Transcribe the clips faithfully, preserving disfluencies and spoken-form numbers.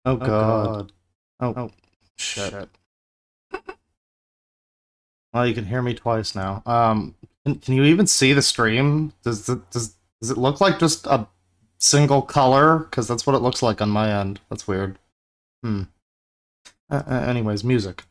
Oh god. Oh, oh shit. shit. Well, you can hear me twice now. Um, can, can you even see the stream? Does it, does, does it look like just a single color? Because that's what it looks like on my end. That's weird. Hmm. Uh, uh, anyways, music.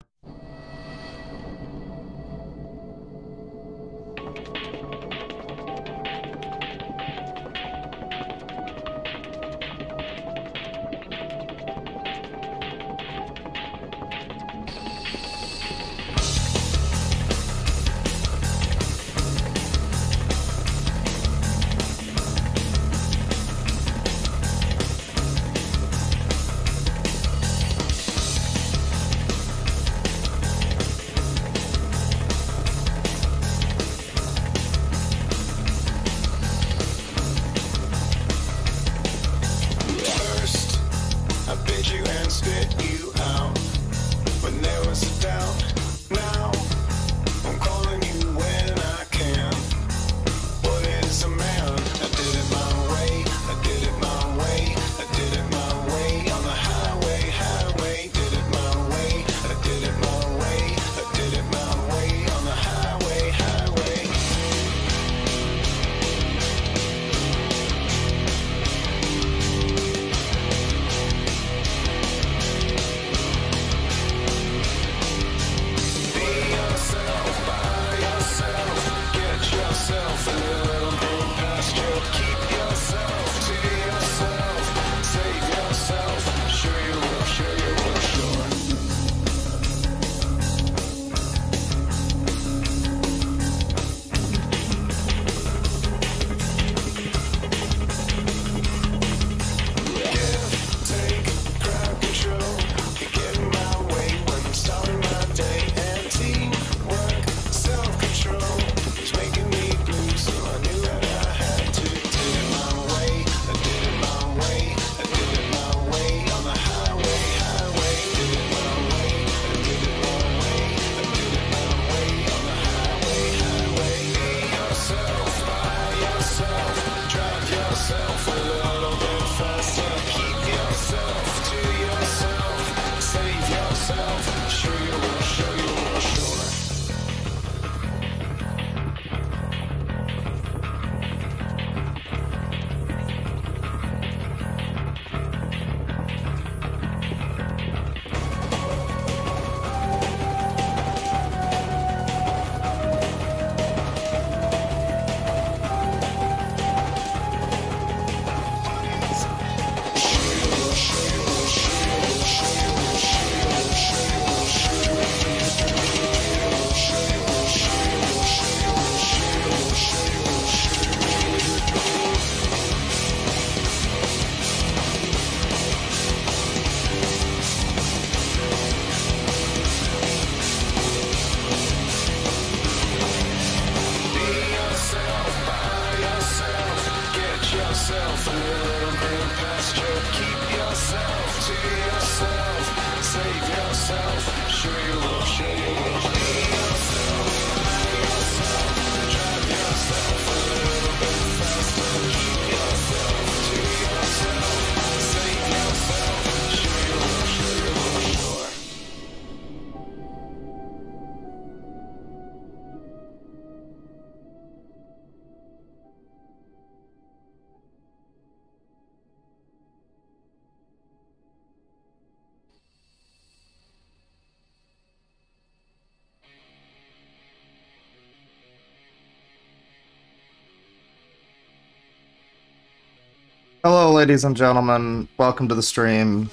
Hello, ladies and gentlemen. Welcome to the stream.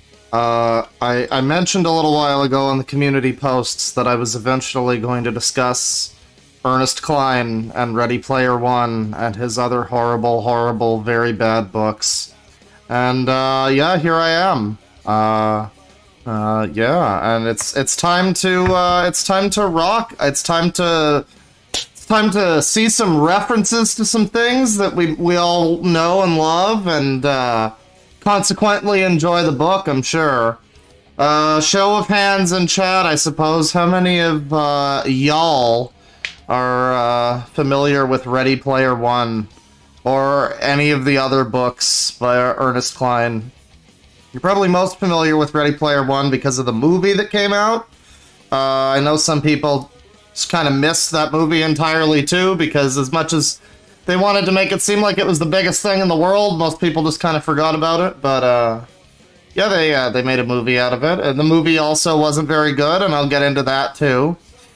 Uh, I, I mentioned a little while ago on the community posts that I was eventually going to discuss Ernest Cline and Ready Player One and his other horrible, horrible, very bad books. And, uh, yeah, here I am. Uh, uh, yeah, and it's, it's time to, uh, it's time to rock. It's time to... Time to see some references to some things that we we all know and love, and uh, consequently enjoy the book, I'm sure. Uh, show of hands in chat, I suppose. How many of uh, y'all are uh, familiar with Ready Player One, or any of the other books by Ernest Cline? You're probably most familiar with Ready Player One because of the movie that came out. Uh, I know some people just kind of missed that movie entirely too, because as much as they wanted to make it seem like it was the biggest thing in the world, most people just kind of forgot about it. But uh, yeah, they uh, they made a movie out of it, and the movie also wasn't very good, and I'll get into that too.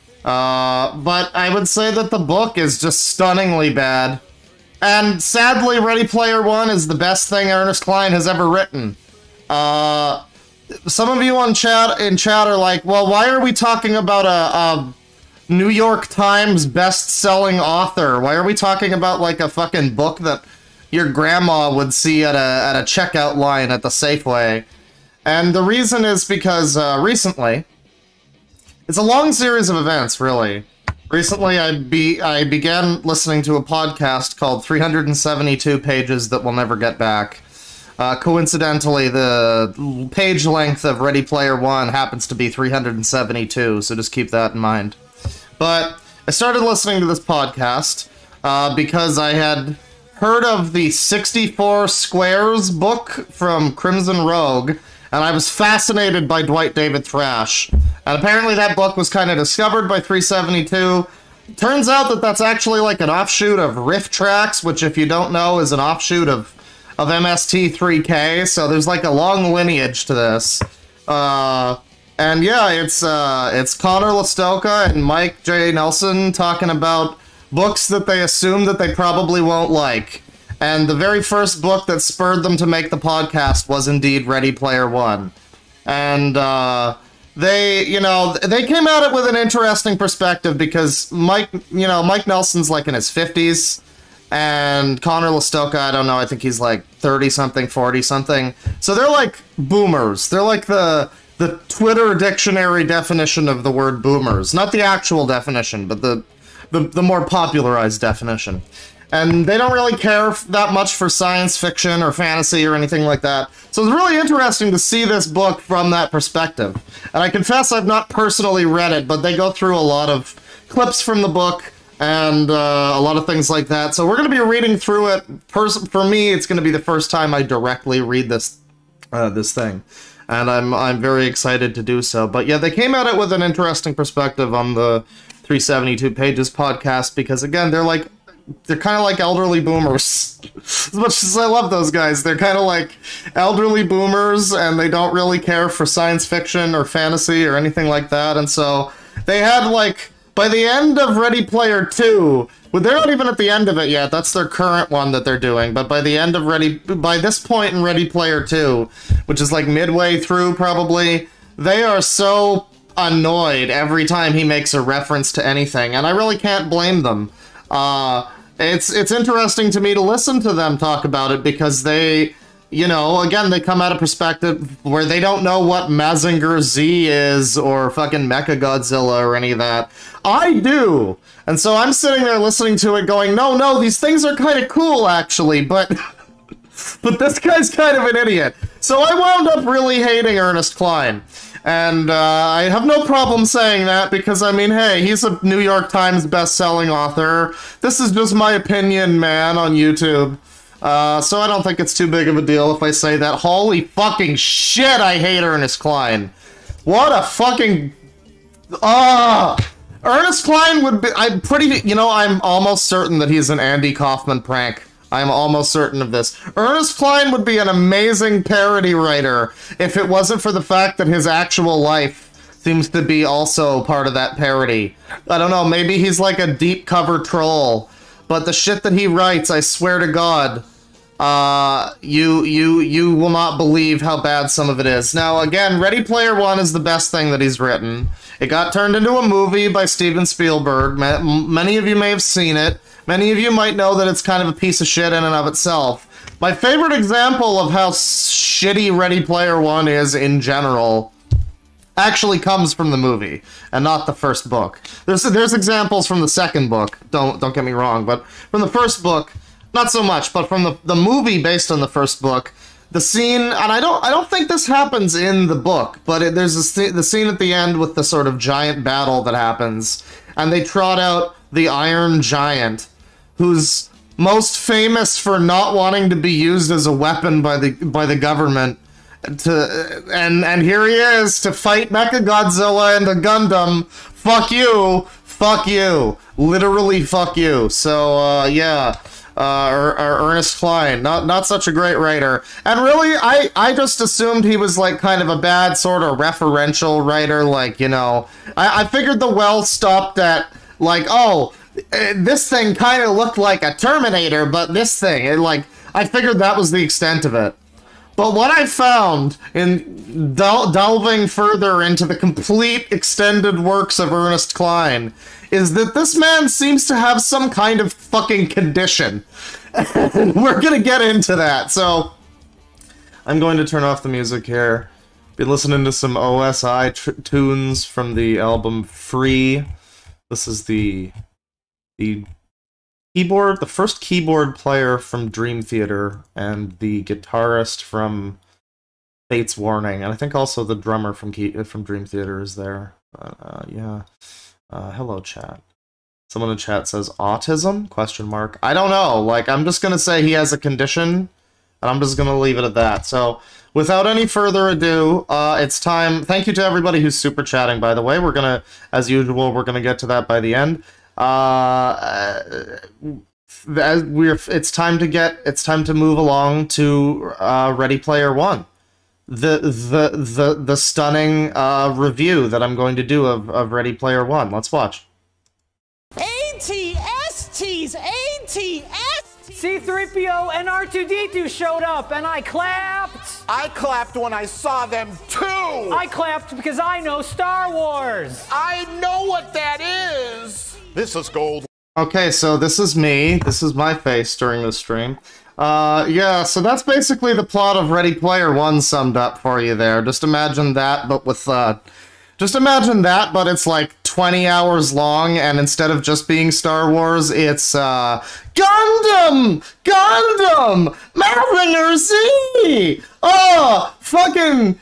Uh, but I would say that the book is just stunningly bad. And sadly, Ready Player One is the best thing Ernest Cline has ever written. Uh, some of you on chat in chat are like, well, why are we talking about a, a New York Times best-selling author? Why are we talking about like a fucking book that your grandma would see at a at a checkout line at the Safeway? And the reason is because uh, recently, it's a long series of events, really. Recently, I be I began listening to a podcast called three hundred seventy-two Pages That Will Never Get Back. Uh, coincidentally, the page length of Ready Player One happens to be three hundred seventy-two, so just keep that in mind. But I started listening to this podcast uh, because I had heard of the sixty-four Squares book from Crimson Rogue, and I was fascinated by Dwight David Thrash. And apparently that book was kind of discovered by three seventy-two. Turns out that that's actually like an offshoot of Riff Tracks, which if you don't know is an offshoot of, of M S T three K, so there's like a long lineage to this. Uh, and yeah, it's, uh, it's Connor Listoka and Mike J. Nelson talking about books that they assume that they probably won't like. And the very first book that spurred them to make the podcast was indeed Ready Player One. And, uh... They, you know, they came at it with an interesting perspective because Mike, you know, Mike Nelson's like in his fifties, and Connor Listoka, I don't know, I think he's like thirty-something, forty-something. So they're like boomers. They're like the the Twitter dictionary definition of the word boomers. Not the actual definition, but the, the, the more popularized definition. And they don't really care that much for science fiction or fantasy or anything like that. So it's really interesting to see this book from that perspective. And I confess I've not personally read it, but they go through a lot of clips from the book and uh, a lot of things like that. So we're going to be reading through it. Pers for me, it's going to be the first time I directly read this uh, this thing. And I'm, I'm very excited to do so. But yeah, they came at it with an interesting perspective on the three seventy-two Pages podcast because, again, they're like... They're kind of like elderly boomers. As much as I love those guys, they're kind of like elderly boomers, and they don't really care for science fiction or fantasy or anything like that. And so they had, like, by the end of Ready Player Two, well, they're not even at the end of it yet. That's their current one that they're doing. But by the end of Ready, by this point in Ready Player Two, which is like midway through probably, they are so annoyed every time he makes a reference to anything, and I really can't blame them. Uh, it's it's interesting to me to listen to them talk about it because they, you know, again, they come at a perspective where they don't know what Mazinger Z is or fucking Mechagodzilla or any of that. I do! And so I'm sitting there listening to it going, no, no, these things are kind of cool, actually, but... but this guy's kind of an idiot. So I wound up really hating Ernest Cline. And uh, I have no problem saying that because, I mean, hey, he's a New York Times best-selling author. This is just my opinion, man, on YouTube. Uh, so I don't think it's too big of a deal if I say that. Holy fucking shit, I hate Ernest Cline. What a fucking... Ah! Ernest Cline would be... I'm pretty... You know, I'm almost certain that he's an Andy Kaufman prank. I'm almost certain of this. Ernest Cline would be an amazing parody writer if it wasn't for the fact that his actual life seems to be also part of that parody. I don't know, maybe he's like a deep cover troll, but the shit that he writes, I swear to God, uh, you, you, you will not believe how bad some of it is. Now, again, Ready Player One is the best thing that he's written. It got turned into a movie by Steven Spielberg. Many of you may have seen it. Many of you might know that it's kind of a piece of shit in and of itself. My favorite example of how shitty Ready Player One is in general actually comes from the movie, and not the first book. There's there's examples from the second book, don't don't get me wrong, but from the first book, not so much, but from the, the movie based on the first book, the scene, and I don't I don't think this happens in the book, but it, there's a, the scene at the end with the sort of giant battle that happens, and they trot out the Iron Giant, who's most famous for not wanting to be used as a weapon by the by the government, to and and here he is to fight Mechagodzilla and the Gundam. Fuck you, fuck you, literally fuck you. So uh, yeah, uh, er, er, Ernest Cline, not not such a great writer, and really, I I just assumed he was like kind of a bad sort of referential writer, like you know, I, I figured the well stopped at like oh. This thing kind of looked like a Terminator, but this thing, it, like, I figured that was the extent of it. But what I found in del delving further into the complete extended works of Ernest Cline is that this man seems to have some kind of fucking condition. And we're gonna get into that, so I'm going to turn off the music here. Be listening to some O S I tunes from the album Free. This is the... the keyboard, the first keyboard player from Dream Theater, and the guitarist from Fate's Warning, and I think also the drummer from Key from Dream Theater is there. Uh, yeah. Uh, hello, chat. Someone in chat says autism? Question mark. I don't know. Like, I'm just gonna say he has a condition, and I'm just gonna leave it at that. So, without any further ado, uh, it's time. Thank you to everybody who's super chatting. By the way, we're gonna, as usual, we're gonna get to that by the end. Uh, as we're, it's time to get, it's time to move along to uh, Ready Player One, the the the the stunning uh, review that I'm going to do of of Ready Player One. Let's watch. A T S Ts, A T S Ts. C three P O and R two D two showed up, and I clapped. I clapped when I saw them too. I clapped because I know Star Wars. I know what that is. This is gold. Okay, so this is me. This is my face during the stream. Uh, yeah, so that's basically the plot of Ready Player One summed up for you there. Just imagine that, but with, uh... Just imagine that, but it's like twenty hours long, and instead of just being Star Wars, it's, uh... Gundam! Gundam! Mazinger Z! Oh! Fucking...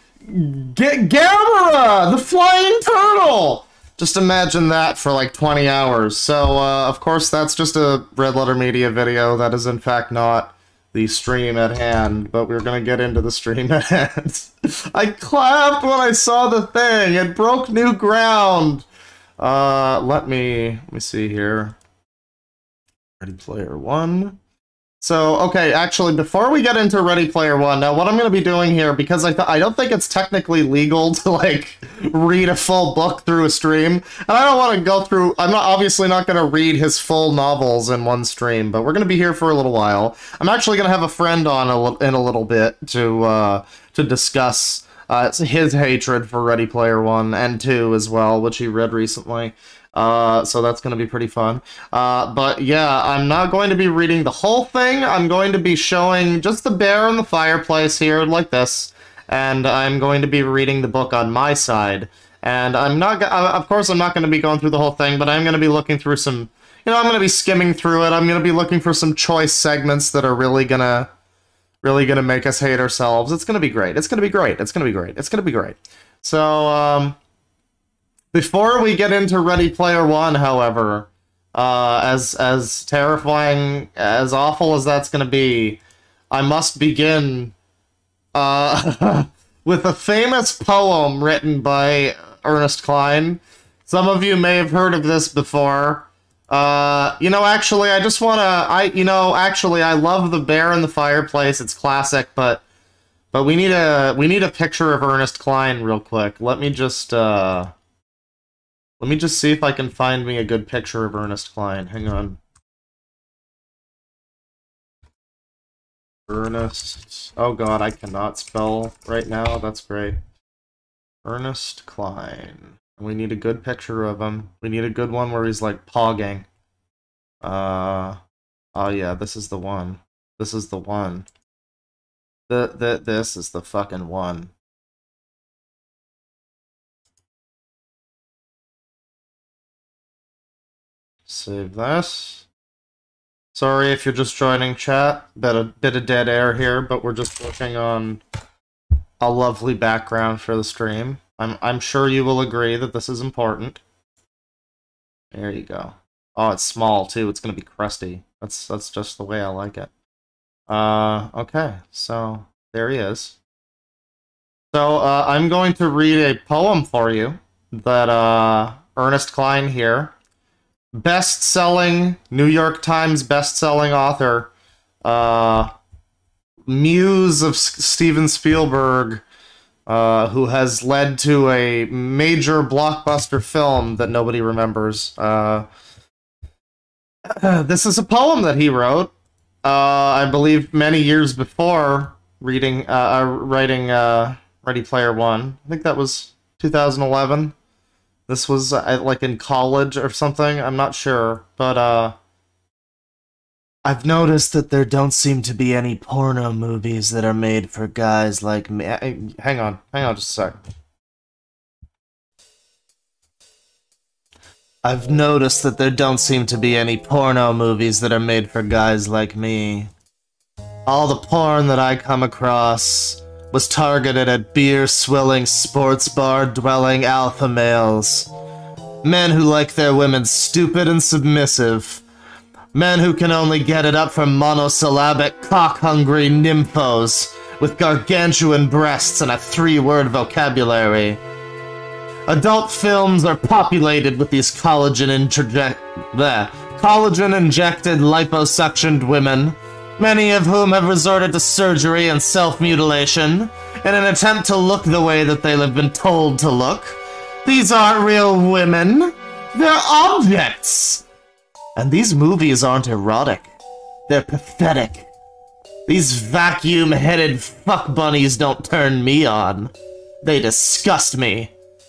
G Gamera! The Flying Turtle! Just imagine that for like twenty hours. So, uh, of course, that's just a Red Letter Media video. That is, in fact, not the stream at hand, but we're gonna get into the stream at hand. I clapped when I saw the thing! It broke new ground! Uh, let me, let me see here. Ready Player One. So, okay, actually, before we get into Ready Player One, now what I'm going to be doing here, because I, th I don't think it's technically legal to, like, read a full book through a stream, and I don't want to go through, I'm not obviously not going to read his full novels in one stream, but we're going to be here for a little while. I'm actually going to have a friend on a in a little bit to, uh, to discuss uh, his hatred for Ready Player One and Two as well, which he read recently. Uh, so that's going to be pretty fun. Uh, but yeah, I'm not going to be reading the whole thing. I'm going to be showing just the bear in the fireplace here, like this. And I'm going to be reading the book on my side. And I'm not, of course, I'm not going to be going through the whole thing, but I'm going to be looking through some, you know, I'm going to be skimming through it. I'm going to be looking for some choice segments that are really going to, really going to make us hate ourselves. It's going to be great. It's going to be great. It's going to be great. It's going to be great. So, um... before we get into Ready Player One, however, uh, as as terrifying, as awful as that's going to be, I must begin uh, with a famous poem written by Ernest Cline. Some of you may have heard of this before. Uh, you know, actually, I just want to, I, you know, actually, I love The Bear in the Fireplace. It's classic, but but we need a we need a picture of Ernest Cline real quick. Let me just. Uh, Let me just see if I can find me a good picture of Ernest Cline. Hang on. Ernest... Oh god, I cannot spell right now. That's great. Ernest Cline. We need a good picture of him. We need a good one where he's, like, pogging. Uh... Oh yeah, this is the one. This is the one. The, the, this is the fucking one. Save this. Sorry if you're just joining chat. Bit a bit of dead air here, but we're just working on a lovely background for the stream. I'm I'm sure you will agree that this is important. There you go. Oh, it's small too. It's gonna be crusty. That's that's just the way I like it. Uh, okay. So there he is. So, uh, I'm going to read a poem for you that, uh, Ernest Cline here, best-selling, New York Times best-selling author, uh, muse of S- Steven Spielberg, uh, who has led to a major blockbuster film that nobody remembers. Uh, this is a poem that he wrote, uh, I believe many years before reading, uh, uh writing, uh, Ready Player One. I think that was two thousand eleven. This was, uh, like, in college or something. I'm not sure. But, uh... I've noticed that there don't seem to be any porno movies that are made for guys like me. Hang on. Hang on just a sec. I've noticed that there don't seem to be any porno movies that are made for guys like me. All the porn that I come across was targeted at beer-swilling, sports bar-dwelling alpha males. Men who like their women stupid and submissive. Men who can only get it up from monosyllabic, cock-hungry nymphos with gargantuan breasts and a three-word vocabulary. Adult films are populated with these collagen-injected, collagen-injected, liposuctioned women, many of whom have resorted to surgery and self-mutilation in an attempt to look the way that they have been told to look. These aren't real women. They're objects. And these movies aren't erotic. They're pathetic. These vacuum-headed fuck bunnies don't turn me on. They disgust me.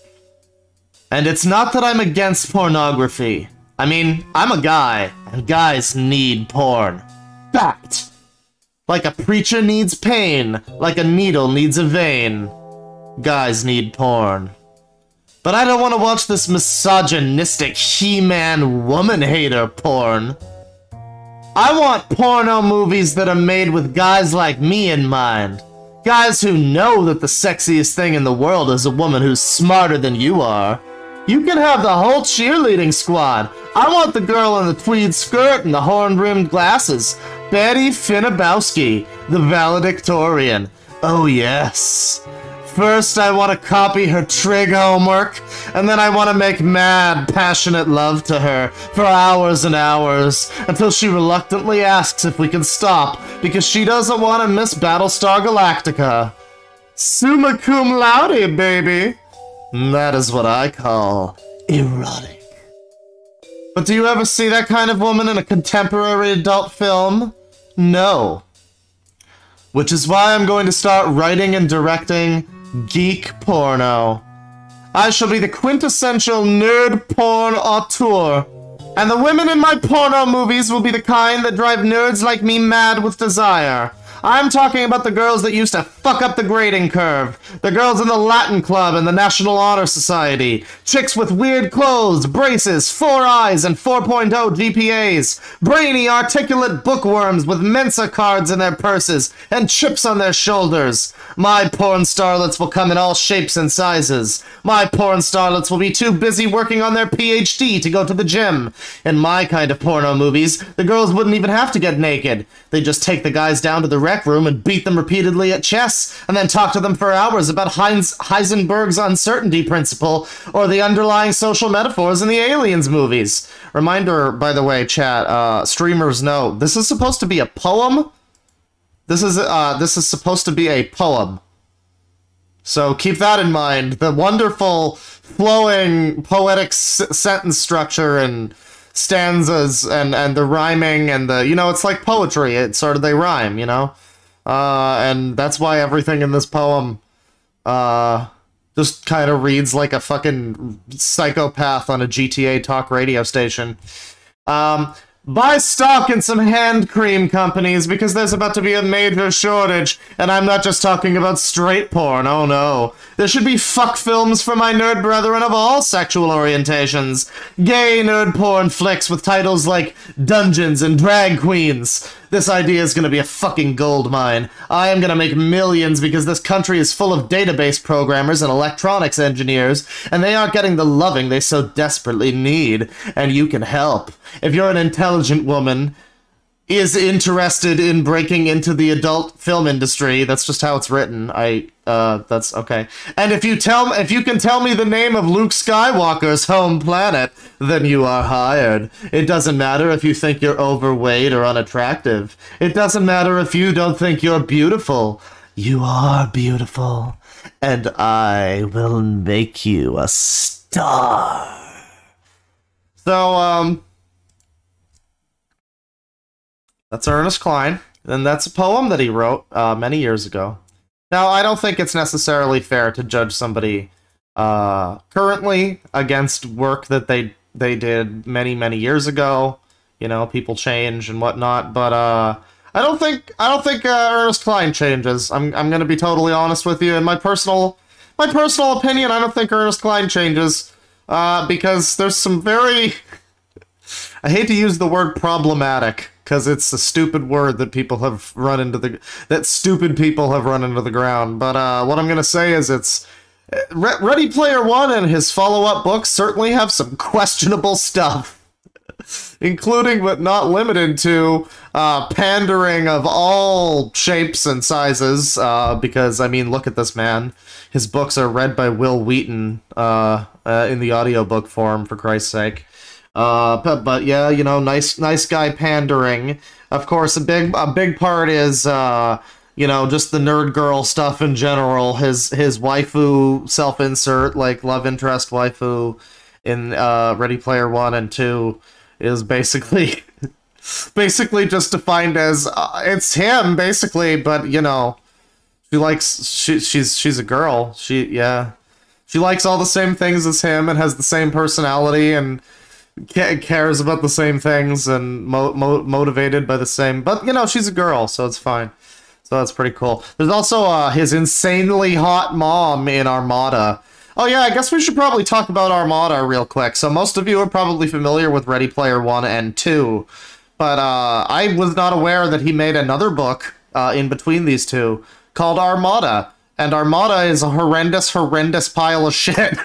And it's not that I'm against pornography. I mean, I'm a guy, and guys need porn. Fact. Like a preacher needs pain, like a needle needs a vein. Guys need porn. But I don't want to watch this misogynistic He-Man woman-hater porn. I want porno movies that are made with guys like me in mind. Guys who know that the sexiest thing in the world is a woman who's smarter than you are. You can have the whole cheerleading squad. I want the girl in the tweed skirt and the horn-rimmed glasses. Betty Finnabowski, the valedictorian. Oh yes. First I want to copy her trig homework, and then I want to make mad, passionate love to her for hours and hours, until she reluctantly asks if we can stop, because she doesn't want to miss Battlestar Galactica. Summa cum laude, baby. That is what I call erotic. But do you ever see that kind of woman in a contemporary adult film? No. Which is why I'm going to start writing and directing geek porno. I shall be the quintessential nerd porn auteur. And the women in my porno movies will be the kind that drive nerds like me mad with desire. I'm talking about the girls that used to fuck up the grading curve. The girls in the Latin Club and the National Honor Society. Chicks with weird clothes, braces, four eyes, and four point oh G P As. Brainy, articulate bookworms with Mensa cards in their purses and chips on their shoulders. My porn starlets will come in all shapes and sizes. My porn starlets will be too busy working on their P H D to go to the gym. In my kind of porno movies, the girls wouldn't even have to get naked. They just take the guys down to the rec room and beat them repeatedly at chess, and then talk to them for hours about Heinz Heisenberg's uncertainty principle or the underlying social metaphors in the Aliens movies. Reminder, by the way, chat, uh, streamers know, this is supposed to be a poem. This is, uh, this is supposed to be a poem. So keep that in mind. The wonderful, flowing, poetic s sentence structure and stanzas and, and the rhyming and the, you know, it's like poetry. It's sort of, they rhyme, you know? Uh, and that's why everything in this poem, uh, just kind of reads like a fucking psychopath on a G T A talk radio station. Um, buy stock in some hand cream companies because there's about to be a major shortage, and I'm not just talking about straight porn, oh no. There should be fuck films for my nerd brethren of all sexual orientations. Gay nerd porn flicks with titles like Dungeons and Drag Queens. This idea is gonna be a fucking gold mine. I am gonna make millions because this country is full of database programmers and electronics engineers, and they aren't getting the loving they so desperately need. And you can help. If you're an intelligent woman, is interested in breaking into the adult film industry. That's just how it's written. I, uh, that's okay. And if you tell, if you can tell me the name of Luke Skywalker's home planet, then you are hired. It doesn't matter if you think you're overweight or unattractive. It doesn't matter if you don't think you're beautiful. You are beautiful, and I will make you a star. So, um... that's Ernest Cline, and that's a poem that he wrote uh, many years ago. Now, I don't think it's necessarily fair to judge somebody uh, currently against work that they they did many, many years ago. You know, people change and whatnot, but uh, I don't think I don't think uh, Ernest Cline changes. I'm I'm going to be totally honest with you. In my personal my personal opinion, I don't think Ernest Cline changes uh, because there's some very I hate to use the word problematic, because it's a stupid word that people have run into the that stupid people have run into the ground. But uh, what I'm gonna say is, it's Re Ready Player One and his follow-up books certainly have some questionable stuff, including but not limited to uh, pandering of all shapes and sizes. Uh, because I mean, look at this man. His books are read by Will Wheaton uh, uh, in the audiobook form, for Christ's sake. Uh, but, but yeah, you know, nice, nice guy pandering. Of course, a big, a big part is, uh, you know, just the nerd girl stuff in general. His, his waifu self-insert, like love interest waifu in, uh, Ready Player One and Two is basically, basically just defined as, uh, it's him, basically, but, you know, she likes, she, she's, she's a girl. She, yeah. She likes all the same things as him and has the same personality and cares about the same things and mo mo motivated by the same, but you know, she's a girl, so it's fine. So that's pretty cool. There's also uh, his insanely hot mom in Armada. Oh yeah, I guess we should probably talk about Armada real quick. So most of you are probably familiar with Ready Player One and Two, but uh, I was not aware that he made another book uh, in between these two called Armada, and Armada is a horrendous, horrendous pile of shit.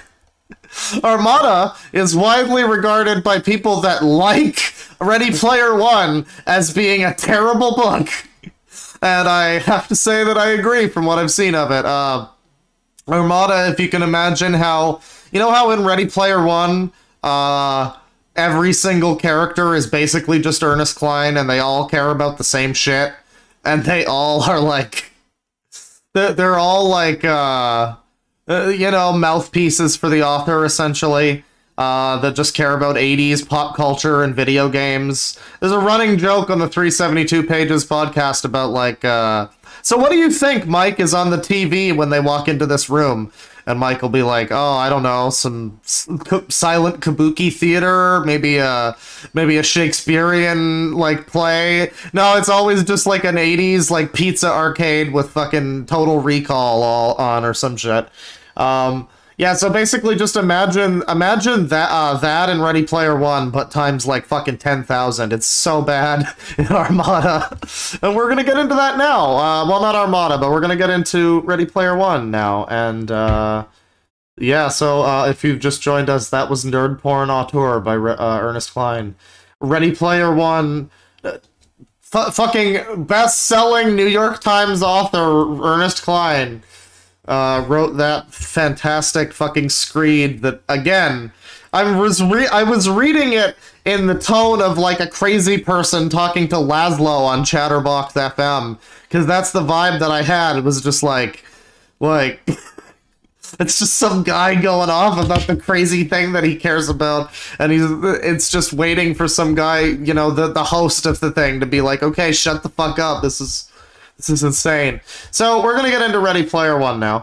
Armada is widely regarded by people that like Ready Player One as being a terrible book. And I have to say that I agree from what I've seen of it. Uh, Armada, if you can imagine how... You know how in Ready Player One, uh, every single character is basically just Ernest Cline and they all care about the same shit? And they all are like... They're, they're all like, uh... Uh, you know, mouthpieces for the author, essentially, uh, that just care about eighties pop culture and video games. There's a running joke on the three seventy-two Pages podcast about, like, uh, so what do you think, Mike, is on the T V when they walk into this room? And Mike will be like, oh, I don't know, some silent kabuki theater, maybe a, maybe a Shakespearean, like, play. No, it's always just, like, an eighties, like, pizza arcade with fucking Total Recall all on or some shit. Um, yeah, so basically just imagine, imagine that, uh, that in Ready Player One, but times, like, fucking ten thousand. It's so bad in Armada. And we're gonna get into that now. Uh, well, not Armada, but we're gonna get into Ready Player One now. And, uh, yeah, so, uh, if you've just joined us, that was Nerd Porn Auteur by, uh, Ernest Cline. Ready Player One, uh, f fucking best-selling New York Times author, Ernest Cline, Uh, wrote that fantastic fucking screed that, again, I was re I was reading it in the tone of like a crazy person talking to Laszlo on Chatterbox F M, because that's the vibe that I had. It was just like, like, it's just some guy going off about the crazy thing that he cares about, and he's, it's just waiting for some guy, you know, the, the host of the thing to be like, okay, shut the fuck up, this is... This is insane. So we're gonna get into Ready Player One now,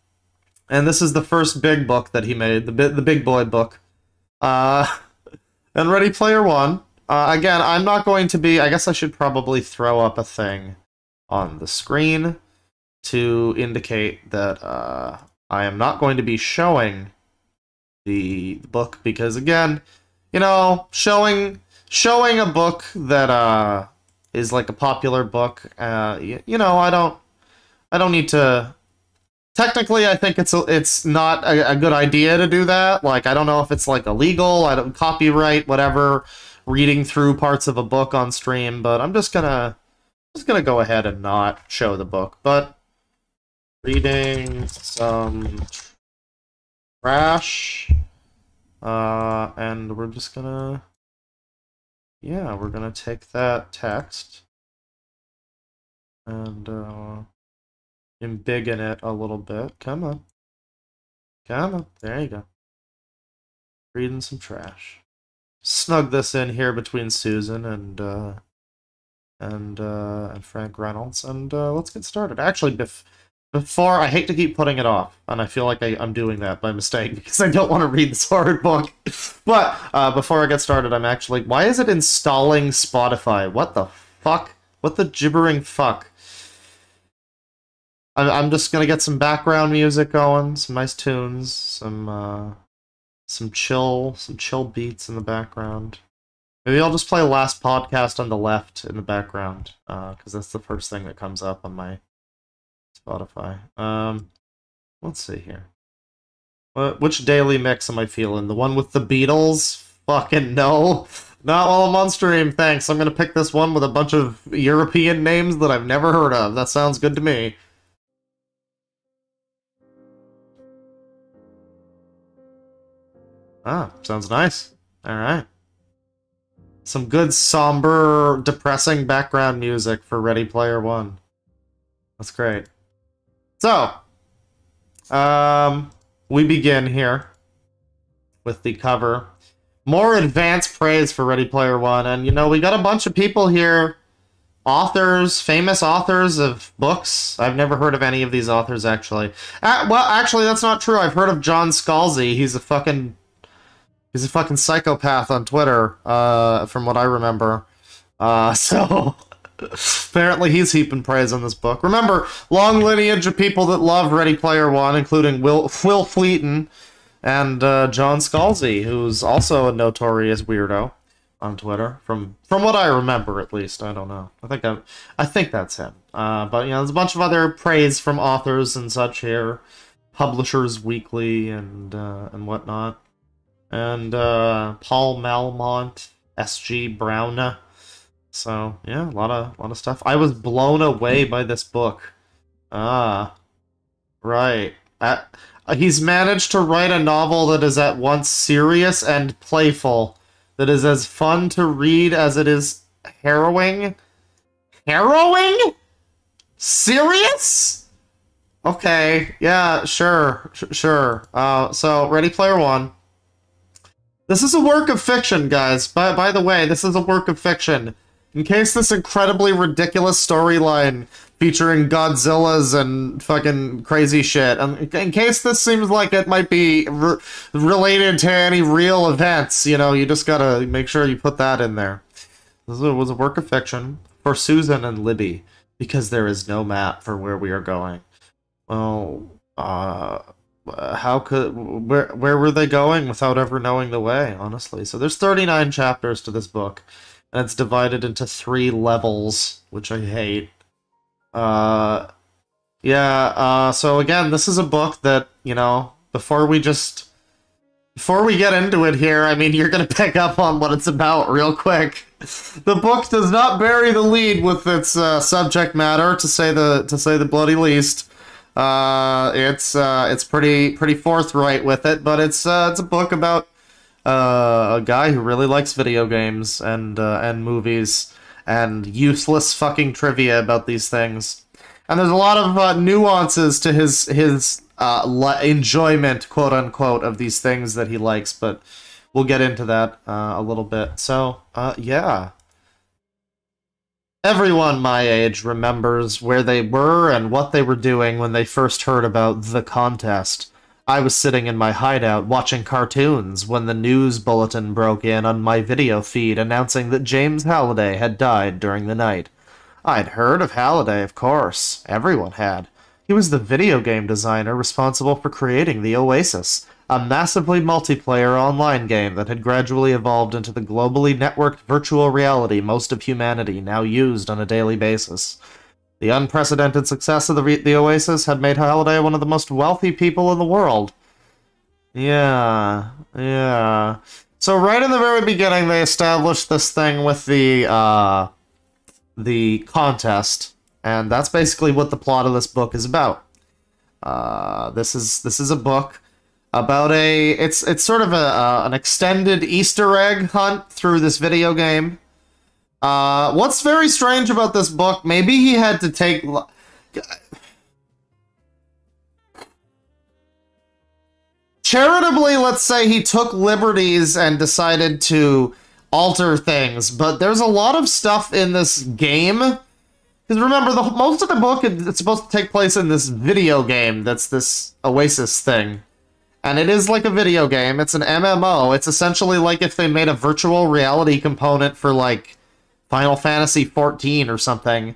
and this is the first big book that he made, the bi the big boy book. Uh, and Ready Player One. Uh, again, I'm not going to be. I guess I should probably throw up a thing on the screen to indicate that uh, I am not going to be showing the book because, again, you know, showing showing a book that uh. is like a popular book, uh, you, you know, I don't, I don't need to, technically I think it's, a, it's not a, a good idea to do that, like, I don't know if it's, like, illegal, I don't, copyright, whatever, reading through parts of a book on stream, but I'm just gonna just gonna go ahead and not show the book, but reading some trash, uh, and we're just gonna, yeah, we're gonna take that text and uh, embiggen it a little bit. Come on. Come on. There you go. Reading some trash. Snug this in here between Susan and uh, and uh, and Frank Reynolds, and uh, let's get started. Actually, bef before, I hate to keep putting it off, and I feel like I, I'm doing that by mistake because I don't want to read this horrid book. But uh, before I get started, I'm actually... Why is it installing Spotify? What the fuck? What the gibbering fuck? I'm, I'm just gonna get some background music going, some nice tunes, some uh, some chill, some chill beats in the background. Maybe I'll just play Last Podcast on the left in the background, because uh, that's the first thing that comes up on my Spotify. Um, let's see here. What, which daily mix am I feeling? The one with the Beatles? Fucking no. Not while I'm on stream, thanks. I'm gonna pick this one with a bunch of European names that I've never heard of. That sounds good to me. Ah, sounds nice. Alright. Some good, somber, depressing background music for Ready Player One. That's great. So, um, we begin here with the cover. More advanced praise for Ready Player One, and you know, we got a bunch of people here, authors, famous authors of books. I've never heard of any of these authors, actually. Uh, well, actually, that's not true. I've heard of John Scalzi. He's a fucking... He's a fucking psychopath on Twitter, uh, from what I remember. Uh, so, apparently he's heaping praise on this book. Remember, long lineage of people that love Ready Player One, including Will, Will Wheaton and uh, John Scalzi, who's also a notorious weirdo on Twitter, from from what I remember, at least. I don't know. I think I, I think that's him. Uh, but, you know, there's a bunch of other praise from authors and such here. Publishers Weekly and, uh, and whatnot. And uh, Paul Malmont, S G Brown. So yeah, a lot of lot of stuff. I was blown away by this book. Ah, right. Uh, he's managed to write a novel that is at once serious and playful. That is as fun to read as it is harrowing. Harrowing? Serious? Okay. Yeah. Sure. Sh sure. Uh. So Ready Player One. This is a work of fiction, guys. By, by the way, this is a work of fiction. In case this incredibly ridiculous storyline featuring Godzillas and fucking crazy shit, and in case this seems like it might be re related to any real events, you know, you just gotta make sure you put that in there. This was a work of fiction for Susan and Libby, because there is no map for where we are going. Well, uh... how could where where were they going without ever knowing the way, honestly? So there's thirty-nine chapters to this book, and it's divided into three levels, which I hate. Uh yeah, uh so again, this is a book that, you know, before we just before we get into it here, I mean, you're gonna pick up on what it's about real quick. The book does not bury the lead with its uh, subject matter, to say the to say the bloody least. Uh, it's uh, it's pretty pretty forthright with it, but it's uh, it's a book about uh, a guy who really likes video games and uh, and movies and useless fucking trivia about these things. And there's a lot of uh, nuances to his his uh, enjoyment, quote unquote, of these things that he likes, but we'll get into that uh, a little bit. So uh, yeah. Everyone my age remembers where they were and what they were doing when they first heard about the contest. I was sitting in my hideout watching cartoons when the news bulletin broke in on my video feed announcing that James Halliday had died during the night. I'd heard of Halliday, of course. Everyone had. He was the video game designer responsible for creating the Oasis, a massively multiplayer online game that had gradually evolved into the globally networked virtual reality most of humanity now used on a daily basis. The unprecedented success of the, the Oasis had made Halliday one of the most wealthy people in the world. Yeah, yeah. So right in the very beginning, they established this thing with the, uh, the contest, and that's basically what the plot of this book is about. Uh, this is, this is a book about a, it's, it's sort of a, uh, an extended Easter egg hunt through this video game. Uh, what's very strange about this book, maybe he had to take... Charitably, let's say he took liberties and decided to alter things, but there's a lot of stuff in this game. Because remember, the most of the book is supposed to take place in this video game that's this Oasis thing. And it is like a video game. It's an M M O. It's essentially like if they made a virtual reality component for, like, Final Fantasy fourteen or something.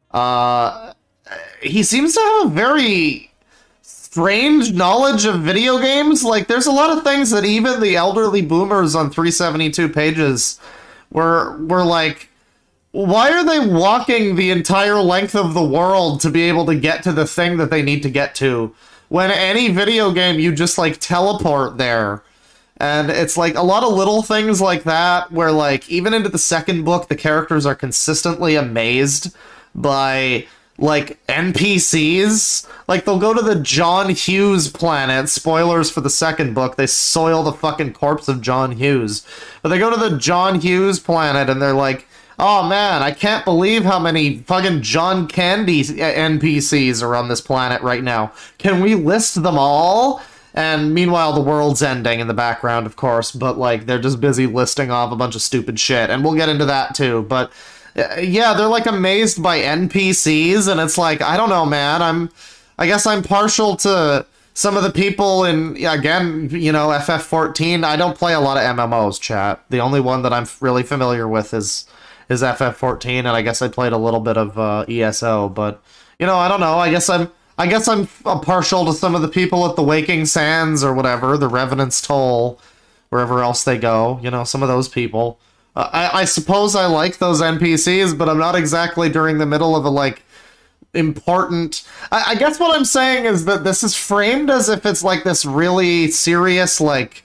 Uh, he seems to have a very strange knowledge of video games. Like, there's a lot of things that even the elderly boomers on three seventy-two pages were, were like, why are they walking the entire length of the world to be able to get to the thing that they need to get to? When any video game, you just, like, teleport there. And it's, like, a lot of little things like that, where, like, even into the second book, the characters are consistently amazed by, like, N P Cs. Like, they'll go to the John Hughes planet. Spoilers for the second book. They soil the fucking corpse of John Hughes. But they go to the John Hughes planet, and they're like, oh man, I can't believe how many fucking John Candy N P Cs are on this planet right now. Can we list them all? And meanwhile, the world's ending in the background, of course, but, like, they're just busy listing off a bunch of stupid shit, and we'll get into that, too. But, yeah, they're, like, amazed by N P Cs, and it's like, I don't know, man, I'm... I guess I'm partial to some of the people in, again, you know, F F fourteen. I don't play a lot of M M Os, chat. The only one that I'm really familiar with is... is F F fourteen, and I guess I played a little bit of uh, E S O, but, you know, I don't know, I guess I'm, I guess I'm partial to some of the people at the Waking Sands or whatever, the Revenant's Toll, wherever else they go, you know, some of those people. Uh, I, I suppose I like those N P Cs, but I'm not exactly during the middle of a, like, important... I, I guess what I'm saying is that this is framed as if it's, like, this really serious, like,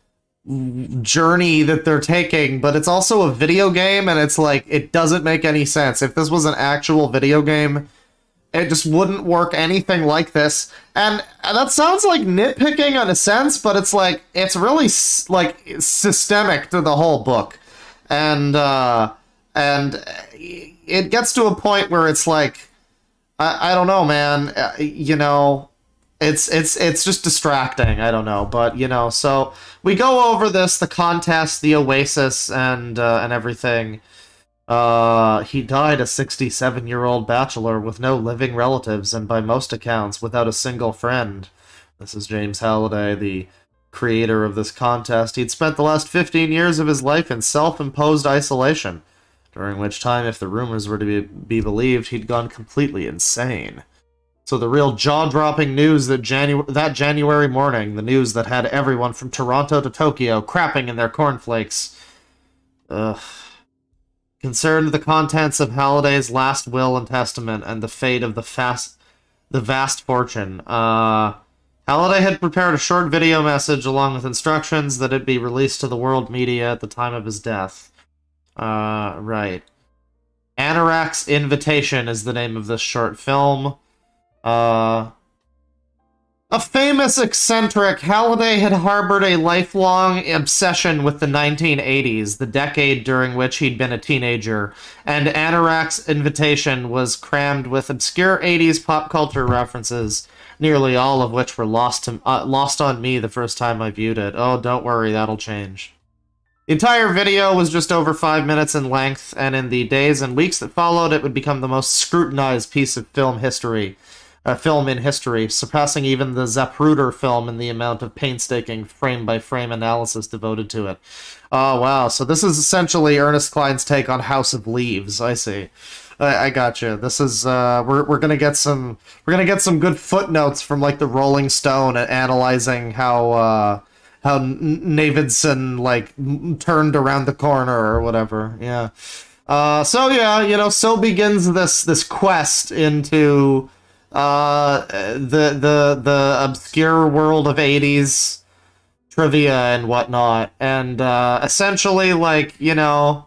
journey that they're taking, but it's also a video game, and it's like, it doesn't make any sense. If this was an actual video game, it just wouldn't work anything like this. And that sounds like nitpicking in a sense, but it's like, it's really, like, systemic to the whole book. And, uh, and it gets to a point where it's like, I, I don't know, man, you know, It's it's it's just distracting. I don't know, but you know. So we go over this, the contest, the Oasis, and uh, and everything. Uh, he died a sixty-seven-year-old bachelor with no living relatives, and by most accounts, without a single friend. This is James Halliday, the creator of this contest. He'd spent the last fifteen years of his life in self-imposed isolation, during which time, if the rumors were to be, be believed, he'd gone completely insane. So the real jaw-dropping news that, Janu that January morning, the news that had everyone from Toronto to Tokyo crapping in their cornflakes, ugh, concerned the contents of Halliday's last will and testament and the fate of the fast, the vast fortune. Uh, Halliday had prepared a short video message along with instructions that it be released to the world media at the time of his death. Uh, right. Anorak's Invitation is the name of this short film. Uh, a famous eccentric, Halliday had harbored a lifelong obsession with the nineteen eighties, the decade during which he'd been a teenager, and Anorak's Invitation was crammed with obscure eighties pop culture references, nearly all of which were lost, to, uh, lost on me the first time I viewed it. Oh, don't worry, that'll change. The entire video was just over five minutes in length, and in the days and weeks that followed, it would become the most scrutinized piece of film history. A film in history, surpassing even the Zapruder film in the amount of painstaking frame-by-frame analysis devoted to it. Oh, wow. So this is essentially Ernest Cline's take on House of Leaves. I see. I, I gotcha. This is, uh, we're, we're gonna get some, we're gonna get some good footnotes from, like, the Rolling Stone at analyzing how, uh, how Navidson, like, turned around the corner or whatever. Yeah. Uh, so yeah, you know, so begins this, this quest into... Uh, the, the, the obscure world of eighties, trivia and whatnot. And uh, essentially, like, you know,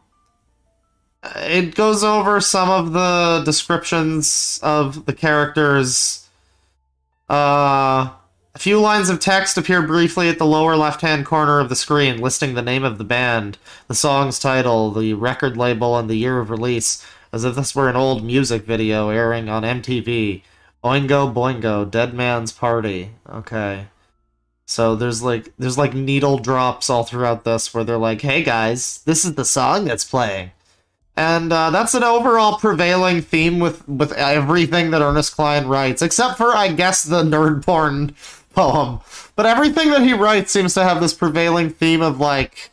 it goes over some of the descriptions of the characters. Uh, a few lines of text appear briefly at the lower left-hand corner of the screen, listing the name of the band, the song's title, the record label, and the year of release, as if this were an old music video airing on M T V. Oingo Boingo, Dead Man's Party. Okay. So there's like there's like needle drops all throughout this where they're like, hey guys, this is the song that's playing. And uh, that's an overall prevailing theme with, with everything that Ernest Cline writes, except for, I guess, the nerd porn poem. But everything that he writes seems to have this prevailing theme of, like,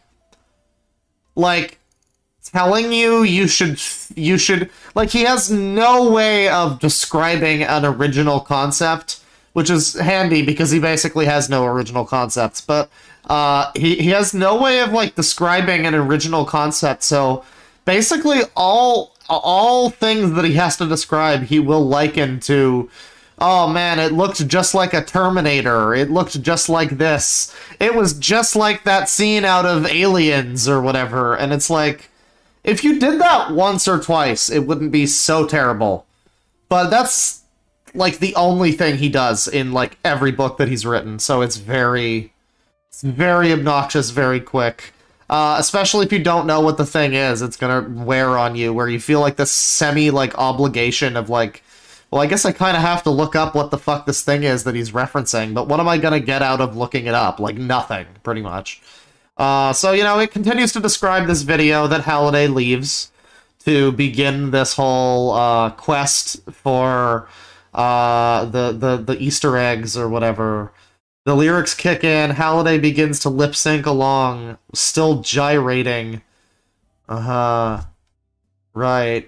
like, telling you you should, you should, like, he has no way of describing an original concept, which is handy because he basically has no original concepts, but uh, he, he has no way of, like, describing an original concept, so basically all all things that he has to describe he will liken to, oh man, it looked just like a Terminator, it looked just like this, it was just like that scene out of Aliens or whatever, and it's like, if you did that once or twice, it wouldn't be so terrible. But that's like the only thing he does in like every book that he's written, so it's very, it's very obnoxious very quick. Uh, especially if you don't know what the thing is, it's gonna wear on you, where you feel like this semi, like, obligation of, like, well, I guess I kind of have to look up what the fuck this thing is that he's referencing, but what am I gonna get out of looking it up? Like, nothing, pretty much. Uh, so, you know, it continues to describe this video that Halliday leaves to begin this whole, uh, quest for, uh, the, the, the Easter eggs or whatever. The lyrics kick in, Halliday begins to lip-sync along, still gyrating. Uh-huh. Right.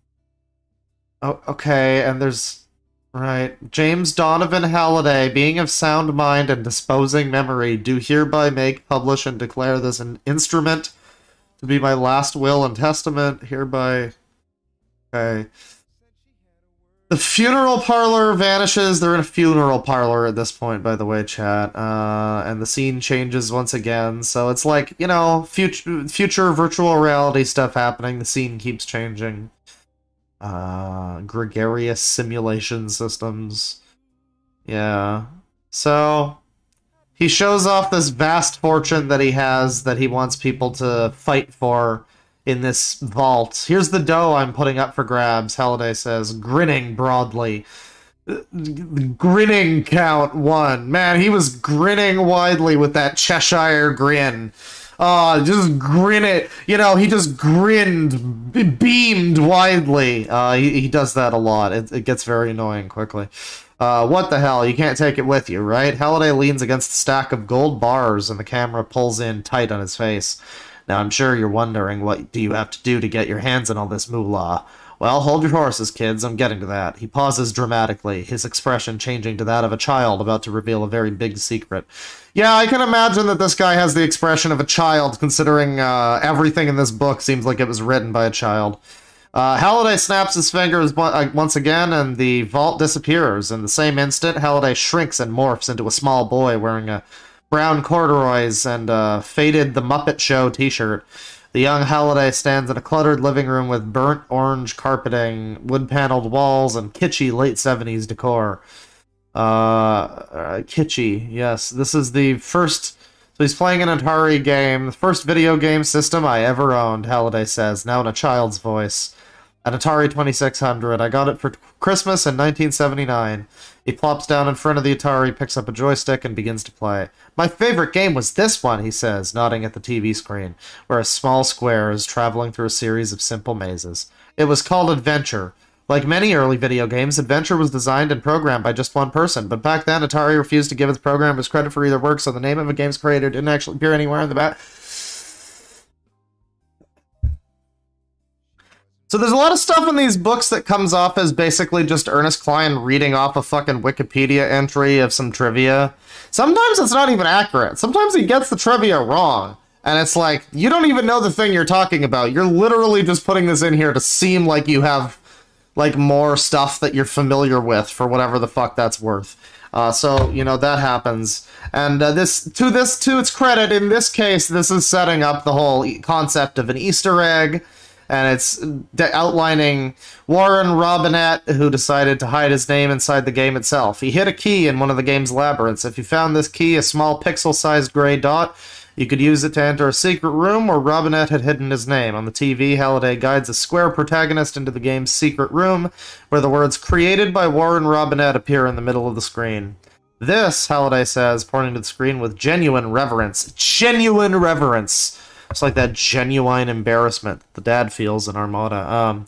Oh, okay, and there's... Right. James Donovan Halliday, being of sound mind and disposing memory, do hereby make, publish, and declare this an instrument to be my last will and testament, hereby... Okay. The funeral parlor vanishes. They're in a funeral parlor at this point, by the way, chat. Uh, and the scene changes once again. So it's like, you know, future, future virtual reality stuff happening. The scene keeps changing. Uh, gregarious simulation systems. Yeah. So he shows off this vast fortune that he has that he wants people to fight for in this vault. Here's the dough I'm putting up for grabs, Halliday says, grinning broadly. Grinning count one. Man, he was grinning widely with that Cheshire grin. Oh, just grin it. You know, he just grinned, beamed widely. Uh, he, he does that a lot. It, it gets very annoying quickly. Uh, what the hell? You can't take it with you, right? Halliday leans against a stack of gold bars and the camera pulls in tight on his face. Now, I'm sure you're wondering, what do you have to do to get your hands on all this moolah? Well, hold your horses, kids. I'm getting to that. He pauses dramatically, his expression changing to that of a child about to reveal a very big secret. Yeah, I can imagine that this guy has the expression of a child, considering uh, everything in this book seems like it was written by a child. Uh, Halliday snaps his fingers once again, and the vault disappears. In the same instant, Halliday shrinks and morphs into a small boy wearing a brown corduroys and a faded The Muppet Show t-shirt. The young Halliday stands in a cluttered living room with burnt orange carpeting, wood-paneled walls, and kitschy late seventies decor. Uh, uh, kitschy, yes. This is the first... So he's playing an Atari game, the first video game system I ever owned, Halliday says, now in a child's voice. An Atari twenty-six hundred. I got it for Christmas in nineteen seventy-nine. He plops down in front of the Atari, picks up a joystick, and begins to play. My favorite game was this one, he says, nodding at the T V screen, where a small square is traveling through a series of simple mazes. It was called Adventure. Like many early video games, Adventure was designed and programmed by just one person, but back then Atari refused to give its programmers credit for either work, so the name of a game's creator didn't actually appear anywhere in the back. So there's a lot of stuff in these books that comes off as basically just Ernest Cline reading off a fucking Wikipedia entry of some trivia. Sometimes it's not even accurate. Sometimes he gets the trivia wrong. And it's like, you don't even know the thing you're talking about. You're literally just putting this in here to seem like you have, like, more stuff that you're familiar with for whatever the fuck that's worth. Uh, so, you know, that happens. And uh, this, to this, to its credit, in this case, this is setting up the whole e concept of an Easter egg, and it's outlining Warren Robinette, who decided to hide his name inside the game itself. He hid a key in one of the game's labyrinths. If you found this key, a small pixel-sized gray dot, you could use it to enter a secret room where Robinette had hidden his name. On the T V, Halliday guides a square protagonist into the game's secret room, where the words "created by Warren Robinette" appear in the middle of the screen. This, Halliday says, pointing to the screen with genuine reverence. Genuine reverence! It's like that genuine embarrassment that the dad feels in Armada. Um...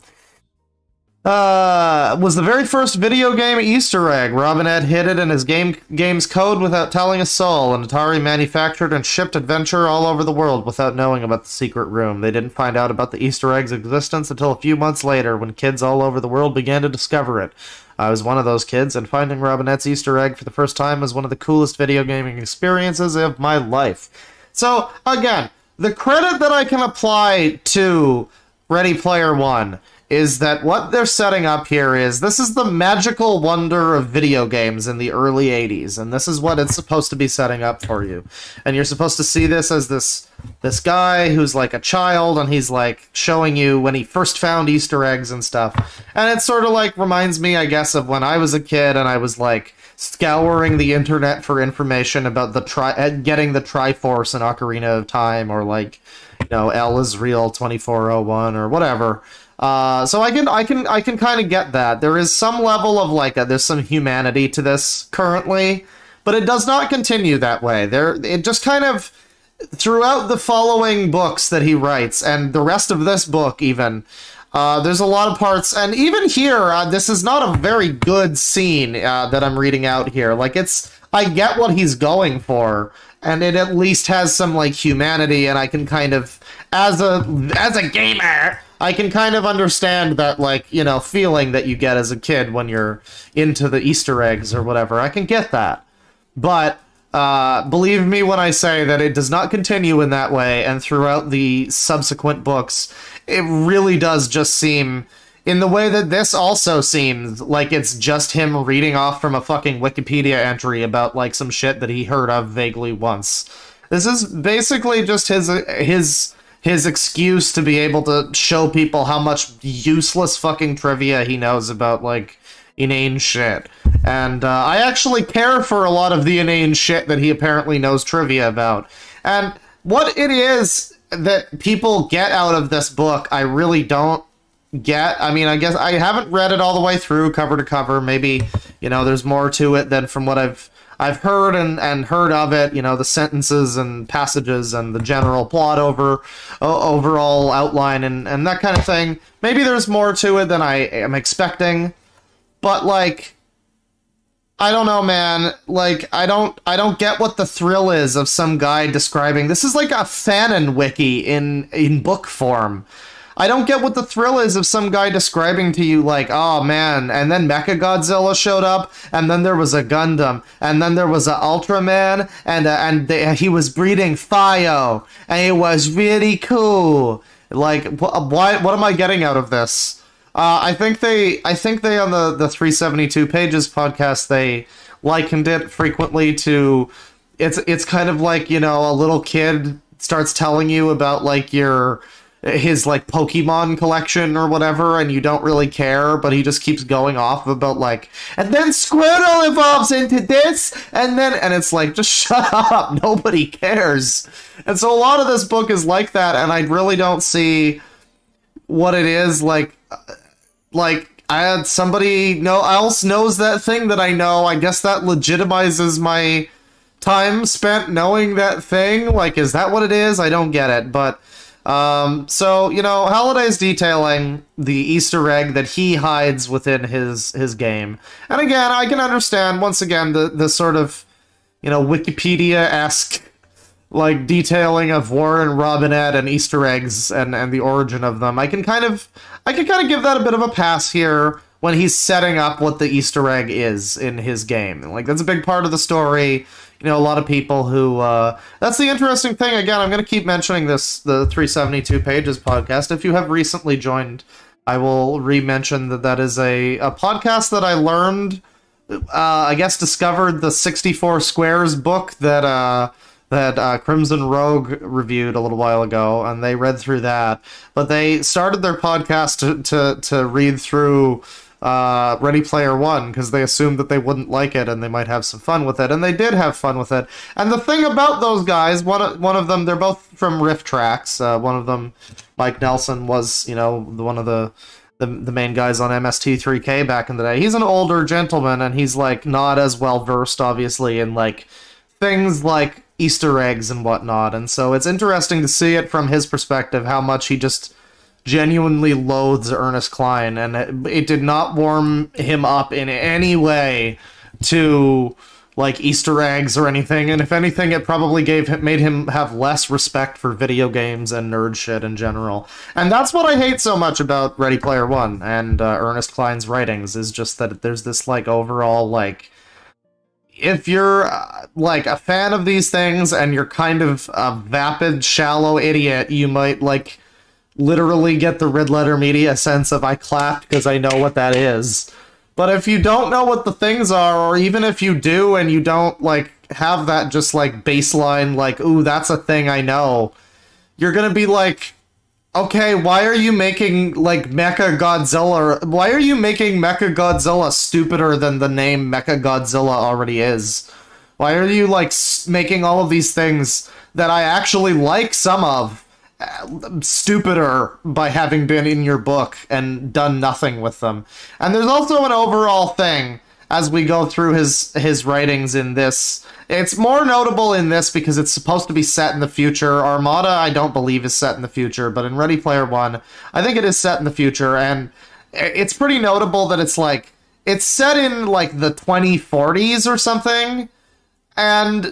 Uh, was the very first video game Easter egg. Robinette hid it in his game game's code without telling a soul, and Atari manufactured and shipped Adventure all over the world without knowing about the secret room. They didn't find out about the Easter egg's existence until a few months later, when kids all over the world began to discover it. I was one of those kids, and finding Robinette's Easter egg for the first time was one of the coolest video gaming experiences of my life. So, again, the credit that I can apply to Ready Player One is that what they're setting up here is, this is the magical wonder of video games in the early eighties, and this is what it's supposed to be setting up for you. And you're supposed to see this as this this guy who's like a child, and he's like showing you when he first found Easter eggs and stuff. And it sort of like reminds me, I guess, of when I was a kid and I was like scouring the internet for information about the tri getting the Triforce in Ocarina of Time, or like, you know, L is real twenty-four oh one or whatever. Uh, so I can, I can, I can kind of get that. There is some level of, like, a, there's some humanity to this currently, but it does not continue that way. There, it just kind of, throughout the following books that he writes, and the rest of this book even, uh, there's a lot of parts, and even here, uh, this is not a very good scene, uh, that I'm reading out here. Like, it's, I get what he's going for, and it at least has some, like, humanity, and I can kind of, as a, as a gamer, I can kind of understand that, like, you know, feeling that you get as a kid when you're into the Easter eggs or whatever. I can get that. But, uh, believe me when I say that it does not continue in that way, and throughout the subsequent books, it really does just seem, in the way that this also seems, like it's just him reading off from a fucking Wikipedia entry about, like, some shit that he heard of vaguely once. This is basically just his, his... his excuse to be able to show people how much useless fucking trivia he knows about, like, inane shit. And uh, I actually care for a lot of the inane shit that he apparently knows trivia about. And what it is that people get out of this book, I really don't get. I mean, I guess I haven't read it all the way through, cover to cover. Maybe, you know, there's more to it than from what I've I've heard and, and heard of it, you know, the sentences and passages and the general plot over, uh, overall outline and, and that kind of thing. Maybe there's more to it than I am expecting, but, like, I don't know, man. Like, I don't, I don't get what the thrill is of some guy describing, this is like a fanon wiki in, in book form. I don't get what the thrill is of some guy describing to you, like, oh man, and then Mechagodzilla showed up, and then there was a Gundam, and then there was a Ultraman, and uh, and they, he was breeding Thio, and it was really cool. Like, wh why? What am I getting out of this? Uh, I think they, I think they on the the three seventy-two Pages podcast, they likened it frequently to, it's it's kind of like, you know, a little kid starts telling you about, like, your his, like, Pokemon collection or whatever, and you don't really care, but he just keeps going off about, like, and then Squirtle evolves into this, and then, and it's like, just shut up, nobody cares. And so a lot of this book is like that, and I really don't see what it is, like, like, I had somebody know else knows that thing that I know. I guess that legitimizes my time spent knowing that thing. Like, is that what it is? I don't get it, but Um, so, you know, Halliday's detailing the Easter egg that he hides within his, his game. And again, I can understand, once again, the, the sort of, you know, Wikipedia-esque, like, detailing of Warren Robinette and Easter eggs and, and the origin of them. I can kind of, I can kind of give that a bit of a pass here when he's setting up what the Easter egg is in his game. Like, that's a big part of the story. You know, a lot of people who, uh, that's the interesting thing. Again, I'm going to keep mentioning this, the three seventy-two Pages podcast. If you have recently joined, I will re-mention that that is a, a podcast that I learned uh, I guess, discovered the sixty-four Squares book that uh, that uh, Crimson Rogue reviewed a little while ago, and they read through that. But they started their podcast to to, to read through uh, Ready Player One because they assumed that they wouldn't like it and they might have some fun with it, and they did have fun with it. And the thing about those guys, one of, one of them, they're both from Riff Tracks. Uh, one of them, Mike Nelson, was, you know, the, one of the The, the main guys on M S T three K back in the day. He's an older gentleman, and he's, like, not as well-versed, obviously, in, like, things like Easter eggs and whatnot, and so it's interesting to see it from his perspective, how much he just genuinely loathes Ernest Cline, and it, it did not warm him up in any way to, like, Easter eggs or anything, and if anything, it probably gave him, made him have less respect for video games and nerd shit in general. And that's what I hate so much about Ready Player One and uh, Ernest Cline's writings, is just that there's this, like, overall, like, if you're, uh, like, a fan of these things and you're kind of a vapid, shallow idiot, you might, like, literally get the Red Letter Media sense of I clapped because I know what that is. But if you don't know what the things are, or even if you do and you don't, like, have that just, like, baseline, like, ooh, that's a thing I know, you're gonna be like, okay, why are you making, like, Mecha Godzilla, why are you making Mecha Godzilla stupider than the name Mecha Godzilla already is? Why are you, like, making all of these things that I actually like some of stupider by having been in your book and done nothing with them? And there's also an overall thing as we go through his his writings in this. It's more notable in this because it's supposed to be set in the future. Armada, I don't believe, is set in the future, but in Ready Player One, I think it is set in the future, and it's pretty notable that it's like, it's set in like the twenty forties or something, and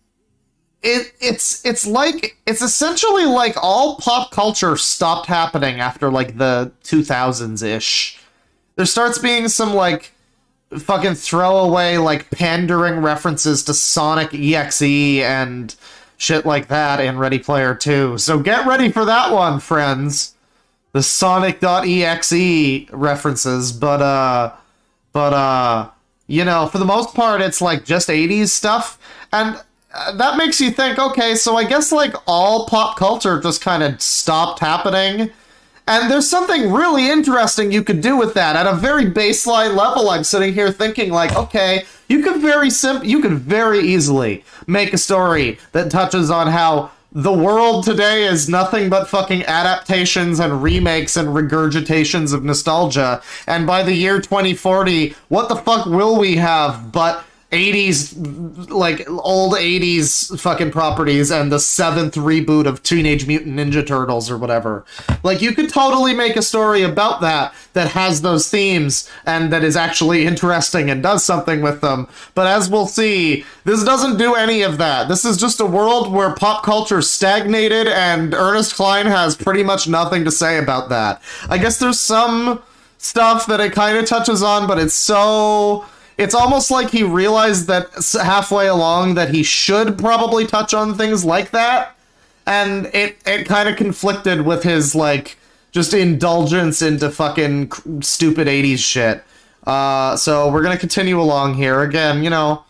It, it's it's like, it's essentially like all pop culture stopped happening after, like, the two thousands-ish. There starts being some, like, fucking throwaway, like, pandering references to Sonic E X E and shit like that in Ready Player Two. So get ready for that one, friends. The Sonic.exe references, but, uh, but, uh, you know, for the most part, it's, like, just eighties stuff, and Uh, that makes you think, okay, so I guess, like, all pop culture just kind of stopped happening. And there's something really interesting you could do with that. At a very baseline level, I'm sitting here thinking, like, okay, you could very sim- you could very easily make a story that touches on how the world today is nothing but fucking adaptations and remakes and regurgitations of nostalgia. And by the year twenty forty, what the fuck will we have but eighties, like, old eighties fucking properties and the seventh reboot of Teenage Mutant Ninja Turtles or whatever. Like, you could totally make a story about that that has those themes and that is actually interesting and does something with them. But as we'll see, this doesn't do any of that. This is just a world where pop culture stagnated, and Ernest Cline has pretty much nothing to say about that. I guess there's some stuff that it kind of touches on, but it's so... It's almost like he realized that halfway along that he should probably touch on things like that, and it, it kind of conflicted with his, like, just indulgence into fucking stupid eighties shit. Uh, so we're gonna continue along here. Again, you know,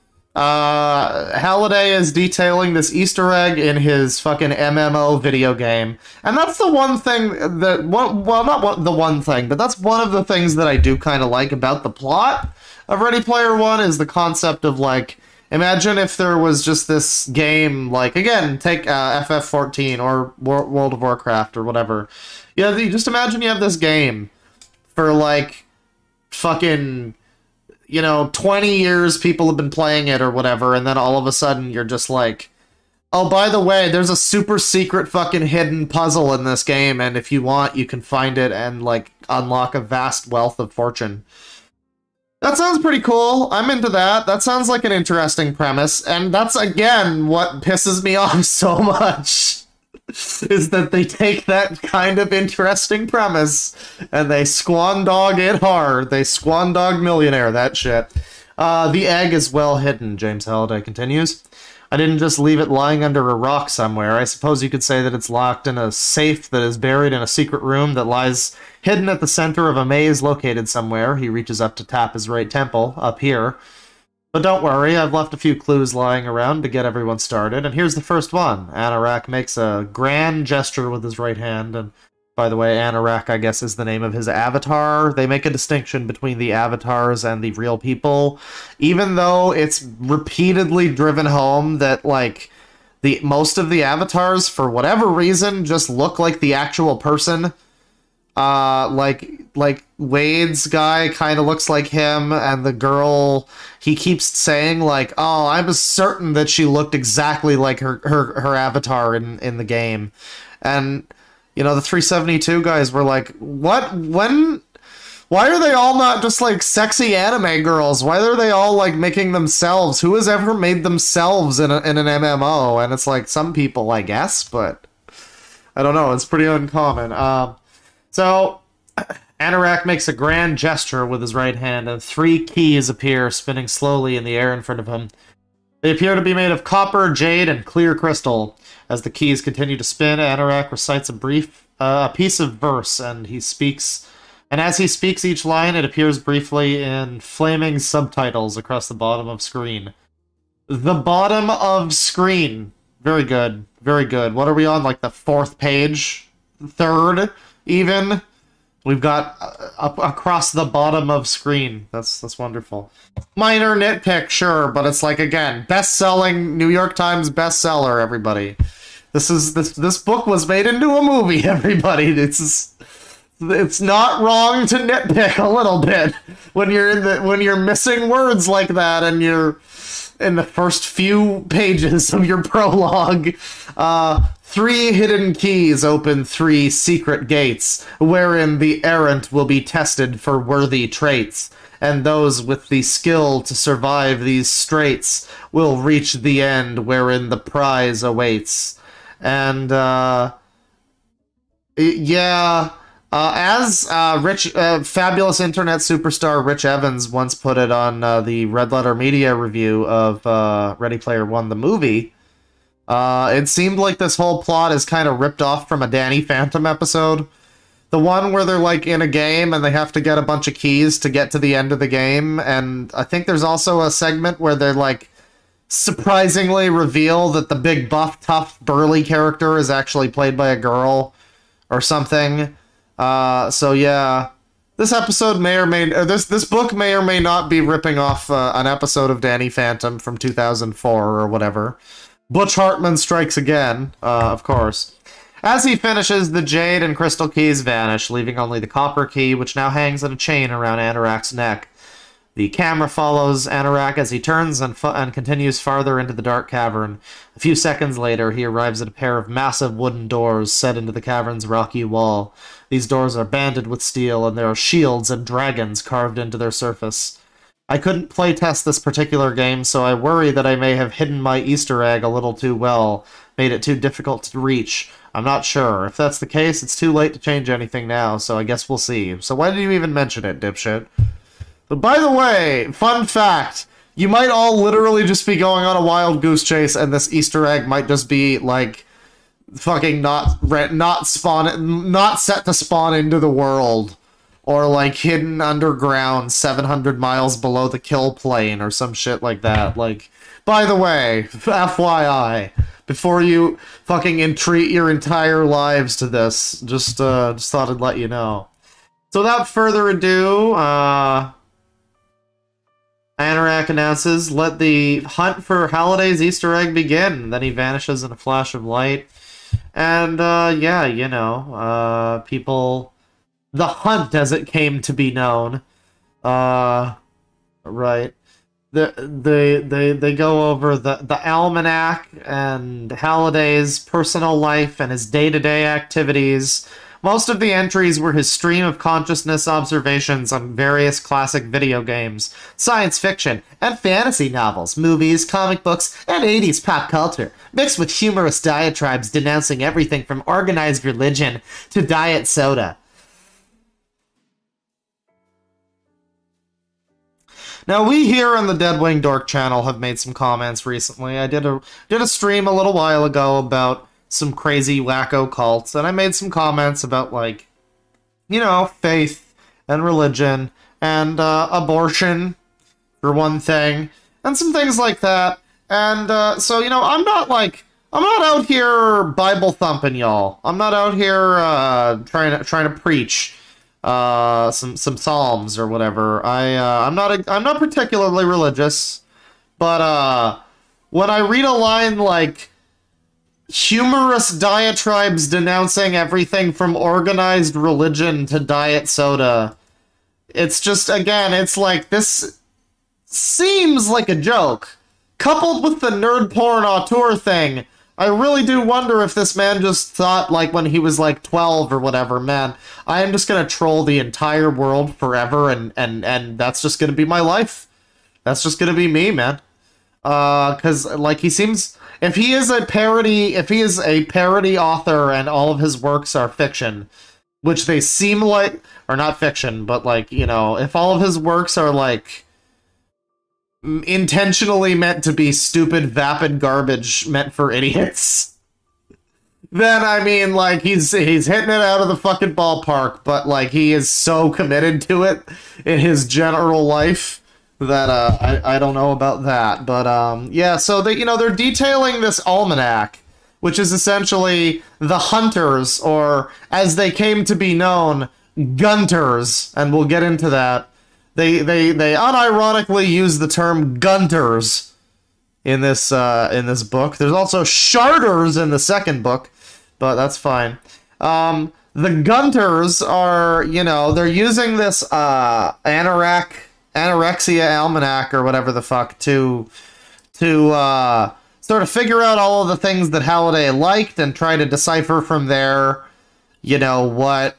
uh, Halliday is detailing this Easter egg in his fucking M M O video game, and that's the one thing that, one, well, not one, the one thing, but that's one of the things that I do kind of like about the plot of Ready Player One, is the concept of, like, imagine if there was just this game, like, again, take uh, F F fourteen or War World of Warcraft or whatever. Yeah, you just imagine you have this game for, like, fucking, you know, twenty years people have been playing it or whatever, and then all of a sudden you're just like, oh, by the way, there's a super secret fucking hidden puzzle in this game, and if you want, you can find it and, like, unlock a vast wealth of fortune. That sounds pretty cool. I'm into that. That sounds like an interesting premise, and that's, again, what pisses me off so much, is that they take that kind of interesting premise, and they squandog it hard. They squandog millionaire that shit. Uh, the egg is well hidden, James Halliday continues. I didn't just leave it lying under a rock somewhere. I suppose you could say that it's locked in a safe that is buried in a secret room that lies hidden at the center of a maze located somewhere. He reaches up to tap his right temple, up here. But don't worry, I've left a few clues lying around to get everyone started, and here's the first one. Anorak makes a grand gesture with his right hand, and by the way, Anorak, I guess, is the name of his avatar. They make a distinction between the avatars and the real people, even though it's repeatedly driven home that, like, the most of the avatars, for whatever reason, just look like the actual person. Uh, like, like, Wade's guy kind of looks like him, and the girl, he keeps saying, like, oh, I was certain that she looked exactly like her, her, her avatar in, in the game. And, you know, the three seventy-two guys were like, what, when, why are they all not just, like, sexy anime girls? Why are they all, like, making themselves? Who has ever made themselves in, a, in an M M O? And it's like, some people, I guess, but I don't know, it's pretty uncommon. Um, So, Anorak makes a grand gesture with his right hand, and three keys appear, spinning slowly in the air in front of him. They appear to be made of copper, jade, and clear crystal. As the keys continue to spin, Anorak recites a brief, uh, a piece of verse, and he speaks. And as he speaks each line, it appears briefly in flaming subtitles across the bottom of screen. The bottom of screen. Very good. Very good. What are we on? Like the fourth page? Third? Even we've got uh, up across the bottom of screen. That's that's wonderful. Minor nitpick, sure, but it's like, again, best-selling New York Times bestseller. Everybody, this is this this book was made into a movie. Everybody, it's it's not wrong to nitpick a little bit when you're in the when you're missing words like that and you're in the first few pages of your prologue. Uh, three hidden keys open three secret gates, wherein the errant will be tested for worthy traits, and those with the skill to survive these straits will reach the end wherein the prize awaits. And, uh... yeah... Uh, as uh, Rich, uh, fabulous internet superstar Rich Evans once put it on uh, the Red Letter Media review of uh, Ready Player One, the movie, uh, it seemed like this whole plot is kind of ripped off from a Danny Phantom episode. The one where they're, like, in a game and they have to get a bunch of keys to get to the end of the game, and I think there's also a segment where they're, like, surprisingly reveal that the big buff, tough, burly character is actually played by a girl or something. Uh, so yeah, this episode may or may, or this, this book may or may not be ripping off uh, an episode of Danny Phantom from two thousand four or whatever. Butch Hartman strikes again, uh, of course. As he finishes, the jade and crystal keys vanish, leaving only the copper key, which now hangs in a chain around Anorak's neck. The camera follows Anorak as he turns and, and continues farther into the dark cavern. A few seconds later, he arrives at a pair of massive wooden doors set into the cavern's rocky wall. These doors are banded with steel, and there are shields and dragons carved into their surface. I couldn't playtest this particular game, so I worry that I may have hidden my Easter egg a little too well, made it too difficult to reach. I'm not sure. If that's the case, it's too late to change anything now, so I guess we'll see. So why did you even mention it, dipshit? But by the way, fun fact, you might all literally just be going on a wild goose chase, and this Easter egg might just be, like, fucking not not spawn not set to spawn into the world, or like hidden underground seven hundred miles below the kill plane or some shit like that. Like, by the way, F Y I, before you fucking entreat your entire lives to this, just uh just thought I'd let you know. So without further ado, uh Anorak announces, "Let the hunt for Halliday's Easter egg begin." Then he vanishes in a flash of light. And, uh, yeah, you know, uh, people... The hunt, as it came to be known. Uh, right. The, they, they, they go over the, the almanac and Halliday's personal life and his day-to-day activities. Most of the entries were his stream of consciousness observations on various classic video games, science fiction, and fantasy novels, movies, comic books, and eighties pop culture, mixed with humorous diatribes denouncing everything from organized religion to diet soda. Now, we here on the DeadwingDork channel have made some comments recently. I did a, did a stream a little while ago about some crazy wacko cults, and I made some comments about, like, you know, faith and religion and uh, abortion, for one thing, and some things like that. And uh, so, you know, I'm not like, I'm not out here Bible thumping y'all. I'm not out here uh, trying to trying to preach uh, some some psalms or whatever. I uh, I'm not a, I'm not particularly religious, but uh, when I read a line like humorous diatribes denouncing everything from organized religion to diet soda, it's just, again, it's like, this seems like a joke. Coupled with the nerd porn auteur thing, I really do wonder if this man just thought, like, when he was, like, twelve or whatever, man, I am just gonna troll the entire world forever, and, and, and that's just gonna be my life. That's just gonna be me, man. Uh, cause, like, he seems... If he is a parody, if he is a parody author and all of his works are fiction, which they seem like, or not fiction, but like, you know, if all of his works are like intentionally meant to be stupid, vapid garbage meant for idiots, then I mean, like, he's he's hitting it out of the fucking ballpark, but like, he is so committed to it in his general life that uh, I, I don't know about that. But um, yeah, so they, you know, they're detailing this almanac, which is essentially the hunters, or as they came to be known, gunters, and we'll get into that. They they they unironically use the term gunters in this uh, in this book. There's also sharters in the second book, but that's fine. Um, the gunters are, you know, they're using this uh, anorak. anorexia almanac or whatever the fuck to to uh, sort of figure out all of the things that Halliday liked and try to decipher from there, you know, what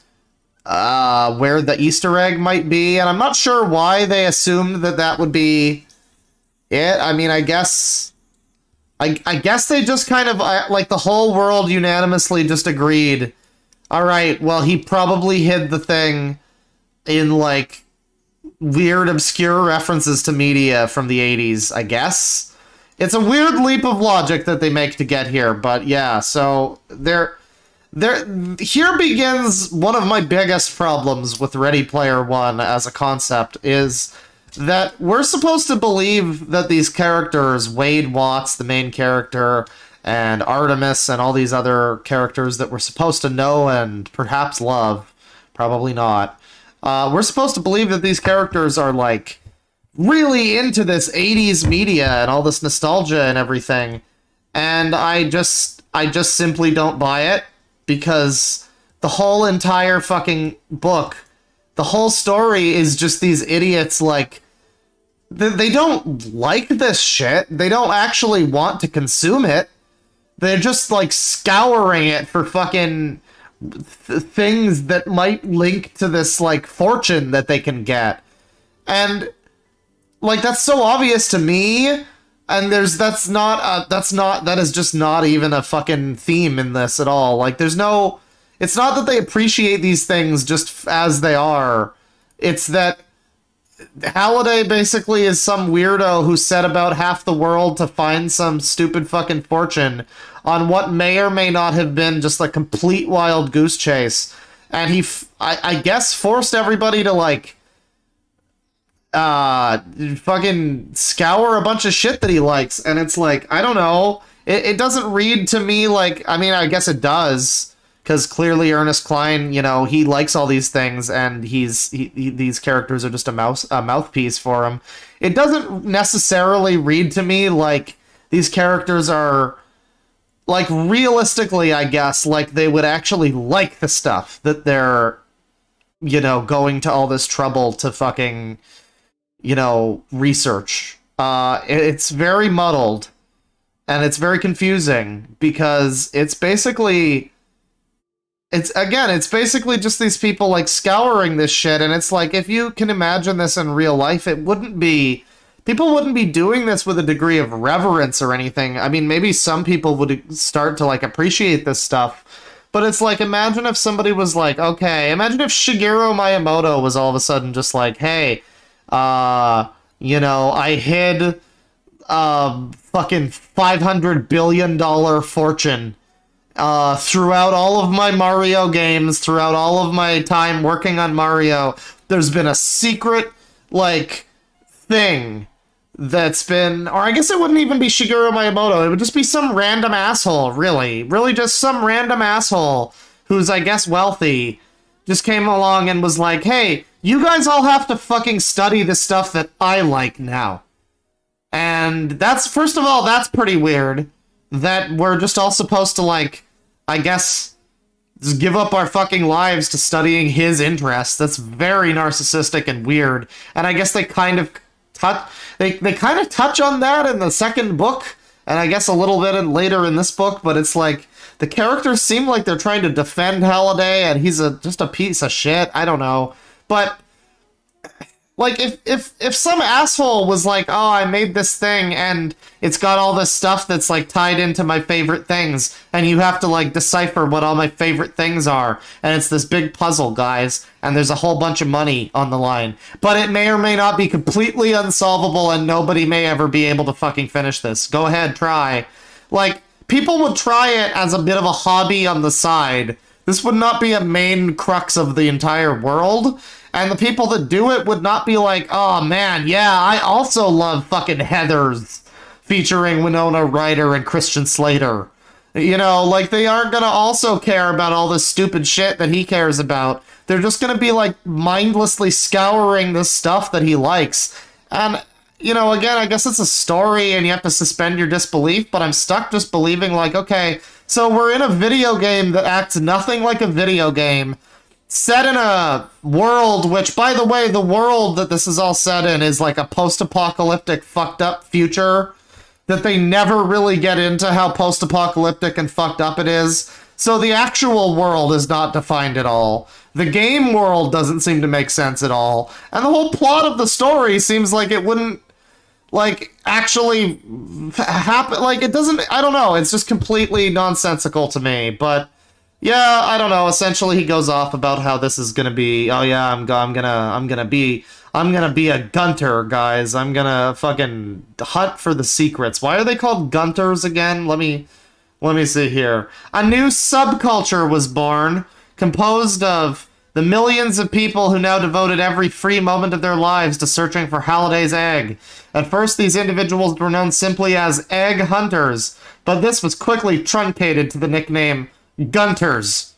uh, where the Easter egg might be. And I'm not sure why they assumed that that would be it. I mean, I guess I, I guess they just kind of uh, like the whole world unanimously just agreed, all right, well, he probably hid the thing in like weird, obscure references to media from the eighties, I guess. It's a weird leap of logic that they make to get here, but yeah, so there, there, here begins one of my biggest problems with Ready Player One as a concept, is that we're supposed to believe that these characters, Wade Watts, the main character, and Artemis, and all these other characters that we're supposed to know and perhaps love, probably not, Uh, we're supposed to believe that these characters are, like, really into this eighties media and all this nostalgia and everything. And I just, I just simply don't buy it, because the whole entire fucking book, the whole story is just these idiots, like, they, they don't like this shit. They don't actually want to consume it. They're just, like, scouring it for fucking th things that might link to this, like, fortune that they can get. And, like, that's so obvious to me, and there's, that's not, a, that's not, that is just not even a fucking theme in this at all. Like, there's no, it's not that they appreciate these things just as they are. It's that Halliday basically is some weirdo who set about half the world to find some stupid fucking fortune on what may or may not have been just a complete wild goose chase. And he, f I, I guess, forced everybody to, like, uh, fucking scour a bunch of shit that he likes. And it's like, I don't know. It, it doesn't read to me like, I mean, I guess it does, because clearly Ernest Cline, you know, he likes all these things, and he's he, he, these characters are just a mouse a mouthpiece for him. It doesn't necessarily read to me like these characters are, like, realistically, I guess, like, they would actually like the stuff that they're, you know, going to all this trouble to fucking, you know, research. Uh, it's very muddled, and it's very confusing, because it's basically... It's, again, it's basically just these people, like, scouring this shit, and it's like, if you can imagine this in real life, it wouldn't be... People wouldn't be doing this with a degree of reverence or anything. I mean, maybe some people would start to, like, appreciate this stuff, but it's like, imagine if somebody was like, okay, imagine if Shigeru Miyamoto was all of a sudden just like, hey, uh, you know, I hid a fucking five hundred billion dollar fortune, uh, throughout all of my Mario games, throughout all of my time working on Mario, there's been a secret, like, thing that's been, or I guess it wouldn't even be Shigeru Miyamoto, it would just be some random asshole, really. Really just some random asshole who's, I guess, wealthy, just came along and was like, hey, you guys all have to fucking study the stuff that I like now. And that's, first of all, that's pretty weird. That we're just all supposed to, like, I guess, just give up our fucking lives to studying his interests. That's very narcissistic and weird. And I guess they kind of touch, they, they kind of touch on that in the second book, and I guess a little bit in, later in this book, but it's like, the characters seem like they're trying to defend Halliday, and he's a just a piece of shit. I don't know. But, like, if, if, if some asshole was like, oh, I made this thing, and it's got all this stuff that's, like, tied into my favorite things, and you have to, like, decipher what all my favorite things are, and it's this big puzzle, guys, and there's a whole bunch of money on the line. But it may or may not be completely unsolvable, and nobody may ever be able to fucking finish this. Go ahead, try. Like, people would try it as a bit of a hobby on the side. This would not be a main crux of the entire world. And the people that do it would not be like, oh man, yeah, I also love fucking Heathers featuring Winona Ryder and Christian Slater. You know, like, they aren't gonna also care about all this stupid shit that he cares about. They're just gonna be, like, mindlessly scouring the stuff that he likes. And, you know, again, I guess it's a story and you have to suspend your disbelief, but I'm stuck just believing, like, okay, so we're in a video game that acts nothing like a video game, set in a world which, by the way, the world that this is all set in is like a post-apocalyptic fucked up future that they never really get into how post-apocalyptic and fucked up it is. So the actual world is not defined at all. The game world doesn't seem to make sense at all. And the whole plot of the story seems like it wouldn't, like, actually happen. Like, it doesn't, I don't know, it's just completely nonsensical to me, but yeah, I don't know. Essentially, he goes off about how this is gonna be. Oh yeah, I'm go I'm gonna I'm gonna be I'm gonna be a gunter, guys. I'm gonna fucking hunt for the secrets. Why are they called gunters again? Let me let me see here. A new subculture was born, composed of the millions of people who now devoted every free moment of their lives to searching for Halliday's egg. At first, these individuals were known simply as egg hunters, but this was quickly truncated to the nickname Gunters.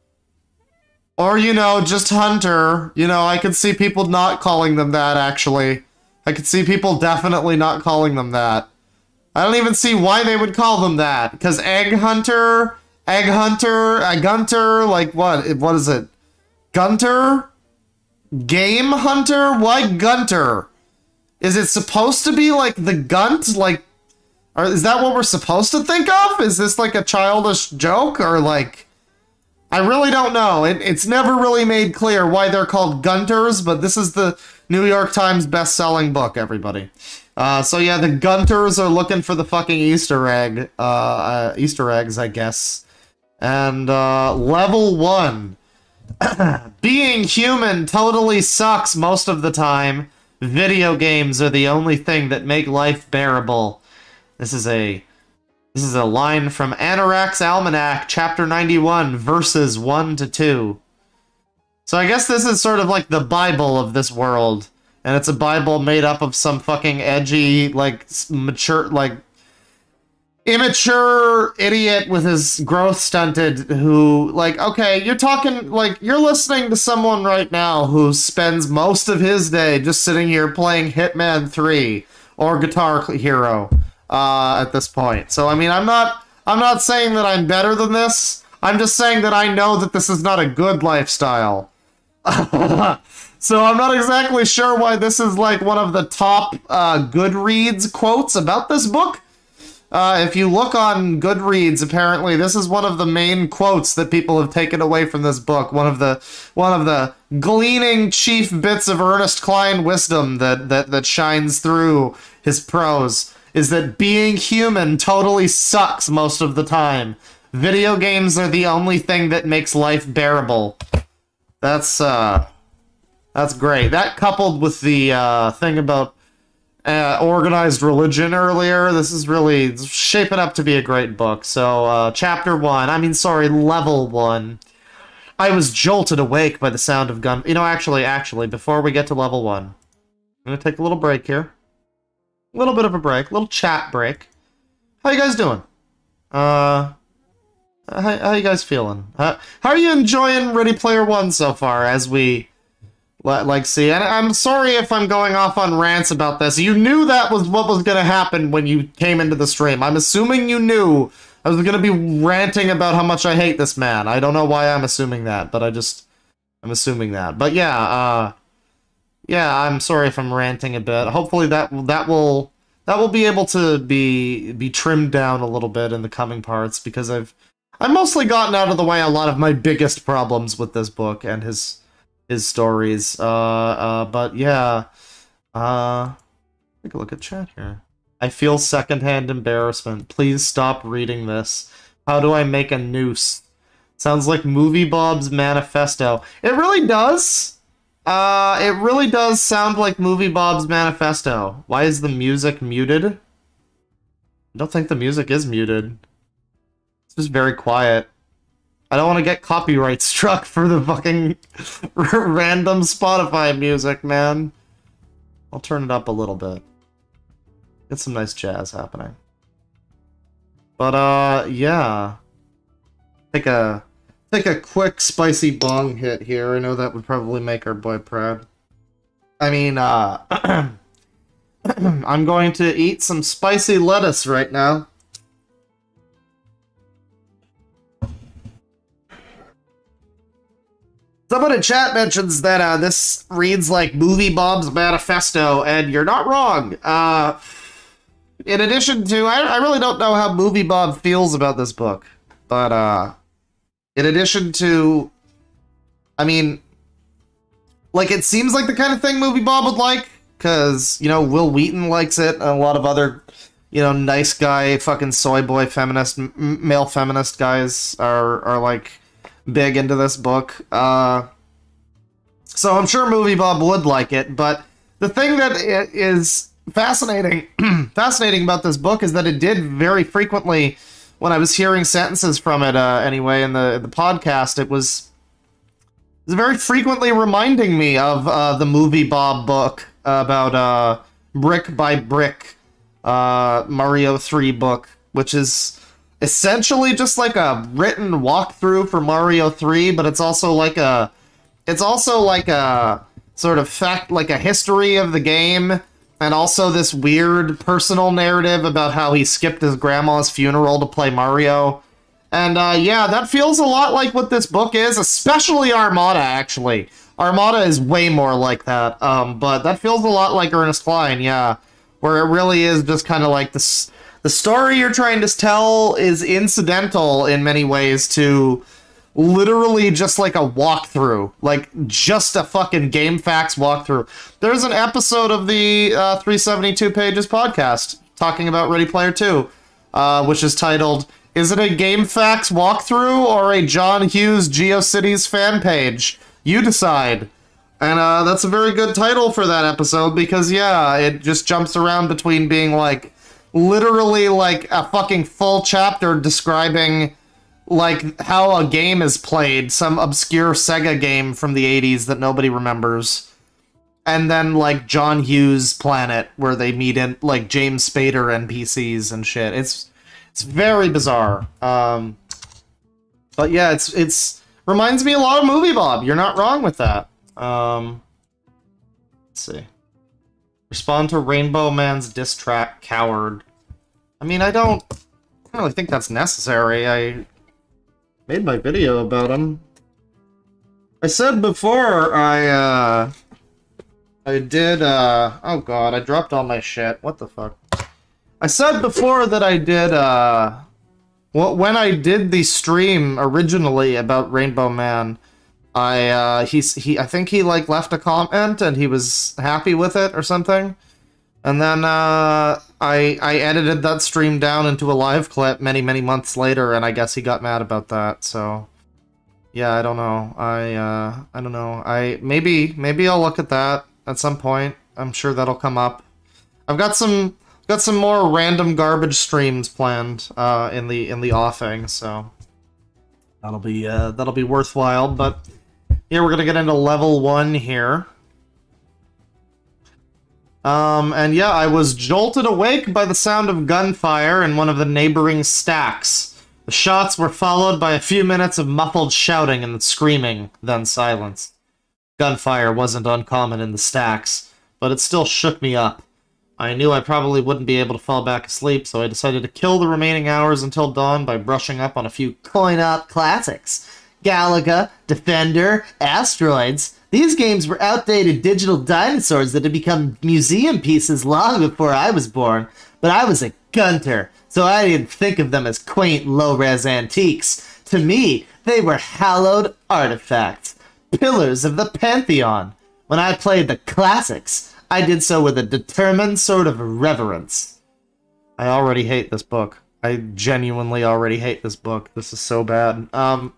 Or, you know, just Hunter. You know, I could see people not calling them that, actually. I could see people definitely not calling them that. I don't even see why they would call them that. Because Egg Hunter, Egg Hunter, a Gunter, like what? What is it? Gunter? Game Hunter? Why Gunter? Is it supposed to be like the Gunt? Like, or is that what we're supposed to think of? Is this like a childish joke? Or like, I really don't know. It, it's never really made clear why they're called Gunters, but this is the New York Times best-selling book, everybody. Uh, so yeah, the Gunters are looking for the fucking Easter egg. Uh, uh, Easter eggs, I guess. And uh, level one. Being human totally sucks most of the time. Video games are the only thing that make life bearable. This is a this is a line from Anorak's Almanac, chapter ninety-one, verses one to two. So I guess this is sort of like the Bible of this world, and it's a Bible made up of some fucking edgy, like mature, like immature idiot with his growth stunted who, like, okay, you're talking, like, you're listening to someone right now who spends most of his day just sitting here playing Hitman three or Guitar Hero. Uh, at this point. So, I mean, I'm not, I'm not saying that I'm better than this. I'm just saying that I know that this is not a good lifestyle. So I'm not exactly sure why this is, like, one of the top, uh, Goodreads quotes about this book. Uh, if you look on Goodreads, apparently, this is one of the main quotes that people have taken away from this book. One of the, one of the gleaning chief bits of Ernest Cline wisdom that, that, that shines through his prose is that being human totally sucks most of the time. Video games are the only thing that makes life bearable. That's, uh... That's great. That coupled with the, uh, thing about uh, organized religion earlier. This is really shaping up to be a great book. So, uh, chapter one, I mean, sorry, level one. I was jolted awake by the sound of gun. You know, actually, actually, before we get to level one, I'm gonna take a little break here. A little bit of a break, a little chat break. How you guys doing? Uh, how, how you guys feeling? How, how are you enjoying Ready Player One so far, as we, like, see? And I'm sorry if I'm going off on rants about this. You knew that was what was gonna happen when you came into the stream. I'm assuming you knew I was gonna be ranting about how much I hate this man. I don't know why I'm assuming that, but I just, I'm assuming that. But yeah, uh... yeah, I'm sorry if I'm ranting a bit. Hopefully that that will that will be able to be be trimmed down a little bit in the coming parts, because I've I've mostly gotten out of the way a lot of my biggest problems with this book and his his stories. Uh, uh, but yeah, uh, take a look at chat here. I feel secondhand embarrassment. Please stop reading this. How do I make a noose? Sounds like Movie Bob's manifesto. It really does. Uh, it really does sound like Movie Bob's manifesto. Why is the music muted? I don't think the music is muted. It's just very quiet. I don't want to get copyright struck for the fucking random Spotify music, man. I'll turn it up a little bit. Get some nice jazz happening. But, uh, yeah. Take a... Take a quick spicy bong hit here. I know that would probably make our boy proud. I mean, uh... I'm going to eat some spicy lettuce right now. Someone in chat mentions that uh, this reads like Movie Bob's manifesto, and you're not wrong. Uh, in addition to... I, I really don't know how Movie Bob feels about this book, but, uh... in addition to, I mean, like, it seems like the kind of thing Movie Bob would like, because, you know, Will Wheaton likes it, and a lot of other, you know, nice guy, fucking soy boy feminist, m male feminist guys are, are, like, big into this book. Uh, so I'm sure Movie Bob would like it, but the thing that is fascinating, fascinating about this book is that it did very frequently, when I was hearing sentences from it, uh, anyway, in the, the podcast, it was, it was very frequently reminding me of uh, the Movie Bob book about uh, Brick by Brick uh, Mario three book, which is essentially just like a written walkthrough for Mario three, but it's also like a, it's also like a sort of fact, like a history of the game. And also this weird personal narrative about how he skipped his grandma's funeral to play Mario. And uh, yeah, that feels a lot like what this book is, especially Armada, actually. Armada is way more like that, um, but that feels a lot like Ernest Cline, yeah. Where it really is just kind of like this, the story you're trying to tell is incidental in many ways to literally just like a walkthrough, like just a fucking GameFAQs walkthrough. There's an episode of the uh, three seventy-two Pages podcast talking about Ready Player two, uh, which is titled, "Is it a GameFAQs walkthrough or a John Hughes GeoCities fan page? You decide." And uh, that's a very good title for that episode because, yeah, it just jumps around between being like literally like a fucking full chapter describing like how a game is played, some obscure Sega game from the eighties that nobody remembers, and then like John Hughes Planet where they meet in like James Spader N P Cs and shit. It's it's very bizarre. Um, but yeah, it's it's reminds me a lot of Movie Bob. You're not wrong with that. Um, let's see. Respond to Rainbow Man's diss track, Coward. I mean, I don't, I don't really think that's necessary. I made my video about him. I said before I, uh, I did, uh, oh god, I dropped all my shit. What the fuck? I said before that I did, uh, well, when I did the stream originally about Rainbow Man, I, uh, he's, he, I think he, like, left a comment and he was happy with it or something. And then, uh, I, I edited that stream down into a live clip many, many months later, and I guess he got mad about that, so... Yeah, I don't know. I, uh, I don't know. I, maybe, maybe I'll look at that at some point. I'm sure that'll come up. I've got some got some more random garbage streams planned uh, in the in the offing, so that'll be uh, that'll be worthwhile. But yeah, we're gonna get into level one here. Um, and yeah, I was jolted awake by the sound of gunfire in one of the neighboring stacks. The shots were followed by a few minutes of muffled shouting and screaming, then silence. Gunfire wasn't uncommon in the stacks, but it still shook me up. I knew I probably wouldn't be able to fall back asleep, so I decided to kill the remaining hours until dawn by brushing up on a few coin-op classics. Galaga, Defender, Asteroids. These games were outdated digital dinosaurs that had become museum pieces long before I was born, but I was a gunter, so I didn't think of them as quaint, low-res antiques. To me, they were hallowed artifacts, pillars of the pantheon. When I played the classics, I did so with a determined sort of reverence. I already hate this book. I genuinely already hate this book. This is so bad. Um...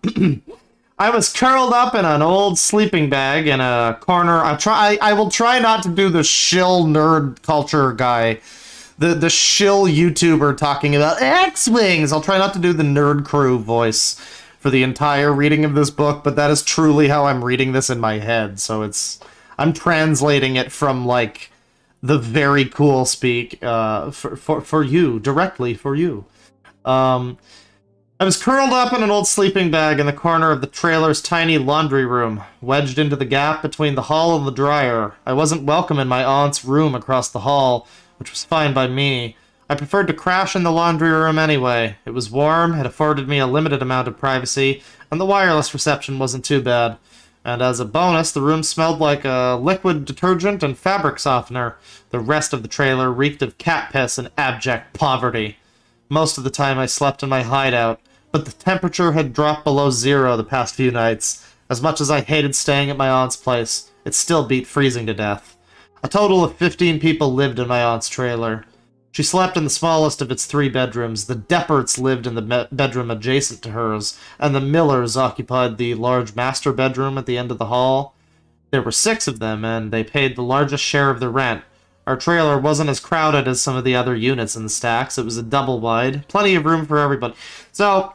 I was curled up in an old sleeping bag in a corner. I try. I, I will try not to do the shill nerd culture guy, the the shill YouTuber talking about X-wings. I'll try not to do the nerd crew voice for the entire reading of this book, but that is truly how I'm reading this in my head. So it's I'm translating it from like the very cool speak uh, for for for you directly for you. Um. I was curled up in an old sleeping bag in the corner of the trailer's tiny laundry room, wedged into the gap between the hall and the dryer. I wasn't welcome in my aunt's room across the hall, which was fine by me. I preferred to crash in the laundry room anyway. It was warm, it afforded me a limited amount of privacy, and the wireless reception wasn't too bad. And as a bonus, the room smelled like a liquid detergent and fabric softener. The rest of the trailer reeked of cat piss and abject poverty. Most of the time I slept in my hideout, but the temperature had dropped below zero the past few nights. As much as I hated staying at my aunt's place, it still beat freezing to death. A total of fifteen people lived in my aunt's trailer. She slept in the smallest of its three bedrooms. The Depperts lived in the bedroom adjacent to hers, and the Millers occupied the large master bedroom at the end of the hall. There were six of them, and they paid the largest share of the rent. Our trailer wasn't as crowded as some of the other units in the stacks. It was a double wide. Plenty of room for everybody. So,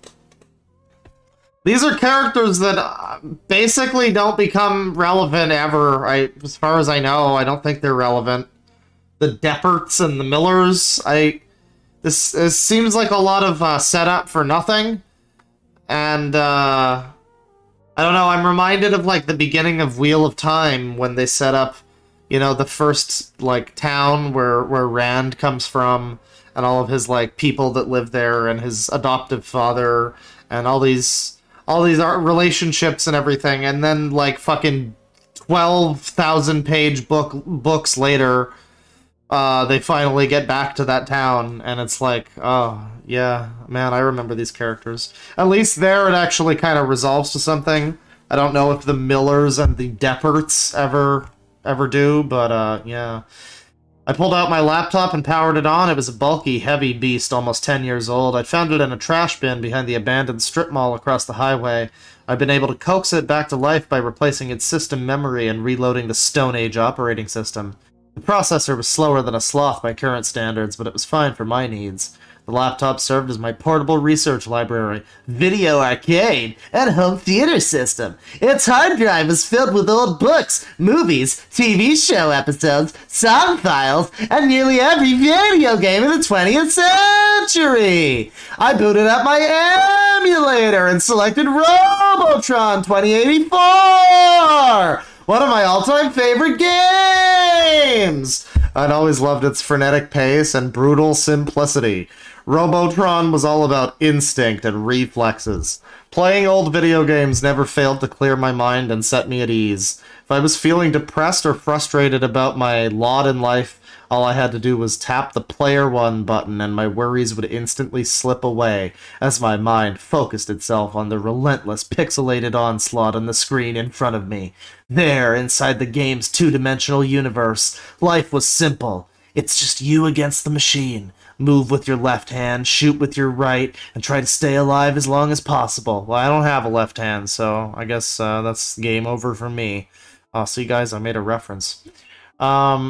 these are characters that basically don't become relevant ever. I, as far as I know, I don't think they're relevant. The Depperts and the Millers, I... This, this seems like a lot of uh, setup for nothing. And, uh... I don't know, I'm reminded of, like, the beginning of Wheel of Time when they set up, you know, the first, like, town where, where Rand comes from, and all of his, like, people that live there, and his adoptive father, and all these, all these art relationships and everything, and then, like, fucking twelve thousand page book, books later, uh, they finally get back to that town, and it's like, oh, yeah, man, I remember these characters. At least there it actually kind of resolves to something. I don't know if the Millers and the Depperts ever... ever do, but uh, yeah. I pulled out my laptop and powered it on. It was a bulky, heavy beast, almost ten years old. I'd found it in a trash bin behind the abandoned strip mall across the highway. I'd been able to coax it back to life by replacing its system memory and reloading the Stone Age operating system. The processor was slower than a sloth by current standards, but it was fine for my needs. The laptop served as my portable research library, video arcade, and home theater system. Its hard drive was filled with old books, movies, T V show episodes, song files, and nearly every video game in the twentieth century. I booted up my emulator and selected Robotron twenty eighty-four, one of my all-time favorite games. I'd always loved its frenetic pace and brutal simplicity. Robotron was all about instinct and reflexes. Playing old video games never failed to clear my mind and set me at ease. If I was feeling depressed or frustrated about my lot in life, all I had to do was tap the Player One button and my worries would instantly slip away as my mind focused itself on the relentless pixelated onslaught on the screen in front of me. There, inside the game's two-dimensional universe, life was simple. It's just you against the machine. Move with your left hand, shoot with your right, and try to stay alive as long as possible. Well, I don't have a left hand, so I guess uh, that's game over for me. Oh, see, guys, I made a reference. Um,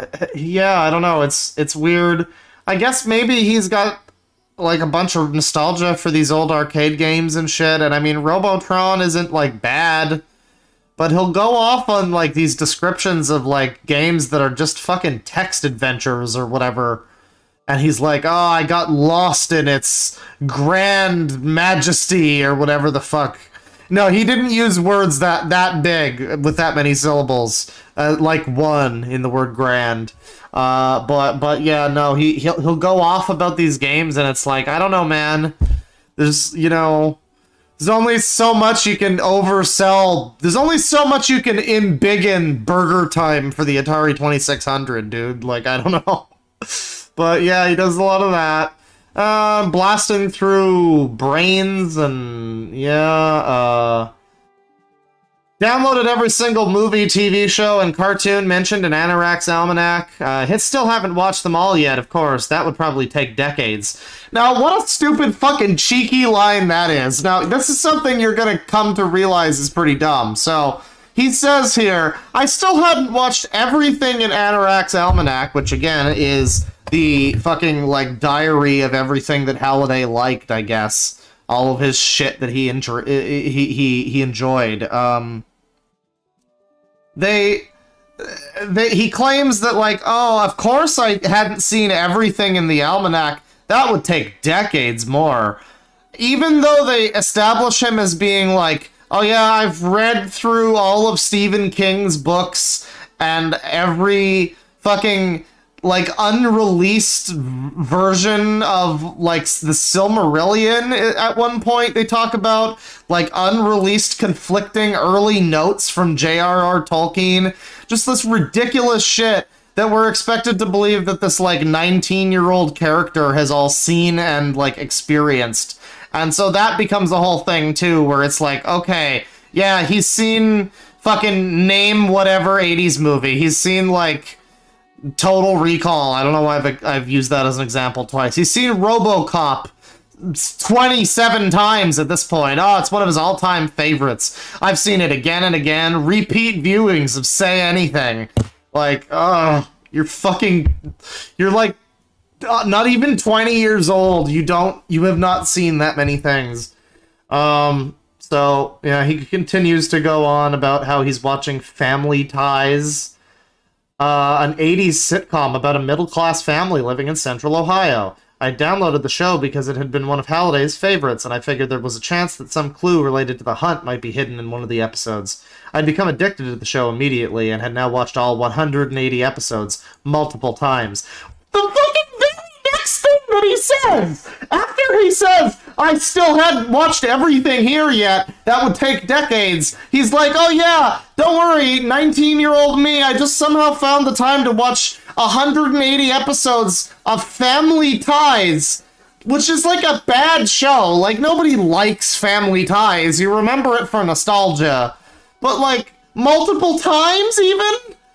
Yeah, I don't know. It's it's weird. I guess maybe he's got like a bunch of nostalgia for these old arcade games and shit. And I mean, Robotron isn't like bad, but he'll go off on like these descriptions of like games that are just fucking text adventures or whatever. And he's like, oh, I got lost in its grand majesty or whatever the fuck. No, he didn't use words that that big with that many syllables, uh, like one in the word grand. Uh, but but yeah, no, he he'll he'll go off about these games, and it's like, I don't know, man. There's you know, there's only so much you can oversell. There's only so much you can embiggen Burger Time for the Atari twenty-six hundred, dude. Like, I don't know. But yeah, he does a lot of that. Uh, blasting through brains and, yeah, uh... downloaded every single movie, T V show, and cartoon mentioned in Anorak's Almanac. Uh, hit still haven't watched them all yet, of course. That would probably take decades. Now, what a stupid fucking cheeky line that is. Now, this is something you're gonna come to realize is pretty dumb. So, he says here, I still hadn't watched everything in Anorak's Almanac, which again is the fucking, like, diary of everything that Halliday liked, I guess. All of his shit that he enjoy he, he, he enjoyed. Um, they, they... He claims that, like, oh, of course I hadn't seen everything in the Almanac. That would take decades more. Even though they establish him as being, like, oh yeah, I've read through all of Stephen King's books and every fucking, like, unreleased version of, like, the Silmarillion at one point they talk about, like, unreleased conflicting early notes from J R R Tolkien. Just this ridiculous shit that we're expected to believe that this, like, nineteen-year-old character has all seen and, like, experienced. And so that becomes the whole thing, too, where it's like, okay, yeah, he's seen fucking name whatever eighties movie. He's seen, like, Total Recall. I don't know why I've, I've used that as an example twice. He's seen RoboCop twenty-seven times at this point. Oh, it's one of his all-time favorites. I've seen it again and again. Repeat viewings of Say Anything. Like, oh, you're fucking... You're like... Uh, not even twenty years old. You don't, you have not seen that many things. Um, so, yeah, he continues to go on about how he's watching Family Ties, uh, an eighties sitcom about a middle-class family living in central Ohio. I downloaded the show because it had been one of Halliday's favorites, and I figured there was a chance that some clue related to the hunt might be hidden in one of the episodes. I'd become addicted to the show immediately, and had now watched all one hundred eighty episodes multiple times. The fucking very next thing that he says, after he says, I still hadn't watched everything here yet, that would take decades, he's like, oh yeah, don't worry, nineteen-year-old me, I just somehow found the time to watch one hundred eighty episodes of Family Ties, which is like a bad show. Like, nobody likes Family Ties, you remember it for nostalgia, but like, multiple times even?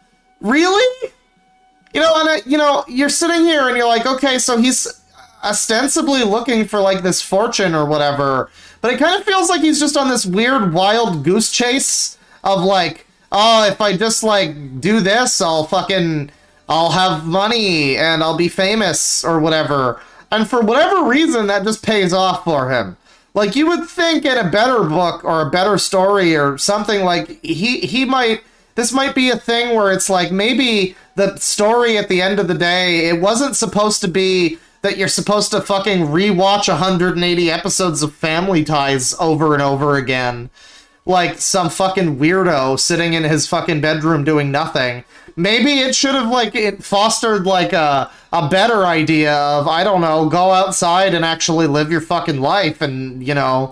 Really? You know, and, uh, you know, you're sitting here and you're like, okay, so he's ostensibly looking for, like, this fortune or whatever, but it kind of feels like he's just on this weird wild goose chase of, like, oh, if I just, like, do this, I'll fucking, I'll have money and I'll be famous or whatever. And for whatever reason, that just pays off for him. Like, you would think in a better book or a better story or something, like, he, he might... This might be a thing where it's like, maybe the story at the end of the day, it wasn't supposed to be that you're supposed to fucking rewatch one hundred eighty episodes of Family Ties over and over again. Like some fucking weirdo sitting in his fucking bedroom doing nothing. Maybe it should have, like, it fostered, like, a, a better idea of, I don't know, go outside and actually live your fucking life and, you know...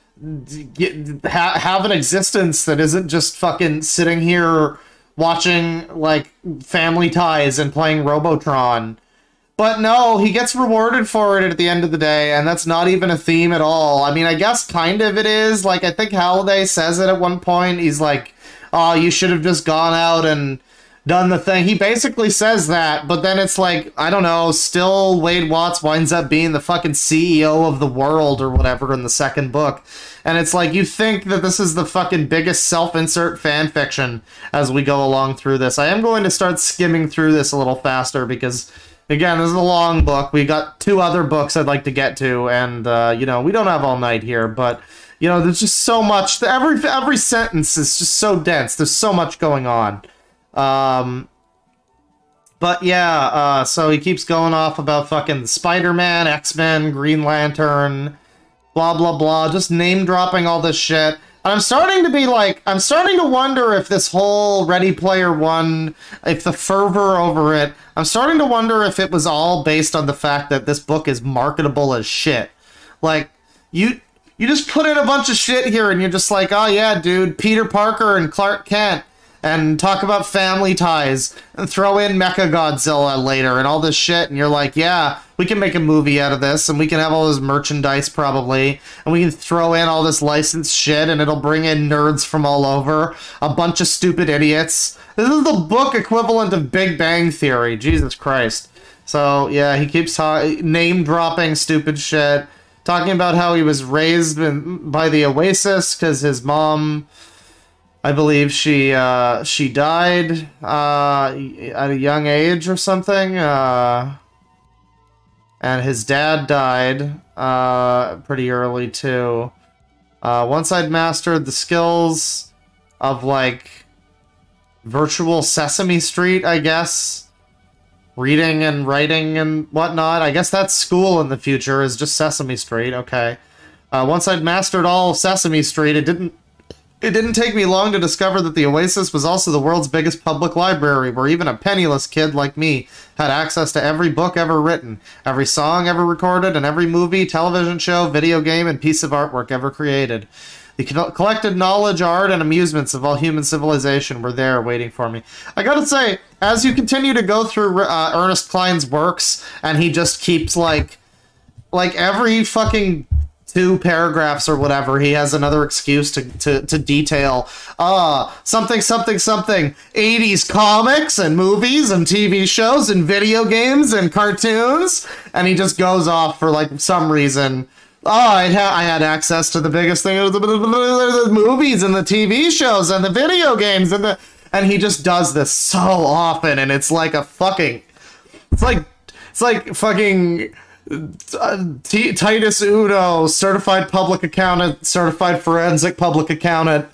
Get, ha have an existence that isn't just fucking sitting here watching, like, Family Ties and playing Robotron. But no, he gets rewarded for it at the end of the day, and that's not even a theme at all. I mean, I guess kind of it is. Like, I think Halliday says it at one point. He's like, oh, you should have just gone out and done the thing. He basically says that, but then it's like, I don't know, still Wade Watts winds up being the fucking C E O of the world or whatever in the second book. And it's like, you think that this is the fucking biggest self-insert fan fiction as we go along through this. I am going to start skimming through this a little faster because, again, this is a long book. We got two other books I'd like to get to, and, uh, you know, we don't have all night here, but, you know, there's just so much. Every, every sentence is just so dense. There's so much going on. Um, but yeah, uh, so he keeps going off about fucking Spider-Man, X-Men, Green Lantern, blah, blah, blah, just name-dropping all this shit. And I'm starting to be like, I'm starting to wonder if this whole Ready Player One, if the fervor over it, I'm starting to wonder if it was all based on the fact that this book is marketable as shit. Like, you... You just put in a bunch of shit here and you're just like, oh yeah, dude, Peter Parker and Clark Kent, and talk about family ties, and throw in Mechagodzilla later and all this shit, and you're like, yeah, we can make a movie out of this, and we can have all this merchandise probably, and we can throw in all this licensed shit, and it'll bring in nerds from all over, a bunch of stupid idiots. This is the book equivalent of Big Bang Theory, Jesus Christ. So, yeah, he keeps name-dropping stupid shit, talking about how he was raised in, by the Oasis because his mom, I believe she uh, she died uh, at a young age or something, uh, and his dad died uh, pretty early too. Uh, once I'd mastered the skills of like virtual Sesame Street, I guess. Reading and writing and whatnot. I guess that's school in the future, is just Sesame Street. Okay. Uh, once I'd mastered all of Sesame Street, it didn't it didn't take me long to discover that the Oasis was also the world's biggest public library, where even a penniless kid like me had access to every book ever written, every song ever recorded, and every movie, television show, video game, and piece of artwork ever created. The collected knowledge, art, and amusements of all human civilization were there waiting for me. I gotta say, as you continue to go through uh, Ernest Cline's works, and he just keeps, like, like every fucking two paragraphs or whatever, he has another excuse to, to, to detail, ah, uh, something, something, something, eighties comics and movies and T V shows and video games and cartoons, and he just goes off for, like, some reason. Oh, I, ha I had access to the biggest thing, the, the, the movies and the T V shows and the video games and the, and he just does this so often, and it's like a fucking, it's like, it's like fucking uh, T Titus Uno, certified public accountant, certified forensic public accountant,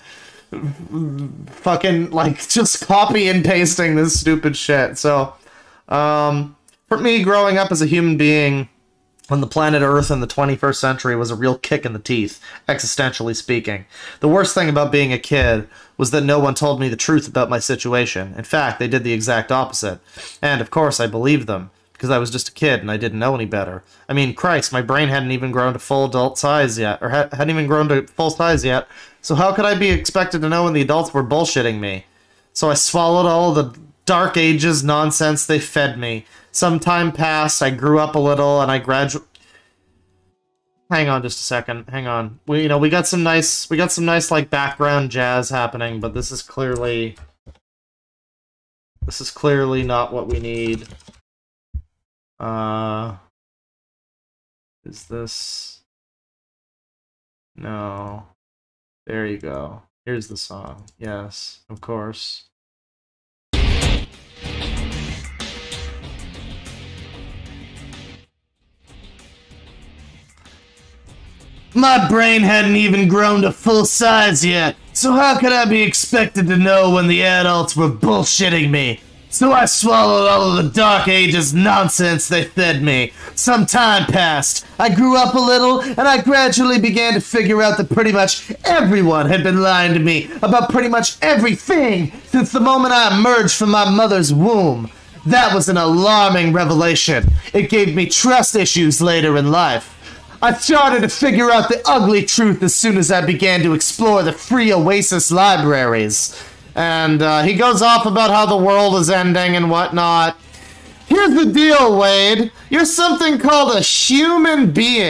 fucking like just copy and pasting this stupid shit. So, um, for me, growing up as a human being on the planet Earth in the twenty-first century was a real kick in the teeth, existentially speaking. The worst thing about being a kid was that no one told me the truth about my situation. In fact, they did the exact opposite. And, of course, I believed them, because I was just a kid and I didn't know any better. I mean, Christ, my brain hadn't even grown to full adult size yet, or ha hadn't even grown to full size yet, so how could I be expected to know when the adults were bullshitting me? So I swallowed all the Dark Ages nonsense they fed me. Some time passed, I grew up a little, and I gradually... Hang on just a second, hang on. We, you know, we got some nice, we got some nice, like, background jazz happening, but this is clearly... This is clearly not what we need. Uh... Is this... No. There you go. Here's the song. Yes, of course. My brain hadn't even grown to full size yet, so how could I be expected to know when the adults were bullshitting me? So I swallowed all of the Dark Ages nonsense they fed me. Some time passed. I grew up a little, and I gradually began to figure out that pretty much everyone had been lying to me about pretty much everything since the moment I emerged from my mother's womb. That was an alarming revelation. It gave me trust issues later in life. I started to figure out the ugly truth as soon as I began to explore the free Oasis libraries. And uh, he goes off about how the world is ending and whatnot. Here's the deal, Wade. You're something called a human being.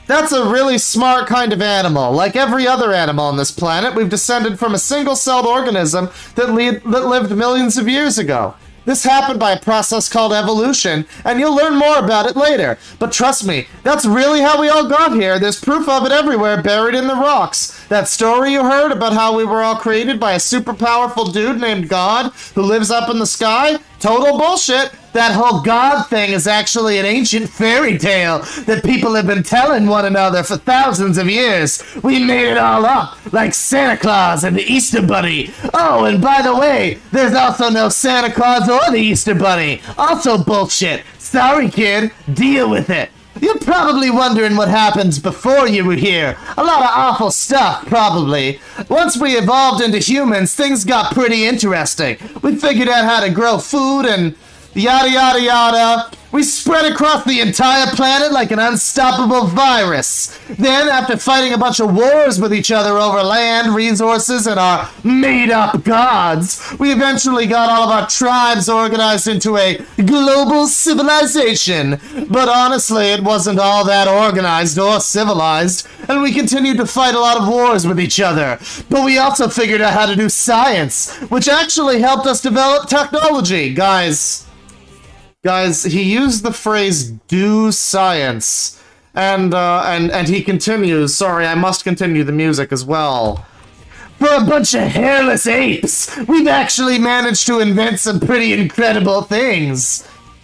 That's a really smart kind of animal. Like every other animal on this planet, we've descended from a single-celled organism that, li that lived millions of years ago. This happened by a process called evolution, and you'll learn more about it later. But trust me, that's really how we all got here. There's proof of it everywhere, buried in the rocks. That story you heard about how we were all created by a super powerful dude named God who lives up in the sky? Total bullshit. That whole God thing is actually an ancient fairy tale that people have been telling one another for thousands of years. We made it all up, like Santa Claus and the Easter Bunny. Oh, and by the way, there's also no Santa Claus or the Easter Bunny. Also bullshit. Sorry, kid. Deal with it. You're probably wondering what happened before you were here. A lot of awful stuff, probably. Once we evolved into humans, things got pretty interesting. We figured out how to grow food and yada yada yada. We spread across the entire planet like an unstoppable virus. Then, after fighting a bunch of wars with each other over land, resources, and our made-up gods, we eventually got all of our tribes organized into a global civilization. But honestly, it wasn't all that organized or civilized, and we continued to fight a lot of wars with each other. But we also figured out how to do science, which actually helped us develop technology. Guys... Guys, he used the phrase "do science," and, uh, and, and he continues, sorry, I must continue the music as well. For a bunch of hairless apes, we've actually managed to invent some pretty incredible things.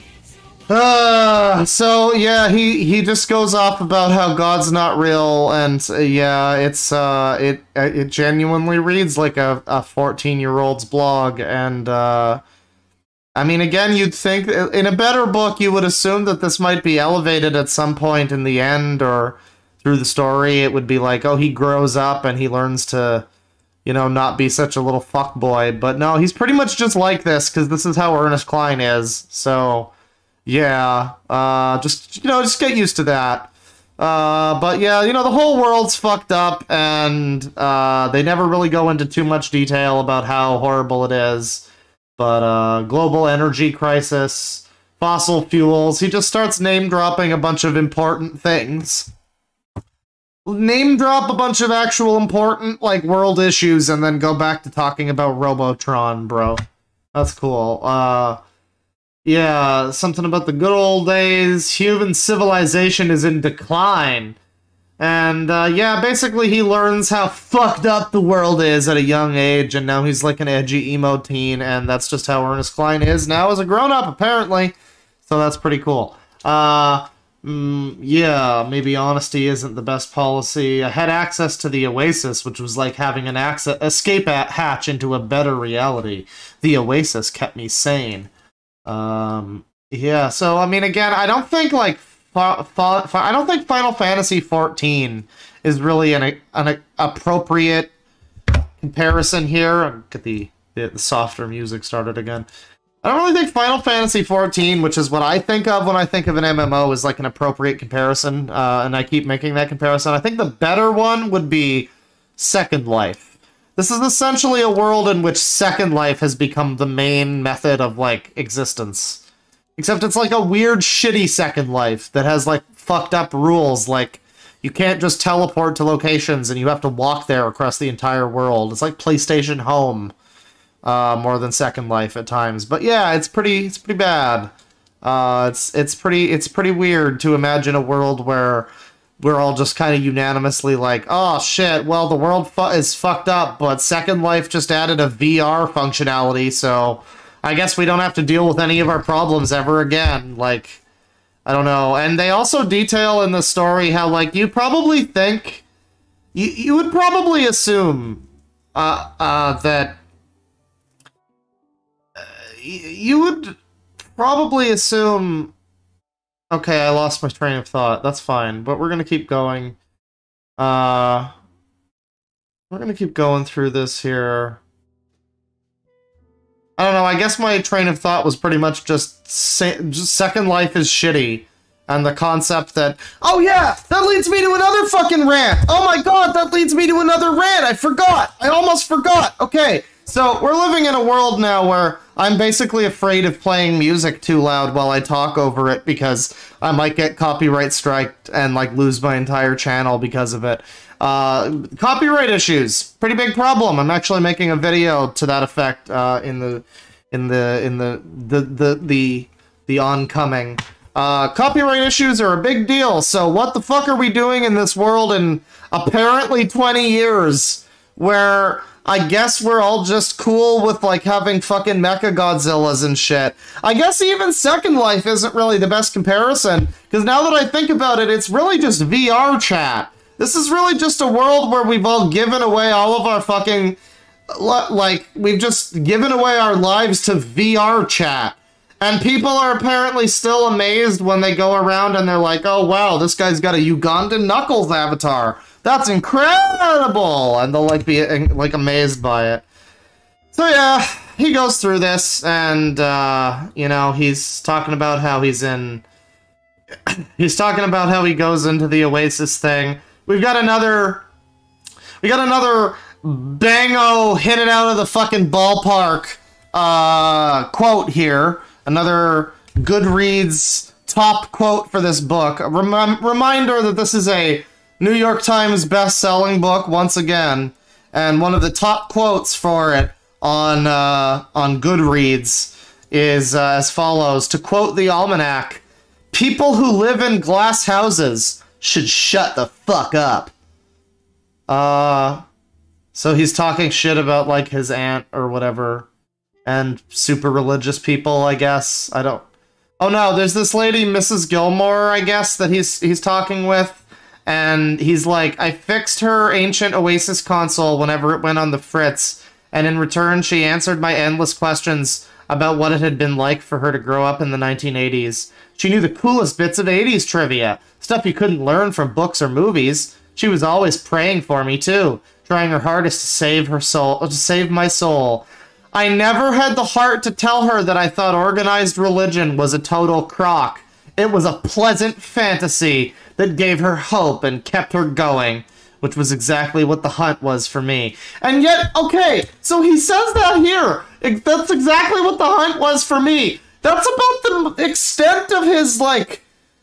Uh, so, yeah, he, he just goes off about how God's not real, and, uh, yeah, it's, uh, it, it genuinely reads like a, a fourteen-year-old's blog, and, uh... I mean, again, you'd think, in a better book, you would assume that this might be elevated at some point in the end, or through the story, it would be like, oh, he grows up and he learns to, you know, not be such a little fuckboy. But no, he's pretty much just like this, because this is how Ernest Cline is. So, yeah, uh, just, you know, just get used to that. Uh, but yeah, you know, the whole world's fucked up, and uh, they never really go into too much detail about how horrible it is. But, uh, global energy crisis, fossil fuels, he just starts name-dropping a bunch of important things. Name-drop a bunch of actual important, like, world issues, and then go back to talking about Robotron, bro. That's cool. Uh, yeah, something about the good old days, human civilization is in decline. And, uh, yeah, basically he learns how fucked up the world is at a young age, and now he's like an edgy emo teen, and that's just how Ernest Cline is now as a grown-up, apparently. So that's pretty cool. Uh, mm, yeah, maybe honesty isn't the best policy. I had access to the Oasis, which was like having an access escape hatch into a better reality. The Oasis kept me sane. Um, yeah, so, I mean, again, I don't think, like, I don't think Final Fantasy fourteen is really an, an appropriate comparison here. I'll get the, the, the softer music started again. I don't really think Final Fantasy fourteen, which is what I think of when I think of an M M O, is like an appropriate comparison, uh, and I keep making that comparison. I think the better one would be Second Life. This is essentially a world in which Second Life has become the main method of, like, existence. Except it's like a weird, shitty Second Life that has, like, fucked up rules, like, you can't just teleport to locations and you have to walk there across the entire world. It's like PlayStation Home, uh, more than Second Life at times. But yeah, it's pretty, it's pretty bad. Uh, it's, it's pretty, it's pretty weird to imagine a world where we're all just kind of unanimously like, oh shit, well, the world fu is fucked up, but Second Life just added a V R functionality, so I guess we don't have to deal with any of our problems ever again. Like, I don't know. And they also detail in the story how, like, you probably think... You, you would probably assume uh, uh, that... Uh, you would probably assume... Okay, I lost my train of thought. That's fine, but we're gonna keep going. Uh, we're gonna keep going through this here. I don't know, I guess my train of thought was pretty much just, say, just Second Life is shitty. And the concept that, oh yeah, that leads me to another fucking rant! Oh my god, that leads me to another rant! I forgot! I almost forgot! Okay, so we're living in a world now where I'm basically afraid of playing music too loud while I talk over it because I might get copyright striked and like lose my entire channel because of it. Uh, copyright issues, pretty big problem. I'm actually making a video to that effect uh, in the in the in the the the the, the oncoming. Uh, copyright issues are a big deal. So what the fuck are we doing in this world in apparently twenty years where I guess we're all just cool with, like, having fucking Mecha Godzillas and shit. I guess even Second Life isn't really the best comparison, because now that I think about it, it's really just V R chat. This is really just a world where we've all given away all of our fucking... Like, we've just given away our lives to V R chat. And people are apparently still amazed when they go around and they're like, oh wow, this guy's got a Ugandan Knuckles avatar. That's incredible! And they'll like be like amazed by it. So yeah, he goes through this and uh, you know, he's talking about how he's in he's talking about how he goes into the Oasis thing. We've got another we got another bango hit it out of the fucking ballpark uh, quote here. Another Goodreads top quote for this book. A rem reminder that this is a New York Times best-selling book once again, and one of the top quotes for it on uh, on Goodreads is uh, as follows. To quote the almanac, "People who live in glass houses should shut the fuck up." Uh, so he's talking shit about like his aunt or whatever, and super religious people, I guess. I don't. Oh no, there's this lady, Missus Gilmore, I guess, that he's he's talking with. And he's like, I fixed her ancient Oasis console whenever it went on the fritz, and in return she answered my endless questions about what it had been like for her to grow up in the nineteen eighties. She knew the coolest bits of eighties trivia, stuff you couldn't learn from books or movies. She was always praying for me too, trying her hardest to save her soul, to save my soul. I never had the heart to tell her that I thought organized religion was a total crock. It was a pleasant fantasy that gave her hope and kept her going, which was exactly what the hunt was for me. And yet, okay, so he says that here. That's exactly what the hunt was for me. That's about the extent of his, like,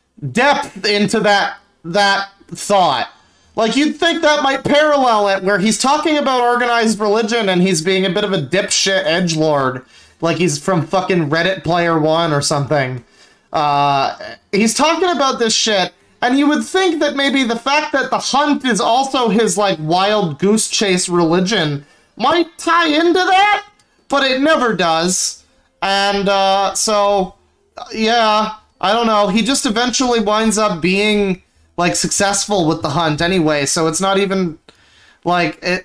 depth into that, that thought. Like, you'd think that might parallel it, where he's talking about organized religion and he's being a bit of a dipshit edgelord. Like he's from fucking Reddit Player One or something. Uh, he's talking about this shit, and you would think that maybe the fact that the hunt is also his, like, wild goose chase religion might tie into that, but it never does. And, uh, so, yeah, I don't know. He just eventually winds up being, like, successful with the hunt anyway, so it's not even, like, it...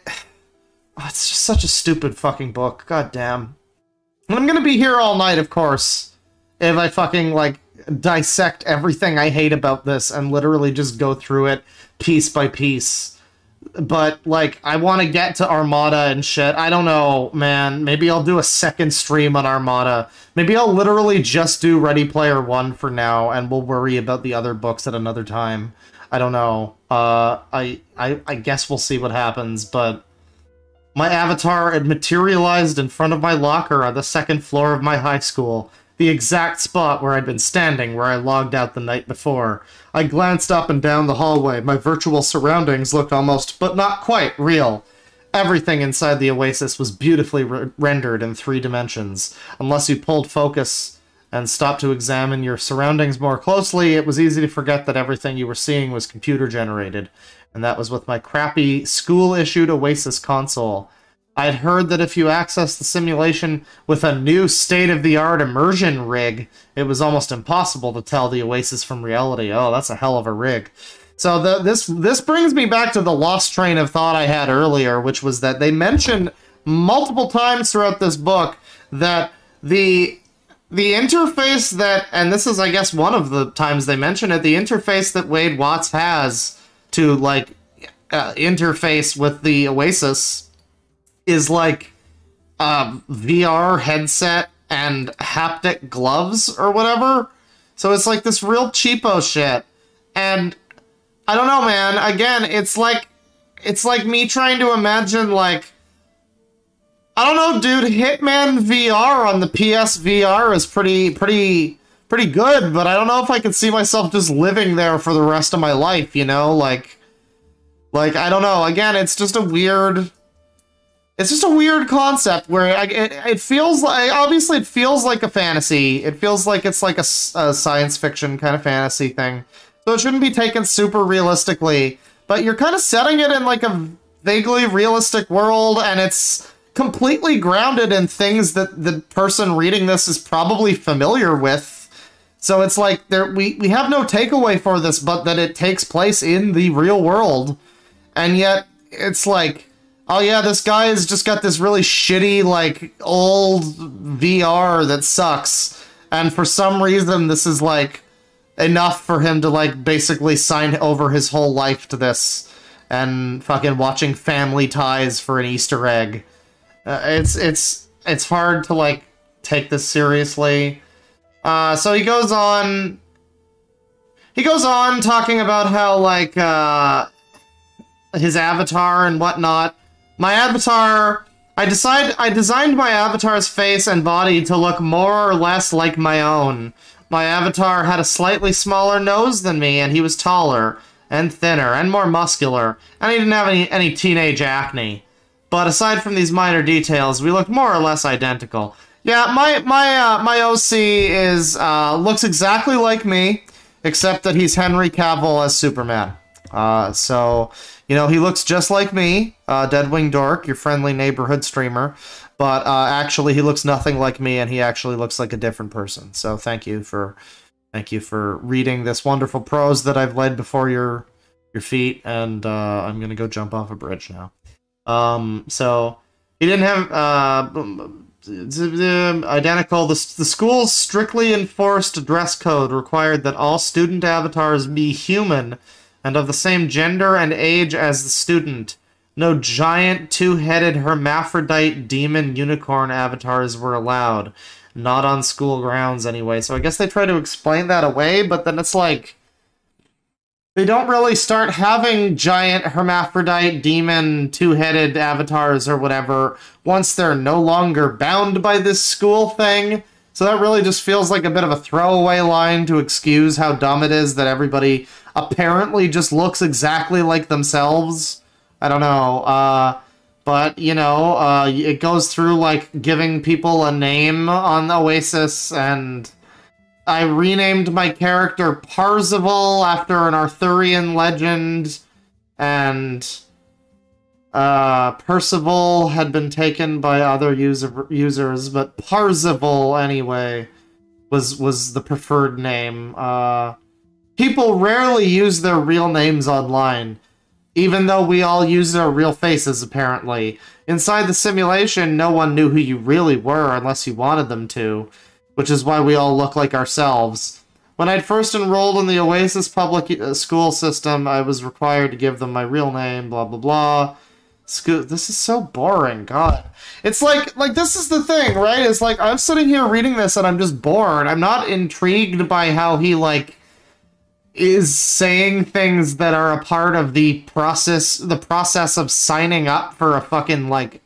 Oh, it's just such a stupid fucking book. God damn. And I'm gonna be here all night, of course, if I fucking, like, dissect everything I hate about this and literally just go through it piece by piece. But, like, I want to get to Armada and shit. I don't know, man. Maybe I'll do a second stream on Armada. Maybe I'll literally just do Ready Player One for now, and we'll worry about the other books at another time. I don't know. Uh, I, I, I guess we'll see what happens, but... My avatar had materialized in front of my locker on the second floor of my high school, the exact spot where I'd been standing where I logged out the night before. I glanced up and down the hallway. My virtual surroundings looked almost, but not quite, real. Everything inside the Oasis was beautifully re rendered in three dimensions. Unless you pulled focus and stopped to examine your surroundings more closely, it was easy to forget that everything you were seeing was computer-generated. And that was with my crappy, school-issued Oasis console. I'd heard that if you access the simulation with a new state-of-the-art immersion rig, it was almost impossible to tell the Oasis from reality. Oh, that's a hell of a rig. So the, this this brings me back to the lost train of thought I had earlier, which was that they mentioned multiple times throughout this book that the the interface that, and this is, I guess, one of the times they mention it, the interface that Wade Watts has to, like, uh, interface with the Oasis is, like, a V R headset and haptic gloves or whatever. So it's, like, this real cheapo shit. And I don't know, man. Again, it's like, it's like me trying to imagine, like, I don't know, dude. Hitman V R on the P S V R is pretty, pretty, pretty good, but I don't know if I could see myself just living there for the rest of my life, you know? Like, like, I don't know. Again, it's just a weird... It's just a weird concept where I, it, it feels like... Obviously, it feels like a fantasy. It feels like it's like a, a science fiction kind of fantasy thing. So it shouldn't be taken super realistically. But you're kind of setting it in like a vaguely realistic world, and it's completely grounded in things that the person reading this is probably familiar with. So it's like there we, we have no takeaway for this, but that it takes place in the real world. And yet it's like, oh yeah, this guy has just got this really shitty, like, old V R that sucks. And for some reason, this is, like, enough for him to, like, basically sign over his whole life to this. And fucking watching Family Ties for an Easter egg. Uh, it's, it's, it's hard to, like, take this seriously. Uh, so he goes on... He goes on talking about how, like, uh... his avatar and whatnot. My avatar... I decide I designed my avatar's face and body to look more or less like my own. My avatar had a slightly smaller nose than me, and he was taller, and thinner, and more muscular, and he didn't have any, any teenage acne. But aside from these minor details, we look more or less identical. Yeah, my my uh, my O C is uh, looks exactly like me, except that he's Henry Cavill as Superman. Uh, so, you know, he looks just like me, uh, DeadwingDork, your friendly neighborhood streamer, but uh, actually he looks nothing like me, and he actually looks like a different person. So thank you for thank you for reading this wonderful prose that I've laid before your your feet, and uh, I'm gonna go jump off a bridge now. Um, so he didn't have uh, identical. The the school's strictly enforced dress code required that all student avatars be human and of the same gender and age as the student. No giant, two-headed hermaphrodite demon unicorn avatars were allowed. Not on school grounds, anyway. So I guess they try to explain that away, but then it's like... They don't really start having giant hermaphrodite demon two-headed avatars or whatever once they're no longer bound by this school thing. So that really just feels like a bit of a throwaway line to excuse how dumb it is that everybody apparently just looks exactly like themselves. I don't know, uh, but, you know, uh, it goes through, like, giving people a name on Oasis, and I renamed my character Parzival after an Arthurian legend, and uh, Percival had been taken by other user users, but Parzival, anyway, was, was the preferred name. Uh... People rarely use their real names online, even though we all use our real faces, apparently. Inside the simulation, no one knew who you really were unless you wanted them to, which is why we all look like ourselves. When I'd first enrolled in the Oasis public school system, I was required to give them my real name, blah blah blah. Sco- this is so boring, God. It's like, like, this is the thing, right? It's like, I'm sitting here reading this and I'm just bored. I'm not intrigued by how he, like, is saying things that are a part of the process, the process of signing up for a fucking, like,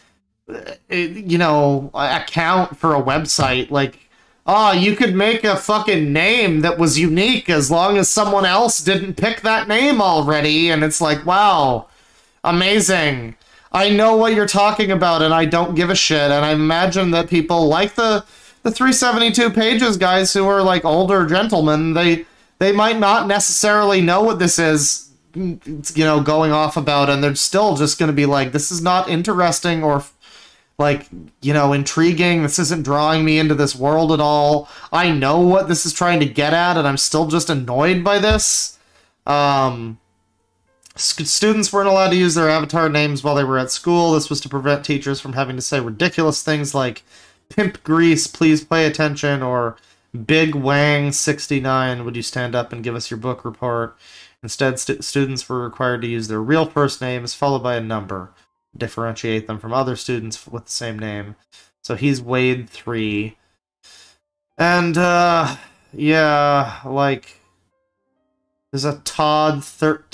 you know, account for a website. Like, oh, you could make a fucking name that was unique as long as someone else didn't pick that name already. And it's like, wow, amazing. I know what you're talking about and I don't give a shit. And I imagine that people like the, the three seventy-two pages guys who are, like, older gentlemen, they... They might not necessarily know what this is, you know, going off about, and they're still just going to be like, this is not interesting or, like, you know, intriguing. This isn't drawing me into this world at all. I know what this is trying to get at, and I'm still just annoyed by this. Um, st- students weren't allowed to use their avatar names while they were at school. This was to prevent teachers from having to say ridiculous things like, Pimp Grease, please pay attention, or Big Wang sixty-nine, would you stand up and give us your book report? Instead, st students were required to use their real first names, followed by a number. Differentiate them from other students with the same name. So he's Wade three. And, uh, yeah, like, there's a Todd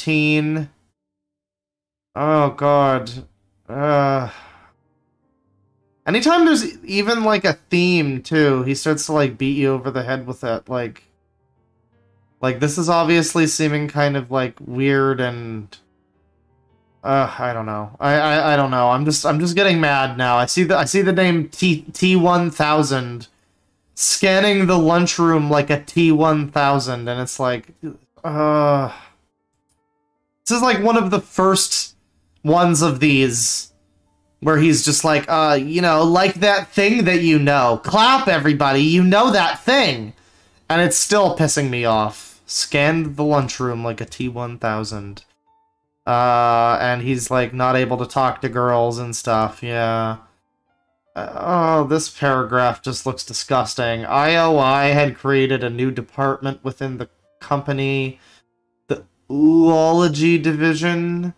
thirteen. Oh, God. Uh... Anytime there's even, like, a theme, too, he starts to, like, beat you over the head with it, like... Like, this is obviously seeming kind of, like, weird and... Uh, I don't know. I, I, I don't know. I'm just, I'm just getting mad now. I see the, I see the name T, T one thousand scanning the lunchroom like a T one thousand, and it's like... Uh... This is, like, one of the first ones of these... Where he's just like, uh, you know, like that thing that you know. Clap, everybody, you know that thing! And it's still pissing me off. Scanned the lunchroom like a T one thousand. Uh, and he's, like, not able to talk to girls and stuff, yeah. Uh, oh, this paragraph just looks disgusting. I O I had created a new department within the company. The Oology Division...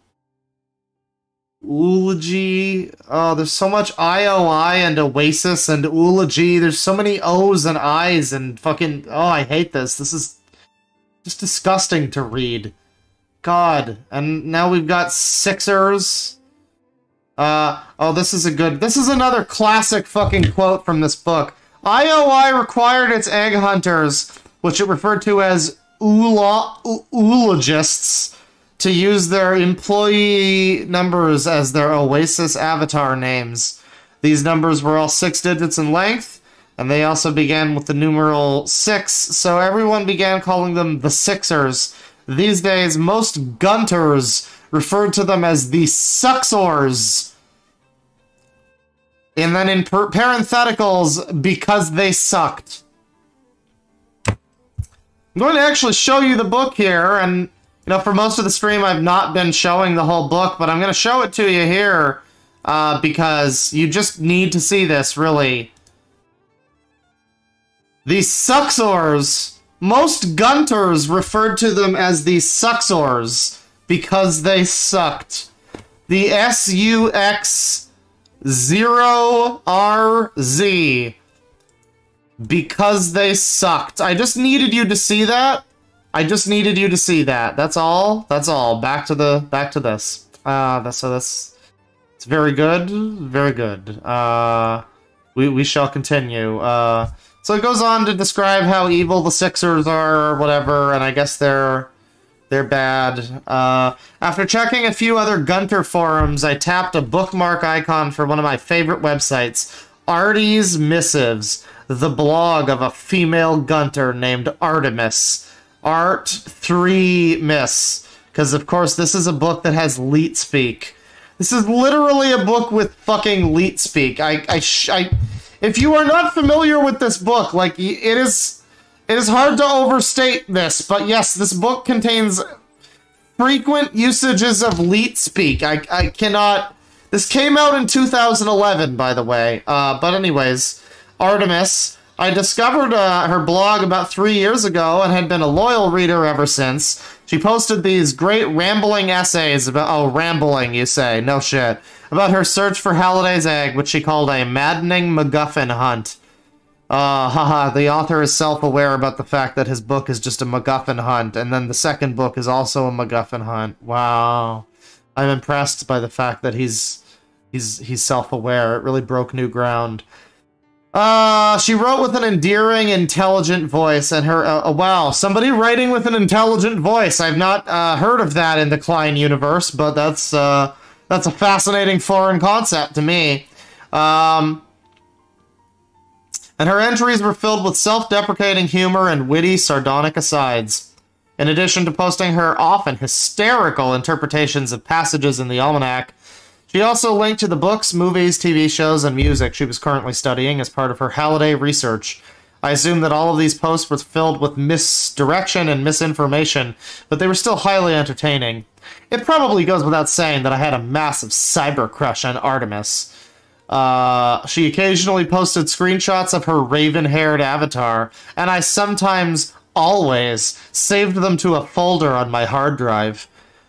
Oology. Oh, there's so much I O I and Oasis and Oology. There's so many O's and I's and fucking... Oh, I hate this. This is just disgusting to read. God. And now we've got Sixers. Uh, oh, this is a good... This is another classic fucking quote from this book. I O I required its egg hunters, which it referred to as oolo oologists, to use their employee numbers as their Oasis avatar names. These numbers were all six digits in length, and they also began with the numeral six, so everyone began calling them the Sixers. These days, most Gunters referred to them as the Suxors. And then in per parentheticals, because they sucked. I'm going to actually show you the book here, and... You know, for most of the stream, I've not been showing the whole book, but I'm going to show it to you here, uh, because you just need to see this, really. The Suxors. Most Gunters referred to them as the Suxors, because they sucked. The S U X zero R Z. Because they sucked. I just needed you to see that. I just needed you to see that. That's all. That's all. Back to the back to this. Uh that's so that's it's very good. Very good. Uh we we shall continue. Uh so it goes on to describe how evil the Sixers are or whatever, and I guess they're they're bad. Uh after checking a few other Gunter forums, I tapped a bookmark icon for one of my favorite websites, Artie's Missives, the blog of a female Gunter named Artemis. Art three Miss, because of course this is a book that has leet speak. This is literally a book with fucking leet speak. I, I, sh I, if you are not familiar with this book, like it is, it is hard to overstate this. But yes, this book contains frequent usages of leet speak. I, I cannot. This came out in two thousand eleven, by the way. Uh, but anyways, Artemis. I discovered uh, her blog about three years ago and had been a loyal reader ever since. She posted these great rambling essays about- oh, rambling, you say, no shit. About her search for Halliday's egg, which she called a maddening MacGuffin hunt. Uh, haha, the author is self-aware about the fact that his book is just a MacGuffin hunt, and then the second book is also a MacGuffin hunt. Wow. I'm impressed by the fact that he's, he's, he's self-aware. It really broke new ground. Uh, she wrote with an endearing, intelligent voice, and her, uh, uh, wow, somebody writing with an intelligent voice. I've not, uh, heard of that in the Cline universe, but that's, uh, that's a fascinating foreign concept to me. Um, and her entries were filled with self-deprecating humor and witty, sardonic asides. In addition to posting her often hysterical interpretations of passages in the almanac, she also linked to the books, movies, T V shows, and music she was currently studying as part of her Halliday research. I assume that all of these posts were filled with misdirection and misinformation, but they were still highly entertaining. It probably goes without saying that I had a massive cyber crush on Artemis. Uh, she occasionally posted screenshots of her raven-haired avatar, and I sometimes, always, saved them to a folder on my hard drive.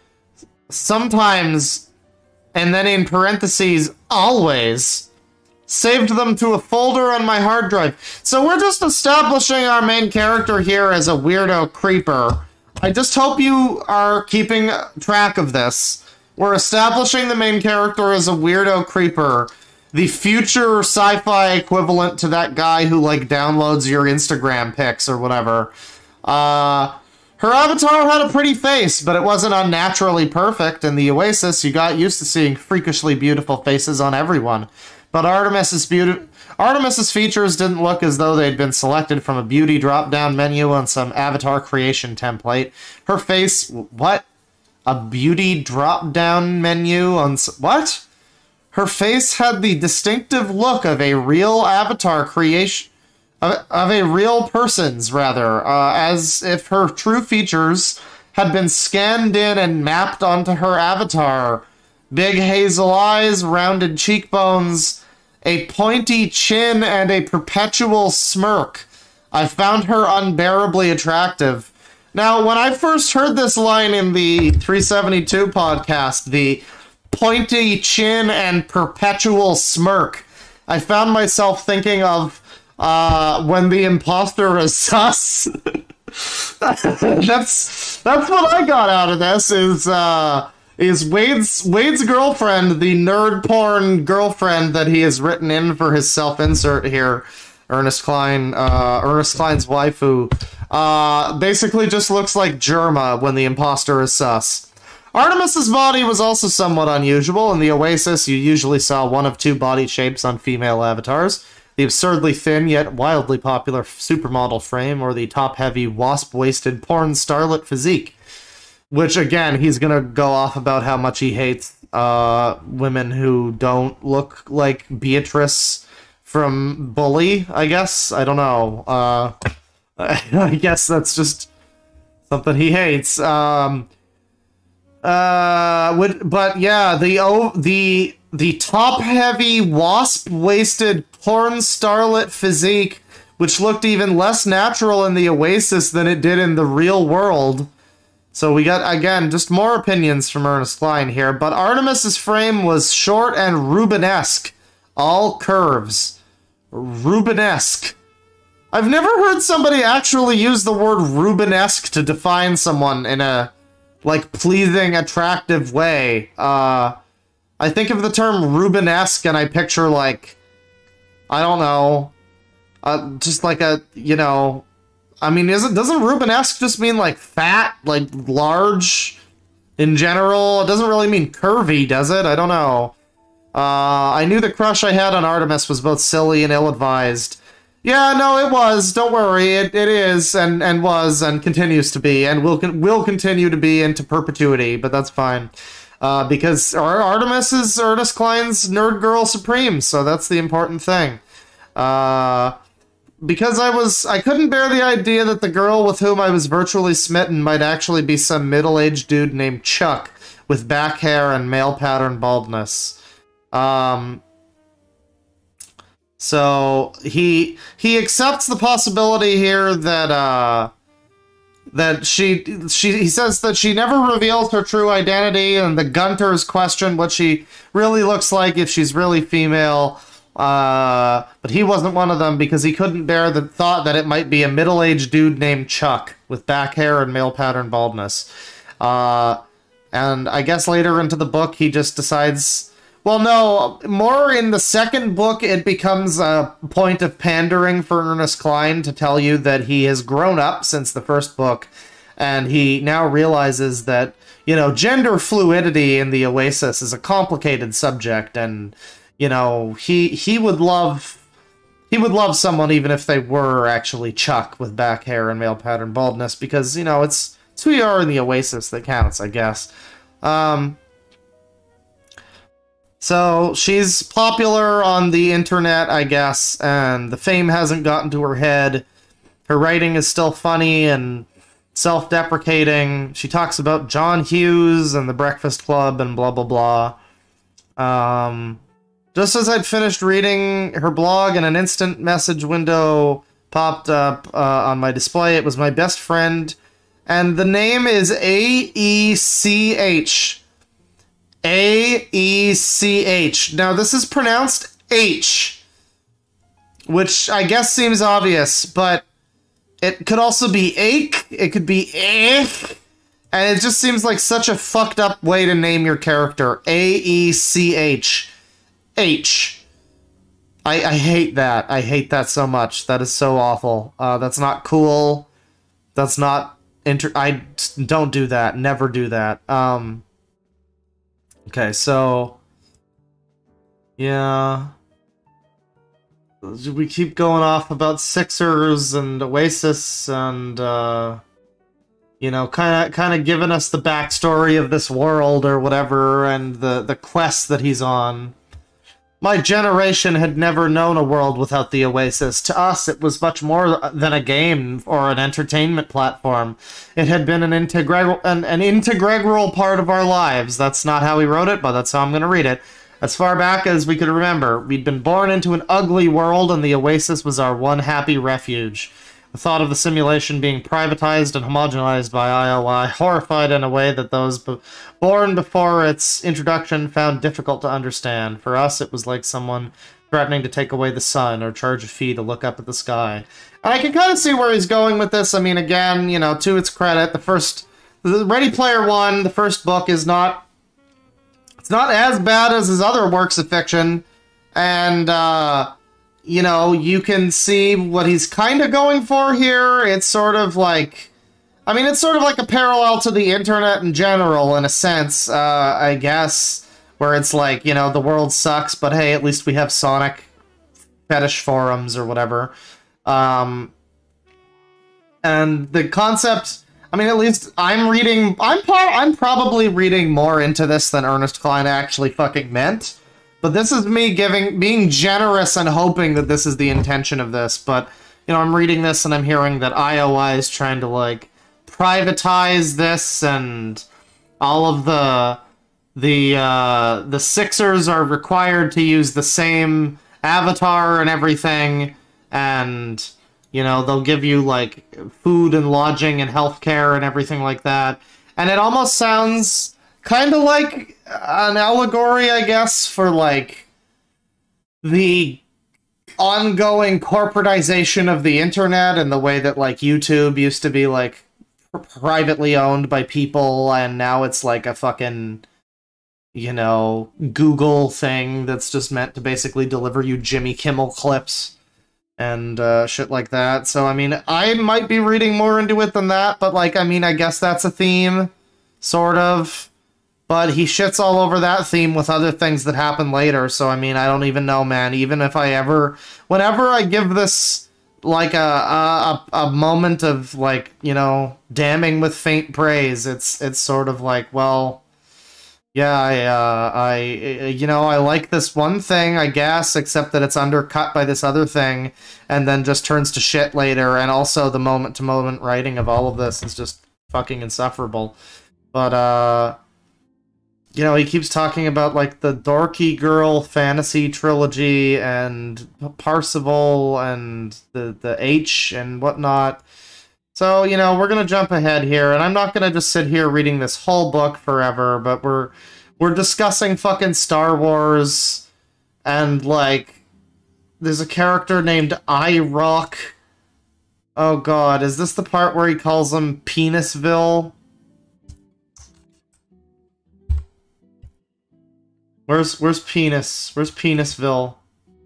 Sometimes... and then in parentheses, always, saved them to a folder on my hard drive. So we're just establishing our main character here as a weirdo creeper. I just hope you are keeping track of this. We're establishing the main character as a weirdo creeper the future sci-fi equivalent to that guy who, like, downloads your Instagram pics or whatever. Uh, her avatar had a pretty face, but it wasn't unnaturally perfect. In the Oasis, you got used to seeing freakishly beautiful faces on everyone. But Artemis's beauty... Artemis's features didn't look as though they'd been selected from a beauty drop-down menu on some avatar creation template. Her face... What? A beauty drop-down menu on... What? Her face had the distinctive look of a real avatar creation... Of, of a real person's, rather. Uh, as if her true features had been scanned in and mapped onto her avatar. Big hazel eyes, rounded cheekbones... a pointy chin, and a perpetual smirk. I found her unbearably attractive. Now, when I first heard this line in the three seventy-two podcast, the pointy chin and perpetual smirk, I found myself thinking of uh, when the imposter is sus. that's that's what I got out of this, is... Uh, is Wade's Wade's girlfriend, the nerd porn girlfriend that he has written in for his self-insert here, Ernest Cline, uh, Ernest Cline's waifu, uh, basically just looks like Germa when the imposter is sus. Artemis's body was also somewhat unusual. In the Oasis, you usually saw one of two body shapes on female avatars. The absurdly thin yet wildly popular supermodel frame, or the top-heavy, wasp-waisted porn starlet physique. Which, again, he's gonna go off about how much he hates uh, women who don't look like Beatrice from Bully, I guess? I don't know. Uh, I guess that's just something he hates. Um, uh, would, but yeah, the oh, the the top-heavy, wasp-waisted porn starlet physique, which looked even less natural in the Oasis than it did in the real world. So we got, again, just more opinions from Ernest Cline here, but Artemis's frame was short and Rubenesque. All curves. Rubenesque. I've never heard somebody actually use the word Rubenesque to define someone in a, like, pleasing, attractive way. Uh, I think of the term Rubenesque and I picture, like, I don't know, uh, just like a, you know... I mean, isn't doesn't Rubenesque just mean, like, fat, like, large in general? It doesn't really mean curvy, does it? I don't know. Uh, I knew the crush I had on Artemis was both silly and ill-advised. Yeah, no, it was. Don't worry. It, it is, and, and was, and continues to be, and will, con will continue to be into perpetuity, but that's fine. Uh, because Ar Artemis is Ernest Cline's nerd girl supreme, so that's the important thing. Uh... Because I was, I couldn't bear the idea that the girl with whom I was virtually smitten might actually be some middle-aged dude named Chuck, with back hair and male pattern baldness. Um, so, he, he accepts the possibility here that, uh, that she, she, he says that she never reveals her true identity, and the Gunters question what she really looks like if she's really female. Uh, but he wasn't one of them because he couldn't bear the thought that it might be a middle-aged dude named Chuck with back hair and male pattern baldness. Uh, and I guess later into the book he just decides... Well, no, more in the second book it becomes a point of pandering for Ernest Cline to tell you that he has grown up since the first book, and he now realizes that, you know, gender fluidity in the Oasis is a complicated subject, and... You know, he he would love he would love someone even if they were actually Chuck with back hair and male pattern baldness, because, you know, it's, it's who you are in the Oasis that counts, I guess. Um, so she's popular on the internet, I guess, and the fame hasn't gotten to her head. Her writing is still funny and self-deprecating. She talks about John Hughes and the Breakfast Club and blah blah blah. Um... Just as I'd finished reading her blog and an instant message window popped up uh, on my display, it was my best friend, and the name is A E C H. A E C H. Now, this is pronounced H, which I guess seems obvious, but it could also be ache, it could be eh, and it just seems like such a fucked up way to name your character. A E C H. H. I, I hate that. I hate that so much. That is so awful. Uh, that's not cool. That's not inter- I don't do that. Never do that. Um, okay, so... Yeah... We keep going off about Sixers and Oasis and, uh... you know, kind of kind of giving us the backstory of this world or whatever, and the, the quest that he's on. My generation had never known a world without the Oasis. To us, it was much more than a game or an entertainment platform. It had been an integral an, an integral part of our lives. That's not how he wrote it, but that's how I'm going to read it. As far back as we could remember, we'd been born into an ugly world, and the Oasis was our one happy refuge. The thought of the simulation being privatized and homogenized by I O I horrified in a way that those b born before its introduction found difficult to understand. For us, it was like someone threatening to take away the sun or charge a fee to look up at the sky. And I can kind of see where he's going with this. I mean, again, you know, to its credit, the first... The Ready Player One, the first book, is not... It's not as bad as his other works of fiction. And, uh... you know, you can see what he's kind of going for here. It's sort of like... I mean, it's sort of like a parallel to the internet in general, in a sense, uh, I guess. Where it's like, you know, the world sucks, but hey, at least we have Sonic fetish forums or whatever. Um, and the concept... I mean, at least I'm reading... I'm, I'm probably reading more into this than Ernest Cline actually fucking meant. But this is me giving, being generous and hoping that this is the intention of this. But, you know, I'm reading this and I'm hearing that I O I is trying to, like, privatize this, and all of the, the, uh, the Sixers are required to use the same avatar and everything, and, you know, they'll give you, like, food and lodging and healthcare and everything like that. And it almost sounds kind of like an allegory, I guess, for, like, the ongoing corporatization of the internet, and the way that, like, YouTube used to be, like, privately owned by people, and now it's, like, a fucking, you know, Google thing that's just meant to basically deliver you Jimmy Kimmel clips and uh, shit like that. So, I mean, I might be reading more into it than that, but, like, I mean, I guess that's a theme, sort of. But he shits all over that theme with other things that happen later, so I mean, I don't even know, man. Even if I ever... Whenever I give this, like, a, a, a moment of, like, you know, damning with faint praise, it's it's sort of like, well... Yeah, I, uh, I... You know, I like this one thing, I guess, except that it's undercut by this other thing, and then just turns to shit later, and also the moment-to-moment writing of all of this is just fucking insufferable. But, uh... you know, he keeps talking about, like, the Dorky Girl fantasy trilogy, and Parzival, and the, the H, and whatnot. So, you know, we're gonna jump ahead here, and I'm not gonna just sit here reading this whole book forever, but we're, we're discussing fucking Star Wars, and, like, there's a character named I-Rock. Oh god, is this the part where he calls him Penisville? Where's where's Penis? Where's Penisville?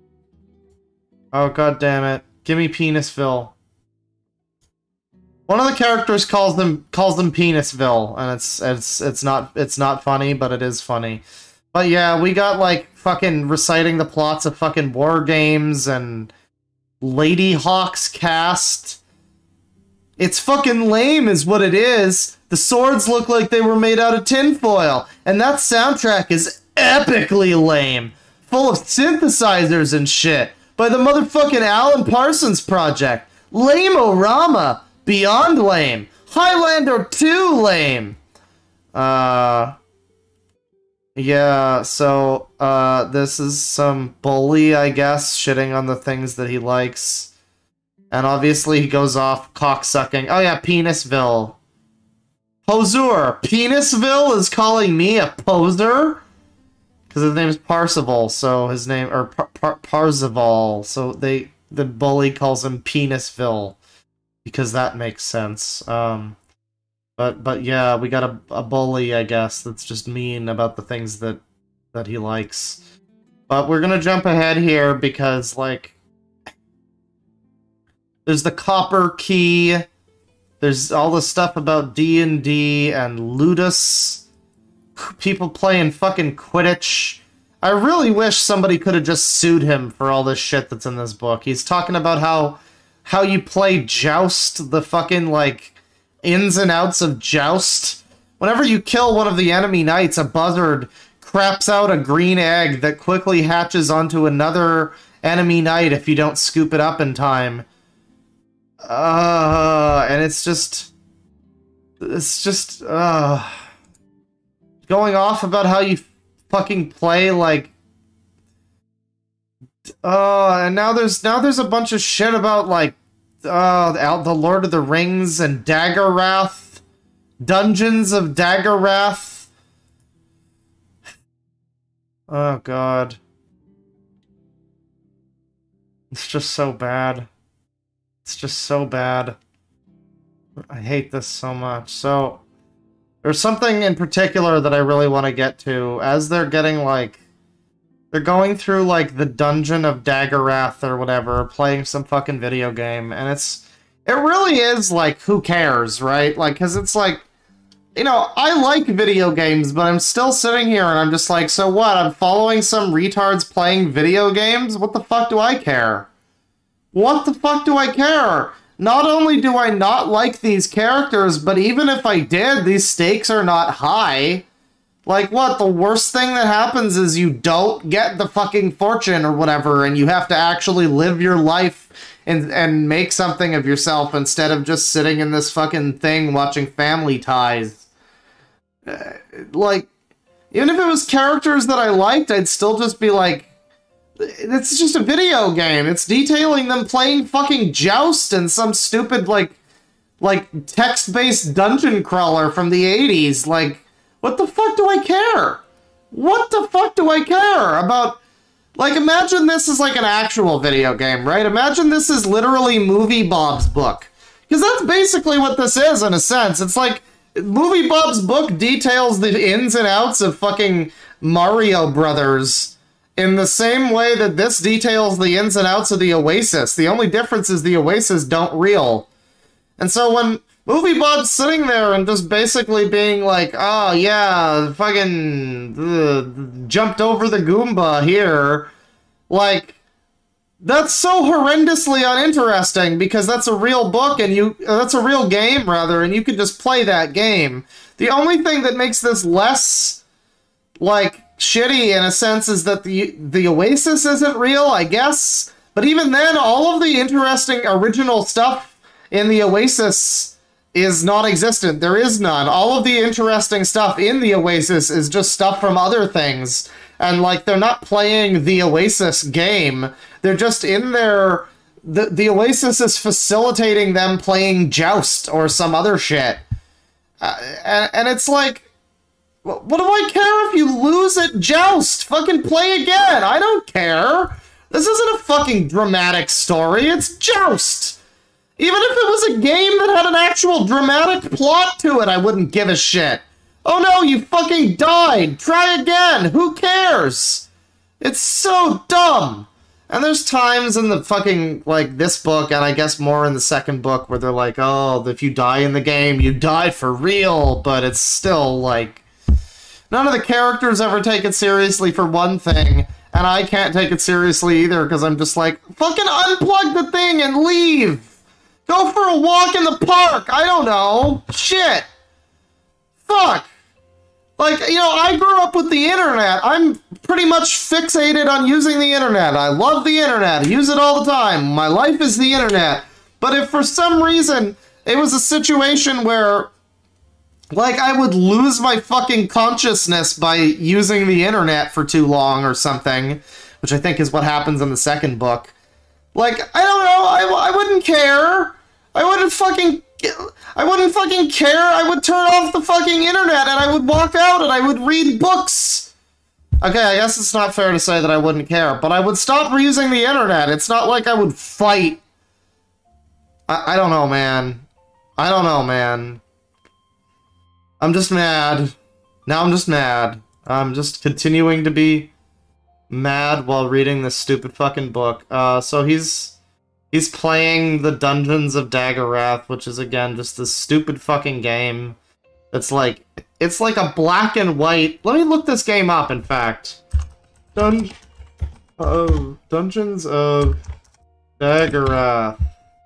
Oh god damn it. Give me Penisville. One of the characters calls them calls them Penisville, and it's it's it's not it's not funny, but it is funny. But yeah, we got like fucking reciting the plots of fucking war games and Lady Hawk's cast. It's fucking lame is what it is. The swords look like they were made out of tinfoil, and that soundtrack is epically lame, full of synthesizers and shit, by the motherfucking Alan Parsons Project. Lame-o-rama, beyond lame. Highlander two lame. Uh, yeah, so, uh, this is some bully, I guess, shitting on the things that he likes. And obviously he goes off cocksucking. Oh yeah, Penisville. Poseur. Penisville is calling me a poser? Because his name is Parzival, so his name, or Par Par Parzival, so they, the bully calls him Penisville, because that makes sense. Um, but, but yeah, we got a, a bully, I guess, that's just mean about the things that, that he likes. But we're gonna jump ahead here because, like, there's the copper key, there's all the stuff about D and D and Ludus, people playing fucking Quidditch. I really wish somebody could have just sued him for all this shit that's in this book. He's talking about how how you play Joust, the fucking, like, ins and outs of Joust. Whenever you kill one of the enemy knights, a buzzard craps out a green egg that quickly hatches onto another enemy knight if you don't scoop it up in time. Uh, and it's just... It's just, uh... going off about how you fucking play, like... Uh, and now there's, now there's a bunch of shit about, like, uh, the Lord of the Rings and Daggerwrath. Dungeons of Daggerwrath. Oh, God. It's just so bad. It's just so bad. I hate this so much. So, there's something in particular that I really want to get to. As they're getting, like... They're going through, like, the Dungeon of Daggerwrath or whatever, playing some fucking video game, and it's... It really is, like, who cares, right? Like, because it's like... You know, I like video games, but I'm still sitting here and I'm just like, so what? I'm following some retards playing video games? What the fuck do I care? What the fuck do I care? Not only do I not like these characters, but even if I did, these stakes are not high. Like, what? The worst thing that happens is you don't get the fucking fortune or whatever, and you have to actually live your life and, and make something of yourself instead of just sitting in this fucking thing watching Family Ties. Uh, like, even if it was characters that I liked, I'd still just be like, it's just a video game. It's detailing them playing fucking Joust and some stupid, like, like, text-based dungeon crawler from the eighties. Like, what the fuck do I care? What the fuck do I care about? Like, imagine this is like an actual video game, right? Imagine this is literally Movie Bob's book. Because that's basically what this is, in a sense. It's like, Movie Bob's book details the ins and outs of fucking Mario Brothers in the same way that this details the ins and outs of the Oasis. The only difference is the Oasis don't reel. And so when Movie Bob's sitting there and just basically being like, oh yeah, fucking uh, jumped over the Goomba here, like, that's so horrendously uninteresting because that's a real book and you, uh, that's a real game rather, and you can just play that game. The only thing that makes this less, like, shitty in a sense is that the, the Oasis isn't real, I guess. But even then, all of the interesting original stuff in the Oasis is non-existent. There is none. All of the interesting stuff in the Oasis is just stuff from other things. And, like, they're not playing the Oasis game. They're just in there. The, the Oasis is facilitating them playing Joust or some other shit. Uh, and, and it's like, what do I care if you lose at Joust? Fucking play again. I don't care. This isn't a fucking dramatic story. It's Joust. Even if it was a game that had an actual dramatic plot to it, I wouldn't give a shit. Oh no, you fucking died! Try again! Who cares? It's so dumb! And there's times in the fucking, like, this book, and I guess more in the second book, where they're like, oh, if you die in the game, you die for real, but it's still, like... None of the characters ever take it seriously for one thing, and I can't take it seriously either, because I'm just like, fucking unplug the thing and leave! Go for a walk in the park! I don't know! Shit! Fuck! Like, you know, I grew up with the internet. I'm pretty much fixated on using the internet. I love the internet. I use it all the time. My life is the internet. But if for some reason it was a situation where, like, I would lose my fucking consciousness by using the internet for too long or something, which I think is what happens in the second book, like, I don't know, I, I wouldn't care. I wouldn't fucking... I wouldn't fucking care. I would turn off the fucking internet and I would walk out and I would read books. Okay, I guess it's not fair to say that I wouldn't care, but I would stop using the internet. It's not like I would fight. I, I don't know, man. I don't know, man. I'm just mad. Now I'm just mad. I'm just continuing to be mad while reading this stupid fucking book. Uh, so he's... He's playing the Dungeons of Daggerath, which is, again, just this stupid fucking game. It's like... It's like a black and white... Let me look this game up, in fact. Dun... Oh, Dungeons of Daggerath.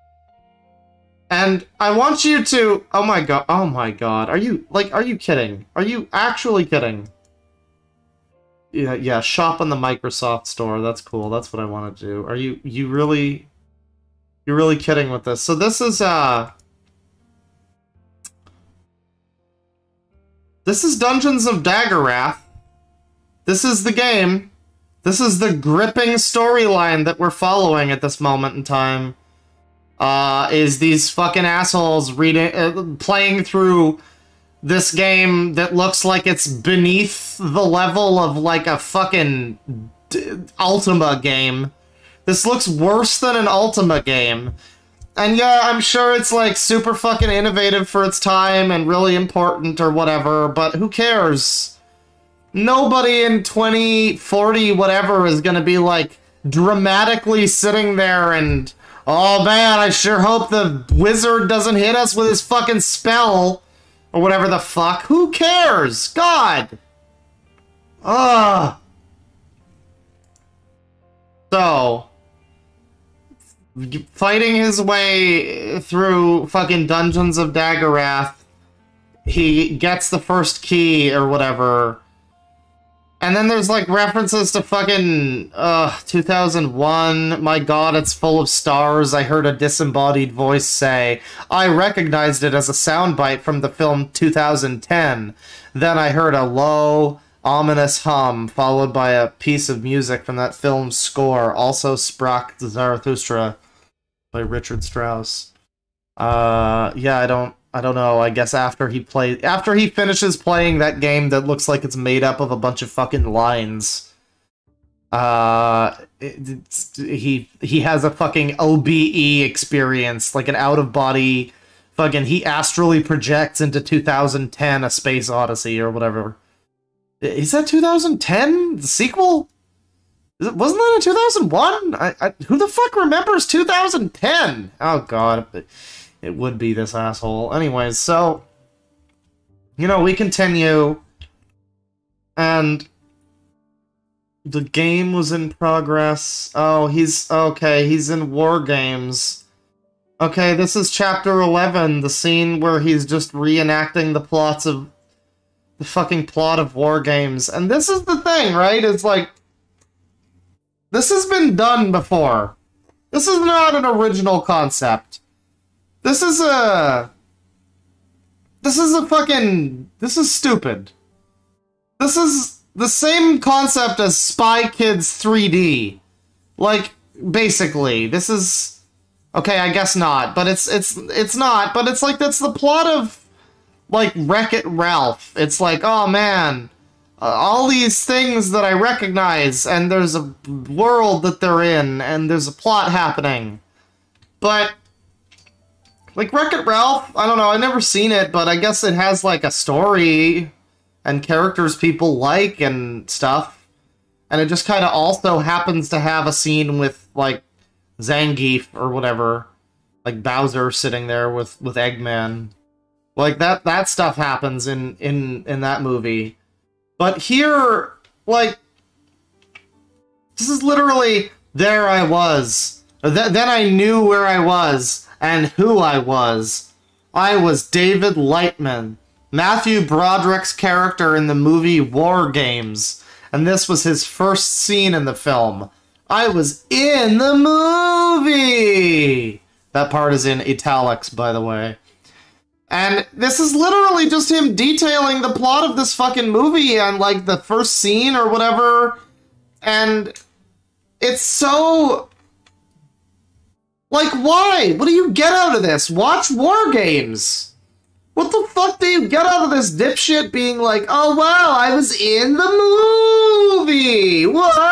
And I want you to... Oh my god, oh my god. Are you, like, are you kidding? Are you actually kidding? Yeah, yeah, shop on the Microsoft Store. That's cool. That's what I want to do. Are you, you really... You're really kidding with this. So this is, uh... This is Dungeons of Daggerath. This is the game. This is the gripping storyline that we're following at this moment in time. Uh, is these fucking assholes reading, uh, playing through this game that looks like it's beneath the level of, like, a fucking d Ultima game. This looks worse than an Ultima game. And yeah, I'm sure it's like super fucking innovative for its time and really important or whatever, but who cares? Nobody in twenty forty whatever is gonna be like dramatically sitting there and, oh man, I sure hope the wizard doesn't hit us with his fucking spell or whatever the fuck. Who cares? God! Ugh. So... fighting his way through fucking Dungeons of Daggerath, he gets the first key or whatever. And then there's like references to fucking uh two thousand one. My god, it's full of stars. I heard a disembodied voice say. I recognized it as a soundbite from the film two thousand ten. Then I heard a low, ominous hum, followed by a piece of music from that film's score, also Sprach Zarathustra by Richard Strauss. Uh, yeah, I don't, I don't know. I guess after he play, after he finishes playing that game that looks like it's made up of a bunch of fucking lines, uh, it, it's, he he has a fucking O B E experience, like an out of body, fucking he astrally projects into two thousand ten: A Space Odyssey or whatever. Is that two thousand ten? The sequel? Is it, wasn't that in two thousand one? I, I, who the fuck remembers two thousand ten? Oh god, it, it would be this asshole. Anyways, so... You know, we continue. And... The game was in progress. Oh, he's... Okay, he's in War Games. Okay, this is chapter eleven, the scene where he's just reenacting the plots of... The fucking plot of War Games. And this is the thing, right? It's like... This has been done before. This is not an original concept. This is a... This is a fucking... This is stupid. This is the same concept as Spy Kids three D. Like, basically. This is... Okay, I guess not. But it's, it's, it's not. But it's like, that's the plot of... Like, Wreck-It Ralph. It's like, oh man, uh, all these things that I recognize, and there's a world that they're in, and there's a plot happening. But, like, Wreck-It Ralph, I don't know, I've never seen it, but I guess it has, like, a story, and characters people like, and stuff. And it just kind of also happens to have a scene with, like, Zangief, or whatever. Like, Bowser sitting there with, with Eggman. Like, that that stuff happens in, in, in that movie. But here, like, this is literally, there I was. Th then I knew where I was, and who I was. I was David Lightman, Matthew Broderick's character in the movie War Games, and this was his first scene in the film. I was in the movie! That part is in italics, by the way. And this is literally just him detailing the plot of this fucking movie and, like, the first scene or whatever. And it's so... Like, why? What do you get out of this? Watch War Games! What the fuck do you get out of this dipshit being like, oh wow, I was in the movie!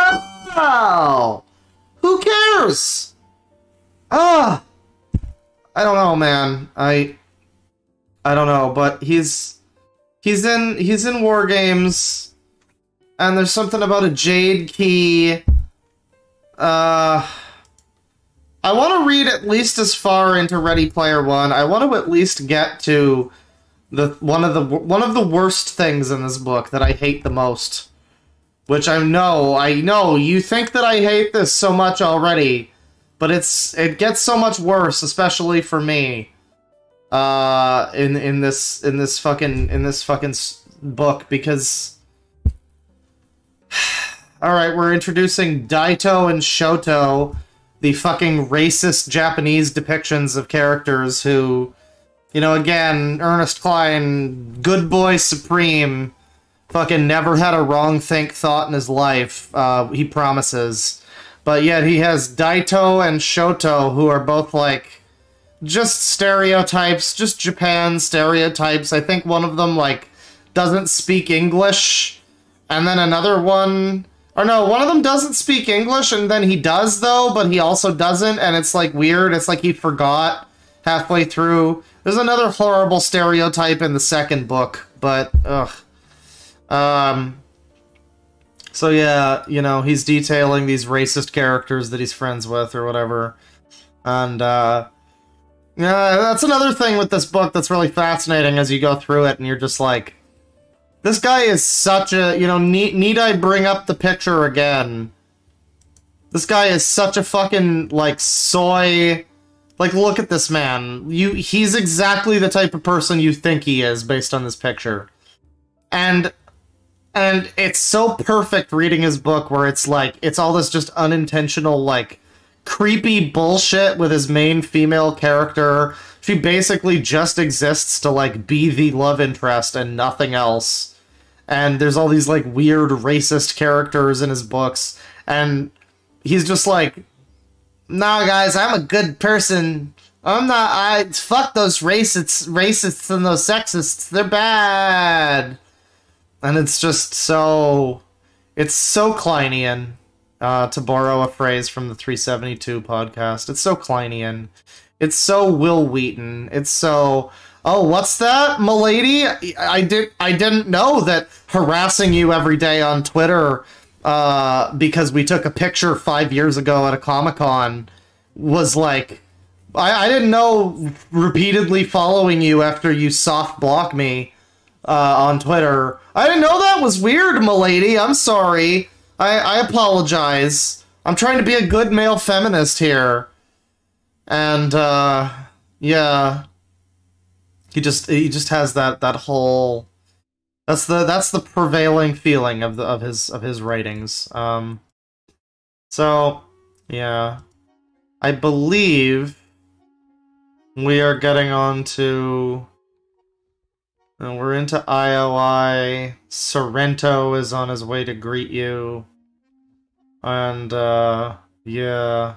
Wow! Who cares? Ah! I don't know, man. I... I don't know, but he's... He's in... He's in War Games. and there's something about a jade key. Uh, I want to read at least as far into Ready Player One. I want to at least get to the one of the one of the worst things in this book that I hate the most. Which I know, I know, you think that I hate this so much already, but it's it gets so much worse, especially for me. Uh, in in this in this fucking in this fucking book, because all right, we're introducing Daito and Shoto, the fucking racist Japanese depictions of characters who, you know, again, Ernest Cline, good boy supreme, fucking never had a wrong think thought in his life, uh, he promises. But yet he has Daito and Shoto, who are both, like, just stereotypes, just Japan stereotypes. I think one of them, like, doesn't speak English, and then another one... Or no, one of them doesn't speak English, and then he does, though, but he also doesn't, and it's, like, weird. It's like he forgot halfway through. There's another horrible stereotype in the second book, but, ugh. Um, so yeah, you know, he's detailing these racist characters that he's friends with, or whatever. And, uh, yeah, that's another thing with this book that's really fascinating as you go through it, and you're just like, this guy is such a, you know, need, need I bring up the picture again? This guy is such a fucking, like, soy... Like, look at this man. You, he's exactly the type of person you think he is, based on this picture. And... And it's so perfect reading his book where it's like, it's all this just unintentional, like, creepy bullshit with his main female character. She basically just exists to, like, be the love interest and nothing else. And there's all these, like, weird racist characters in his books. And he's just like, nah, guys, I'm a good person. I'm not, I, fuck those racists, racists and those sexists. They're bad. And it's just so... It's so Kleinian, uh, to borrow a phrase from the three seventy-two podcast. It's so Kleinian. It's so Will Wheaton. It's so... Oh, what's that, m'lady? I, did, I didn't know that harassing you every day on Twitter uh, because we took a picture five years ago at a Comic-Con was like... I, I didn't know repeatedly following you after you soft block me uh, on Twitter. I didn't know that was weird, m'lady. I'm sorry. I, I apologize. I'm trying to be a good male feminist here. And, uh, yeah. He just, he just has that, that whole... That's the, that's the prevailing feeling of the, of his, of his writings. Um, so, yeah. I believe we are getting on to... And we're into I O I. Sorrento is on his way to greet you. And, uh, yeah.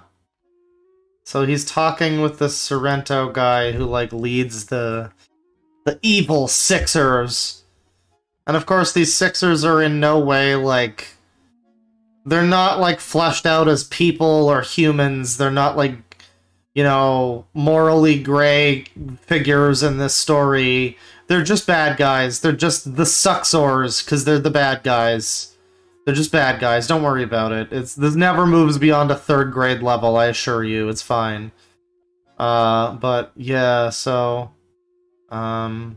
So he's talking with this Sorrento guy who, like, leads the, the evil Sixers. And of course, these Sixers are in no way, like... They're not, like, fleshed out as people or humans. They're not, like, you know, morally gray figures in this story. They're just bad guys. They're just the Suxors, because they're the bad guys. They're just bad guys. Don't worry about it. It's this never moves beyond a third grade level, I assure you. It's fine. Uh, but, yeah, so... Um...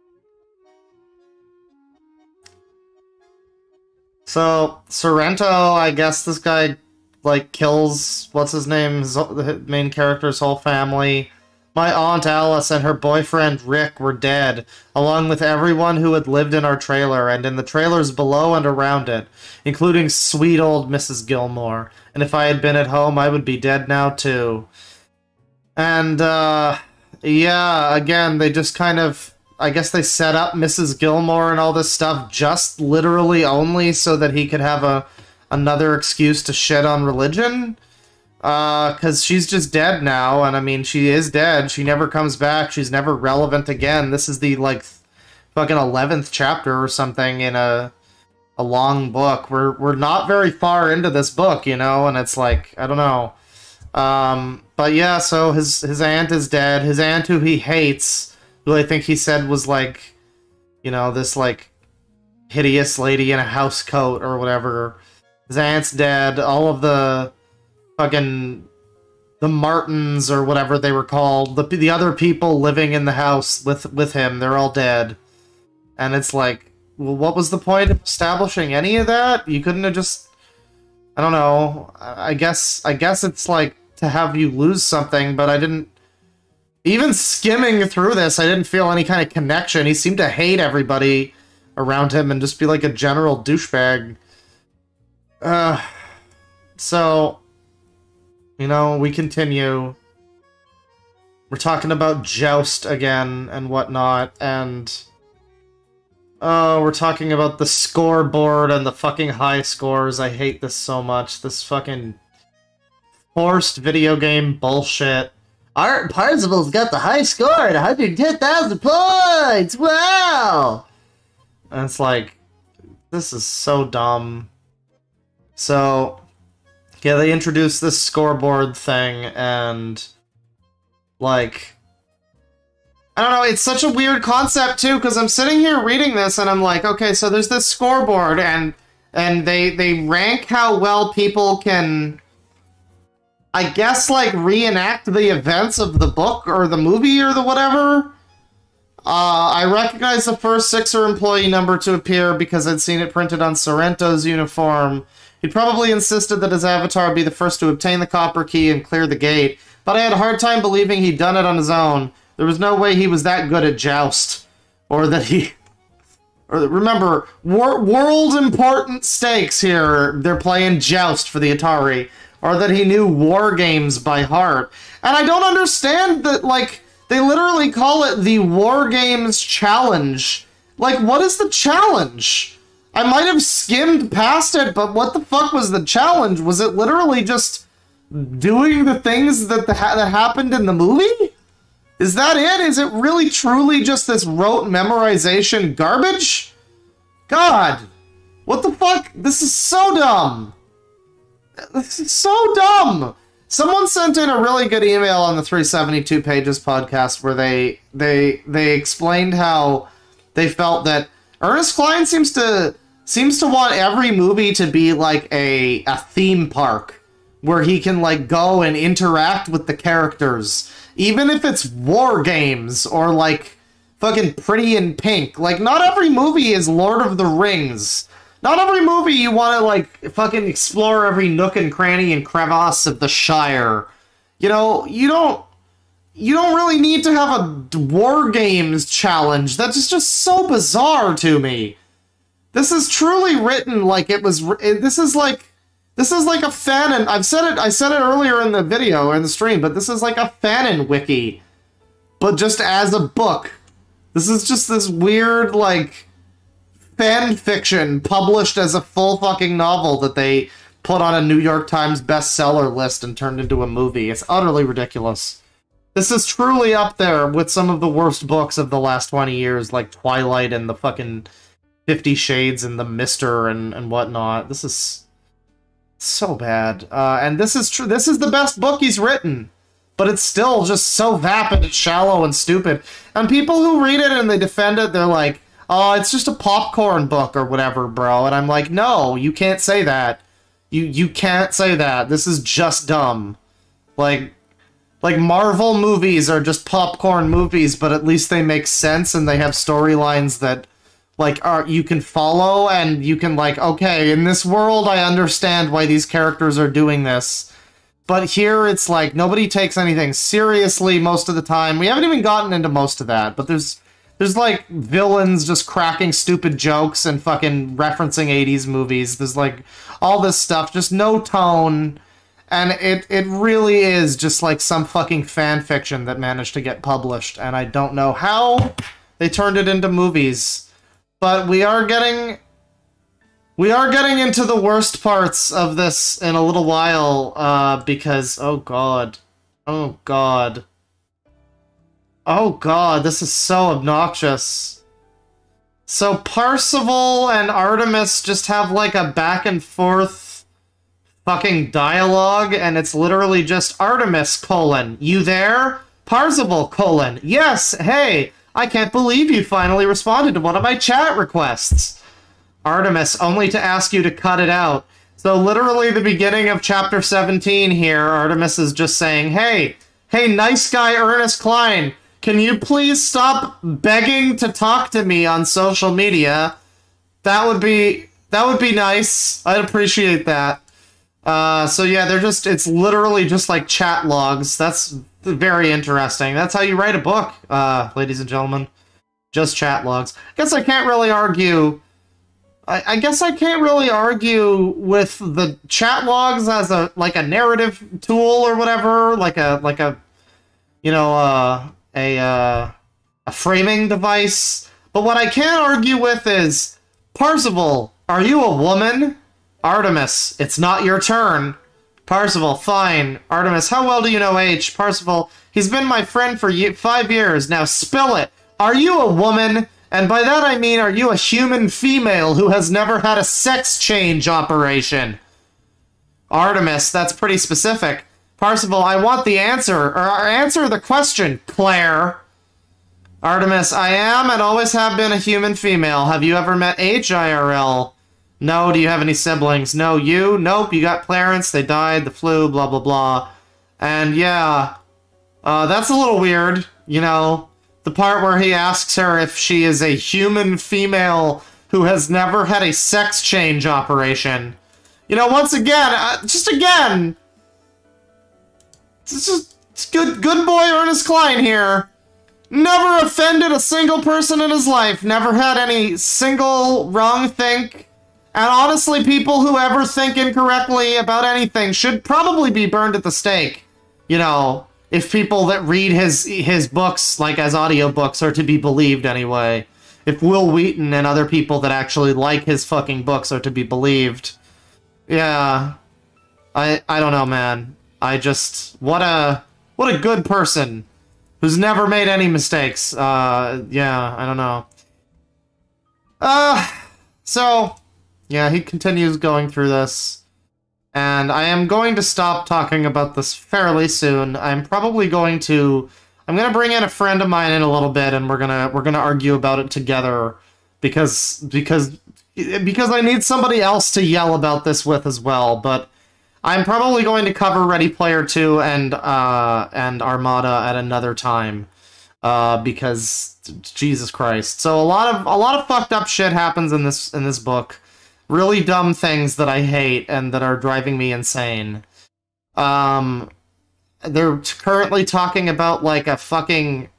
So, Sorrento, I guess this guy, like, kills, what's his name, his, the main character's whole family. My Aunt Alice and her boyfriend Rick were dead, along with everyone who had lived in our trailer and in the trailers below and around it, including sweet old Missus Gilmore. And if I had been at home, I would be dead now, too. And, uh, yeah, again, they just kind of, I guess they set up Missus Gilmore and all this stuff just literally only so that he could have a another excuse to shit on religion? Uh, because she's just dead now, and I mean, she is dead. She never comes back. She's never relevant again. This is the, like, fucking eleventh chapter or something in a a long book. We're, we're not very far into this book, you know, and it's like, I don't know. Um, but yeah, so his, his aunt is dead. His aunt who he hates, who I think he said was, like, you know, this, like, hideous lady in a house coat or whatever. His aunt's dead. All of the fucking the Martins or whatever they were called, the the other people living in the house with with him, they're all dead. And it's like, well, what was the point of establishing any of that? You couldn't have just, I don't know. I guess I guess it's like to have you lose something, but I didn't. Even skimming through this, I didn't feel any kind of connection. He seemed to hate everybody around him and just be like a general douchebag. Uh, so, you know, we continue. We're talking about Joust again and whatnot, and oh, we're talking about the scoreboard and the fucking high scores. I hate this so much. This fucking forced video game bullshit. Art Parsifal's got the high score at one hundred ten thousand points! Wow! And it's like, this is so dumb. So, yeah, they introduced this scoreboard thing, and, like, I don't know, it's such a weird concept, too, because I'm sitting here reading this, and I'm like, okay, so there's this scoreboard, and and they, they rank how well people can, I guess, like, reenact the events of the book, or the movie, or the whatever. Uh, I recognize the first Sixer employee number to appear because I'd seen it printed on Sorrento's uniform. He'd probably insisted that his avatar be the first to obtain the copper key and clear the gate, but I had a hard time believing he'd done it on his own. There was no way he was that good at Joust. Or that he... Or remember, wor world-important stakes here. They're playing Joust for the Atari. Or that he knew war games by heart. And I don't understand that, like, they literally call it the War Games Challenge. Like, what is the challenge? I might have skimmed past it, but what the fuck was the challenge? Was it literally just doing the things that, the ha that happened in the movie? Is that it? Is it really truly just this rote memorization garbage? God! What the fuck? This is so dumb! This is so dumb! Someone sent in a really good email on the three seventy-two Pages podcast where they they they explained how they felt that Ernest Cline seems to seems to want every movie to be like a a theme park where he can like go and interact with the characters, even if it's war games or like fucking Pretty in Pink. Like, not every movie is Lord of the Rings. Not every movie you want to, like, fucking explore every nook and cranny and crevasse of the Shire. You know, you don't... You don't really need to have a War Games challenge. That's just so bizarre to me. This is truly written like it was... This is like... This is like a fanon... I've said it I said it earlier in the video, or in the stream, but this is like a fanon wiki. But just as a book. This is just this weird, like... fan fiction published as a full fucking novel that they put on a New York Times bestseller list and turned into a movie. It's utterly ridiculous. This is truly up there with some of the worst books of the last twenty years, like Twilight and the fucking Fifty Shades and the Mister and, and whatnot. This is so bad. Uh, and this is true. This is the best book he's written. But it's still just so vapid and shallow and stupid. And people who read it and they defend it, they're like, oh, it's just a popcorn book or whatever, bro. And I'm like, no, you can't say that. You you can't say that. This is just dumb. Like, like Marvel movies are just popcorn movies, but at least they make sense and they have storylines that, like, are you can follow and you can, like, okay, in this world I understand why these characters are doing this. But here it's like, nobody takes anything seriously most of the time. We haven't even gotten into most of that, but there's... There's, like, villains just cracking stupid jokes and fucking referencing eighties movies. There's, like, all this stuff. Just no tone. And it, it really is just, like, some fucking fan fiction that managed to get published. And I don't know how they turned it into movies. But we are getting... We are getting into the worst parts of this in a little while. Uh, because, oh god. Oh god. Oh god, this is so obnoxious. So Parzival and Artemis just have like a back and forth fucking dialogue, and it's literally just Artemis, colon, you there? Parzival, colon, yes, hey, I can't believe you finally responded to one of my chat requests. Artemis, only to ask you to cut it out. So literally the beginning of chapter seventeen here, Artemis is just saying, hey, hey, nice guy Ernest Cline, can you please stop begging to talk to me on social media? That would be, that would be nice. I'd appreciate that. Uh, so yeah, they're just, it's literally just like chat logs. That's very interesting. That's how you write a book, uh, ladies and gentlemen. Just chat logs. I guess I can't really argue, I, I guess I can't really argue with the chat logs as a, like a narrative tool or whatever, like a, like a, you know, uh, a, uh, a framing device. But what I can argue with is, Parzival, are you a woman? Artemis, it's not your turn. Parzival, fine. Artemis, how well do you know H? Parzival, he's been my friend for ye five years. Now spill it. Are you a woman? And by that I mean, are you a human female who has never had a sex change operation? Artemis, that's pretty specific. Parzival, I want the answer, or answer the question, Claire. Artemis, I am and always have been a human female. Have you ever met H I R L? No. Do you have any siblings? No. You? Nope. You got parents. They died. The flu. Blah, blah, blah. And yeah, uh, that's a little weird. You know, the part where he asks her if she is a human female who has never had a sex change operation. You know, once again, uh, just again, it's just it's good, good boy Ernest Cline here. Never offended a single person in his life. Never had any single wrong think. And honestly, people who ever think incorrectly about anything should probably be burned at the stake. You know, if people that read his his books, like as audiobooks, are to be believed anyway. If Will Wheaton and other people that actually like his fucking books are to be believed. Yeah. I I don't know, man. I just... What a... What a good person. Who's never made any mistakes. Uh, yeah, I don't know. Uh, so... Yeah, he continues going through this, and I am going to stop talking about this fairly soon. I'm probably going to, I'm gonna bring in a friend of mine in a little bit, and we're gonna we're gonna argue about it together, because because because I need somebody else to yell about this with as well. But I'm probably going to cover Ready Player two and uh and Armada at another time, uh, because Jesus Christ. So a lot of a lot of fucked up shit happens in this in this book. Really dumb things that I hate and that are driving me insane. Um, they're currently talking about, like, a fucking...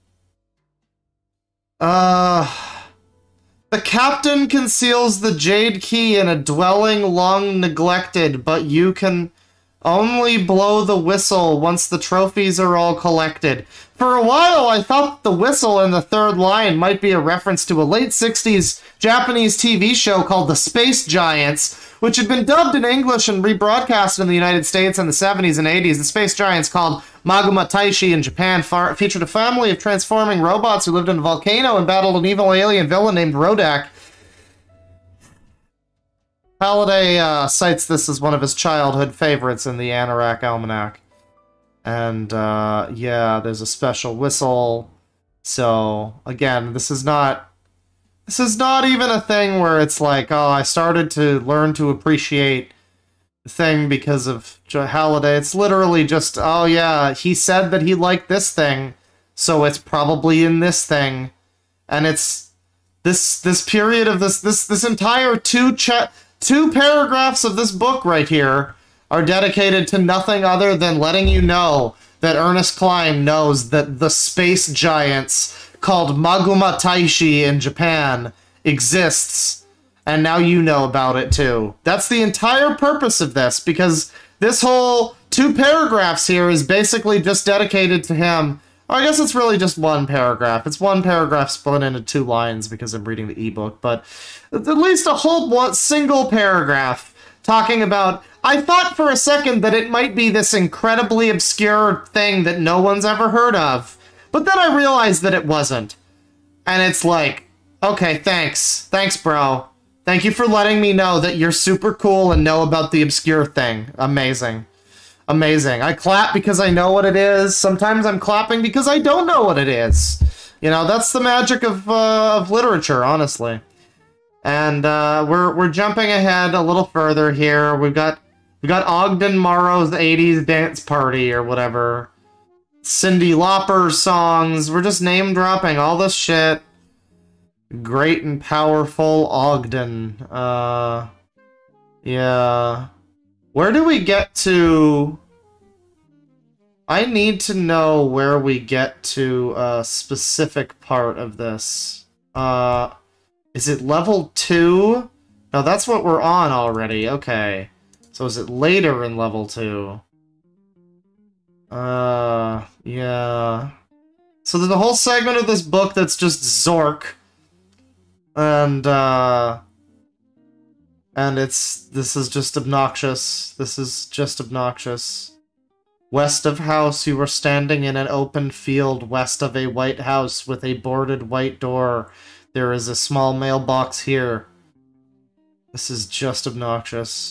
Uh... The captain conceals the jade key in a dwelling long neglected, but you can only blow the whistle once the trophies are all collected. For a while, I thought the whistle in the third line might be a reference to a late sixties Japanese T V show called The Space Giants, which had been dubbed in English and rebroadcast in the United States in the seventies and eighties. The Space Giants, called Maguma Taishi in Japan, far featured a family of transforming robots who lived in a volcano and battled an evil alien villain named Rodak. Halliday uh, cites this as one of his childhood favorites in the Anorak Almanac. And, uh, yeah, there's a special whistle. So, again, this is not... This is not even a thing where it's like, oh, I started to learn to appreciate the thing because of Halliday. It's literally just, oh, yeah, he said that he liked this thing, so it's probably in this thing. And it's... This this period of this... This, this entire two... Cha Two paragraphs of this book right here are dedicated to nothing other than letting you know that Ernest Cline knows that the space giants called Maguma Taishi in Japan exists, and now you know about it too. That's the entire purpose of this, because this whole two paragraphs here is basically just dedicated to him. Or I guess it's really just one paragraph. It's one paragraph split into two lines because I'm reading the ebook, but at least a whole one, single paragraph talking about... I thought for a second that it might be this incredibly obscure thing that no one's ever heard of, but then I realized that it wasn't. And it's like, okay, thanks. Thanks, bro. Thank you for letting me know that you're super cool and know about the obscure thing. Amazing. Amazing. I clap because I know what it is. Sometimes I'm clapping because I don't know what it is. You know, that's the magic of, uh, of literature, honestly. And uh, we're we're jumping ahead a little further here. We've got we got Ogden Morrow's eighties dance party or whatever. Cyndi Lauper songs. We're just name dropping all this shit. Great and powerful Ogden. Uh, yeah. Where do we get to? I need to know where we get to a specific part of this. Uh, is it level two? No, that's what we're on already. Okay. So is it later in level two? Uh, yeah. So there's a whole segment of this book that's just Zork. And, uh... And it's... This is just obnoxious. This is just obnoxious. West of house, you were standing in an open field west of a white house with a boarded white door. There is a small mailbox here. This is just obnoxious.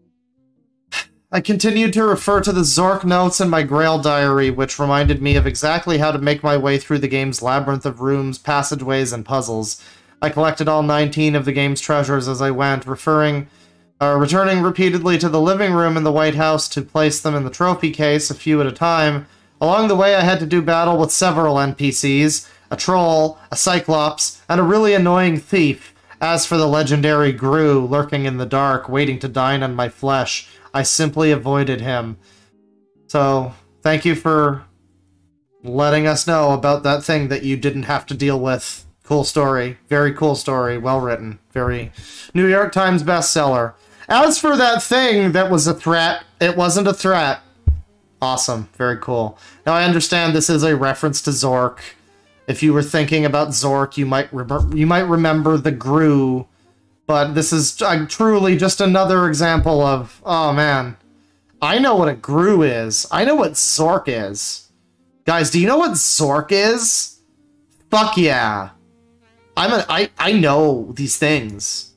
I continued to refer to the Zork notes in my Grail diary, which reminded me of exactly how to make my way through the game's labyrinth of rooms, passageways, and puzzles. I collected all nineteen of the game's treasures as I went, referring, uh, returning repeatedly to the living room in the White House to place them in the trophy case, a few at a time. Along the way, I had to do battle with several N P Cs, a troll, a cyclops, and a really annoying thief. As for the legendary Gru, lurking in the dark, waiting to dine on my flesh, I simply avoided him. So, thank you for letting us know about that thing that you didn't have to deal with. Cool story. Very cool story. Well written. Very New York Times bestseller. As for that thing that was a threat, it wasn't a threat. Awesome. Very cool. Now, I understand this is a reference to Zork. If you were thinking about Zork, you might, re you might remember the Gru. But this is uh, truly just another example of, oh man, I know what a Gru is. I know what Zork is. Guys, do you know what Zork is? Fuck yeah. I'm a, I, I know these things.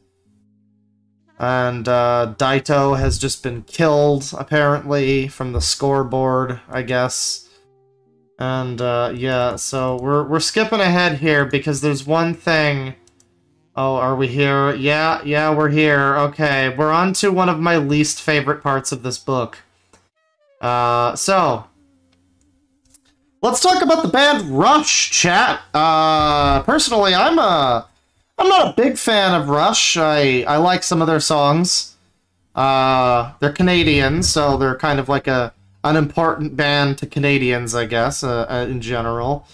And uh, Daito has just been killed, apparently, from the scoreboard, I guess. And uh, yeah, so we're, we're skipping ahead here because there's one thing... Oh, are we here? Yeah, yeah, we're here. Okay, we're on to one of my least favorite parts of this book. Uh, so... Let's talk about the band Rush, chat. Uh, personally, I'm a... I'm not a big fan of Rush. I, I like some of their songs. Uh, they're Canadian, so they're kind of like a unimportant band to Canadians, I guess, uh, uh, in general.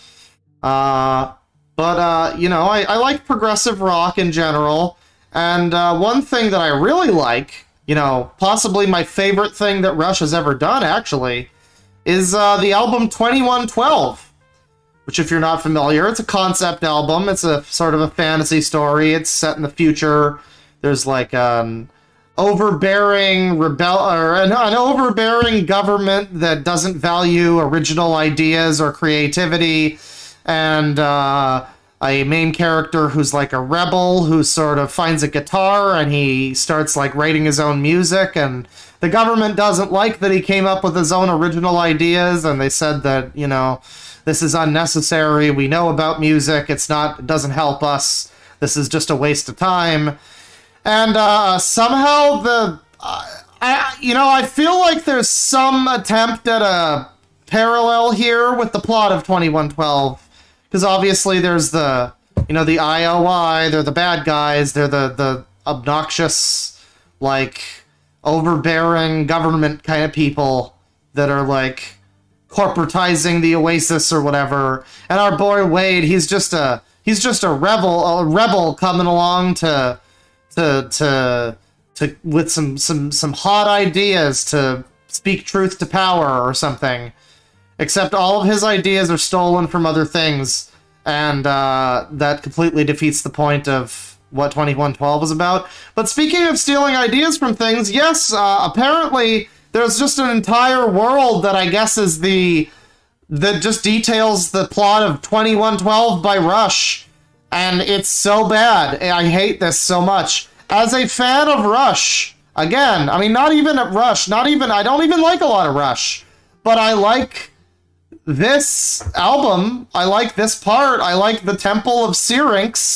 Uh... But, uh, you know, I, I like progressive rock in general, and uh, one thing that I really like, you know, possibly my favorite thing that Rush has ever done, actually, is uh, the album twenty-one twelve, which, if you're not familiar, it's a concept album. It's a sort of a fantasy story. It's set in the future. There's, like, an overbearing rebel or an, an overbearing government that doesn't value original ideas or creativity. And uh, a main character who's like a rebel who sort of finds a guitar and he starts like writing his own music, and the government doesn't like that he came up with his own original ideas, and they said that, you know, this is unnecessary, we know about music, it's not, it doesn't help us, this is just a waste of time. And uh, somehow the, uh, I, you know, I feel like there's some attempt at a parallel here with the plot of twenty-one twelve. Because obviously there's the, you know, the I O I, they're the bad guys, they're the, the obnoxious, like, overbearing government kind of people that are, like, corporatizing the Oasis or whatever. And our boy Wade, he's just a, he's just a rebel, a rebel coming along to, to, to, to, with some, some, some hot ideas to speak truth to power or something. Except all of his ideas are stolen from other things, and uh, that completely defeats the point of what twenty-one twelve is about. But speaking of stealing ideas from things, yes, uh, apparently there's just an entire world that I guess is the... that just details the plot of twenty-one twelve by Rush, and it's so bad. I hate this so much. As a fan of Rush, again, I mean, not even at Rush, not even... I don't even like a lot of Rush, but I like... this album, I like this part, I like the Temple of Syrinx,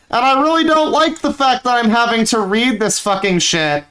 And I really don't like the fact that I'm having to read this fucking shit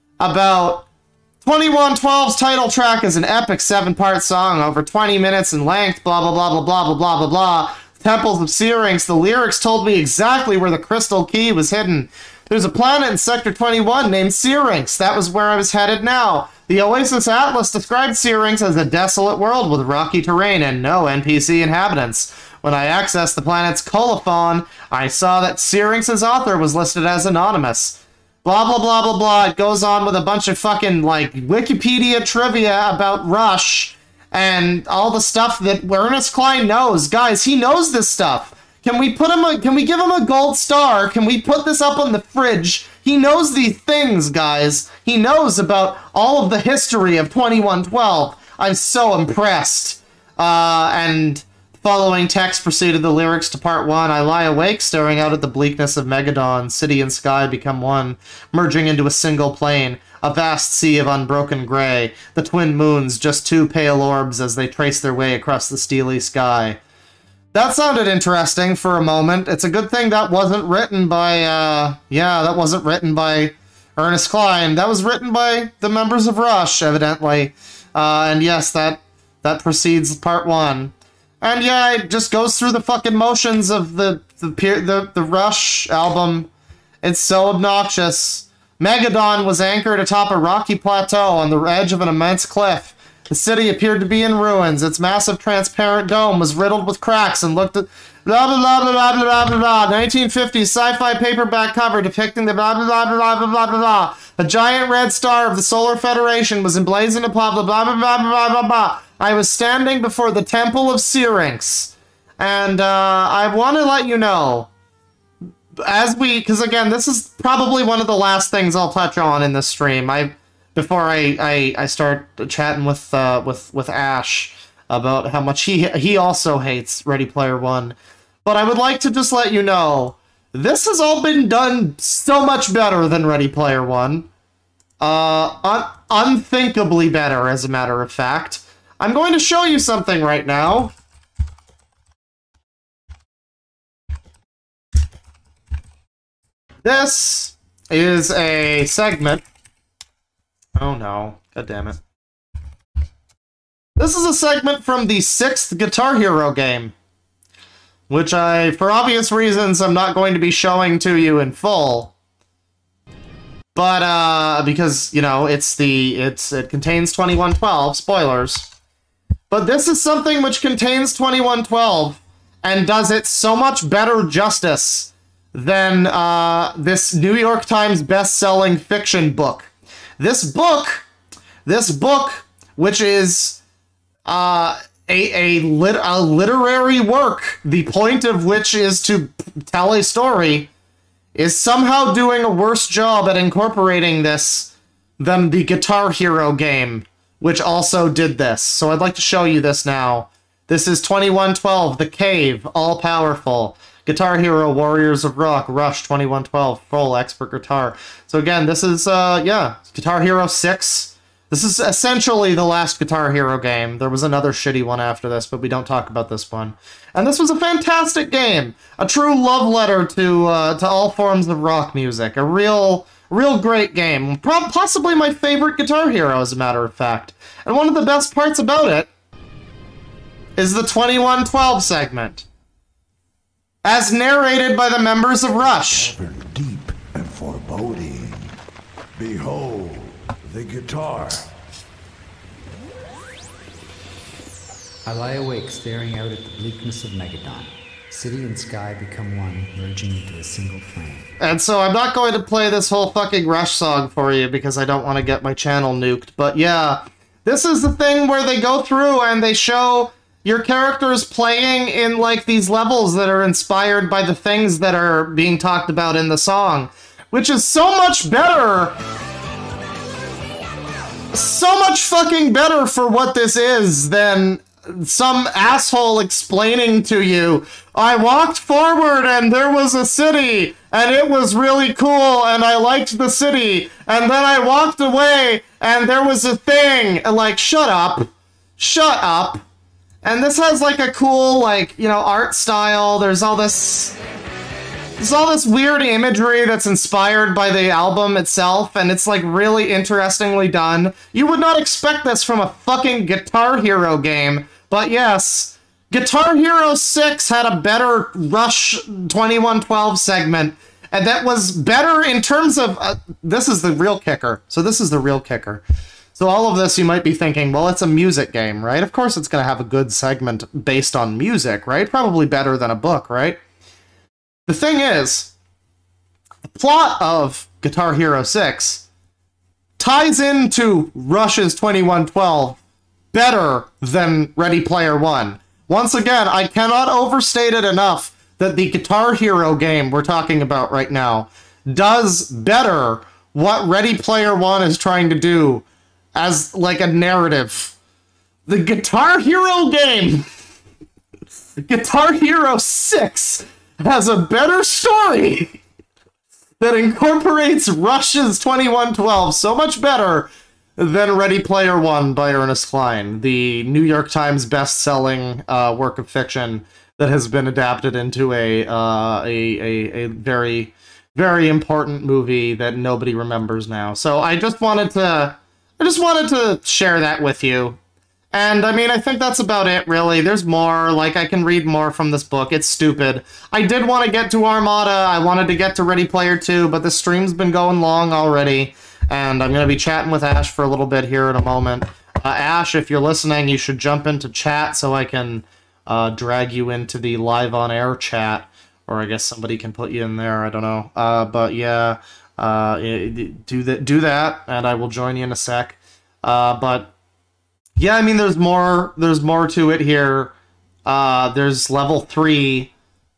about twenty-one twelve's title track is an epic seven-part song over twenty minutes in length, blah blah blah blah blah blah blah blah blah. Temples of Syrinx, the lyrics told me exactly where the crystal key was hidden. There's a planet in Sector twenty-one named Syrinx. That was where I was headed now. The Oasis Atlas described Syrinx as a desolate world with rocky terrain and no N P C inhabitants. When I accessed the planet's colophon, I saw that Syrinx's author was listed as anonymous. Blah, blah, blah, blah, blah. It goes on with a bunch of fucking, like, Wikipedia trivia about Rush and all the stuff that Ernest Cline knows. Guys, he knows this stuff. Can we put him a, can we give him a gold star? Can we put this up on the fridge? He knows these things, guys. He knows about all of the history of twenty-one twelve. I'm so impressed. Uh, and following text preceded the lyrics to part one. I lie awake, staring out at the bleakness of Megadon. City and sky become one, merging into a single plane. A vast sea of unbroken gray. The twin moons, just two pale orbs as they trace their way across the steely sky. That sounded interesting for a moment. It's a good thing that wasn't written by, uh, yeah, that wasn't written by Ernest Cline. That was written by the members of Rush, evidently. Uh, and yes, that, that precedes part one. And yeah, it just goes through the fucking motions of the, the, the, the Rush album. It's so obnoxious. Megadon was anchored atop a rocky plateau on the edge of an immense cliff. The city appeared to be in ruins. Its massive transparent dome was riddled with cracks and looked at blah blah blah blah blah blah blah blah. nineteen fifties sci-fi paperback cover depicting the blah blah blah blah blah blah blah blah. A giant red star of the Solar Federation was emblazoned upon blah blah blah blah blah blah blah. I was standing before the Temple of Syrinx, and uh, I want to let you know, as we, because again, this is probably one of the last things I'll touch on in this stream. I. Before I, I, I start chatting with uh, with with Ash about how much he he also hates Ready Player One, but I would like to just let you know this has all been done so much better than Ready Player One, uh, un unthinkably better, as a matter of fact. I'm going to show you something right now. This is a segment. Oh no, god damn it. This is a segment from the sixth Guitar Hero game, which I, for obvious reasons, I'm not going to be showing to you in full. But, uh, because, you know, it's the, it's, it contains twenty-one twelve, spoilers. But this is something which contains twenty-one twelve, and does it so much better justice than, uh, this New York Times best-selling fiction book. This book, this book, which is uh, a, a, lit a literary work, the point of which is to tell a story, is somehow doing a worse job at incorporating this than the Guitar Hero game, which also did this. So I'd like to show you this now. This is twenty-one twelve, The Cave, all-powerful. Guitar Hero, Warriors of Rock, Rush, twenty-one twelve, full expert guitar. So again, this is, uh, yeah, Guitar Hero six. This is essentially the last Guitar Hero game. There was another shitty one after this, but we don't talk about this one. And this was a fantastic game. A true love letter to, uh, to all forms of rock music. A real, real great game. Pro- possibly my favorite Guitar Hero, as a matter of fact. And one of the best parts about it is the twenty-one twelve segment, as narrated by the members of Rush. Ever deep and foreboding. Behold, the guitar. I lie awake, staring out at the bleakness of Megadon. City and sky become one, merging into a single flame. And so I'm not going to play this whole fucking Rush song for you because I don't want to get my channel nuked. But yeah, this is the thing where they go through and they show your characters playing in, like, these levels that are inspired by the things that are being talked about in the song, which is so much better. So much fucking better for what this is than some asshole explaining to you, I walked forward and there was a city, and it was really cool, and I liked the city, and then I walked away, and there was a thing, and like, shut up. Shut up. And this has, like, a cool, like, you know, art style. There's all this There's all this weird imagery that's inspired by the album itself, and it's like really interestingly done. You would not expect this from a fucking Guitar Hero game, but yes, Guitar Hero six had a better Rush twenty-one twelve segment, and that was better in terms of, uh, this is the real kicker. So this is the real kicker. So all of this you might be thinking, well, it's a music game, right? Of course it's going to have a good segment based on music, right? Probably better than a book, right? The thing is, the plot of Guitar Hero six ties into Rush's twenty-one twelve better than Ready Player One. Once again, I cannot overstate it enough that the Guitar Hero game we're talking about right now does better what Ready Player One is trying to do as, like, a narrative. The Guitar Hero game, Guitar Hero six, has a better story that incorporates Rush's twenty-one twelve so much better than Ready Player One by Ernest Cline, the New York Times best-selling uh, work of fiction that has been adapted into a, uh, a, a, a very, very important movie that nobody remembers now. So I just wanted to, I just wanted to share that with you. And, I mean, I think that's about it, really. There's more. Like, I can read more from this book. It's stupid. I did want to get to Armada. I wanted to get to Ready Player two, but the stream's been going long already. And I'm going to be chatting with Ash for a little bit here in a moment. Uh, Ash, if you're listening, you should jump into chat so I can uh, drag you into the live-on-air chat. Or I guess somebody can put you in there. I don't know. Uh, but, yeah, uh, do, that, do that, and I will join you in a sec. Uh, but... Yeah, I mean, there's more, there's more to it here. Uh, there's level three,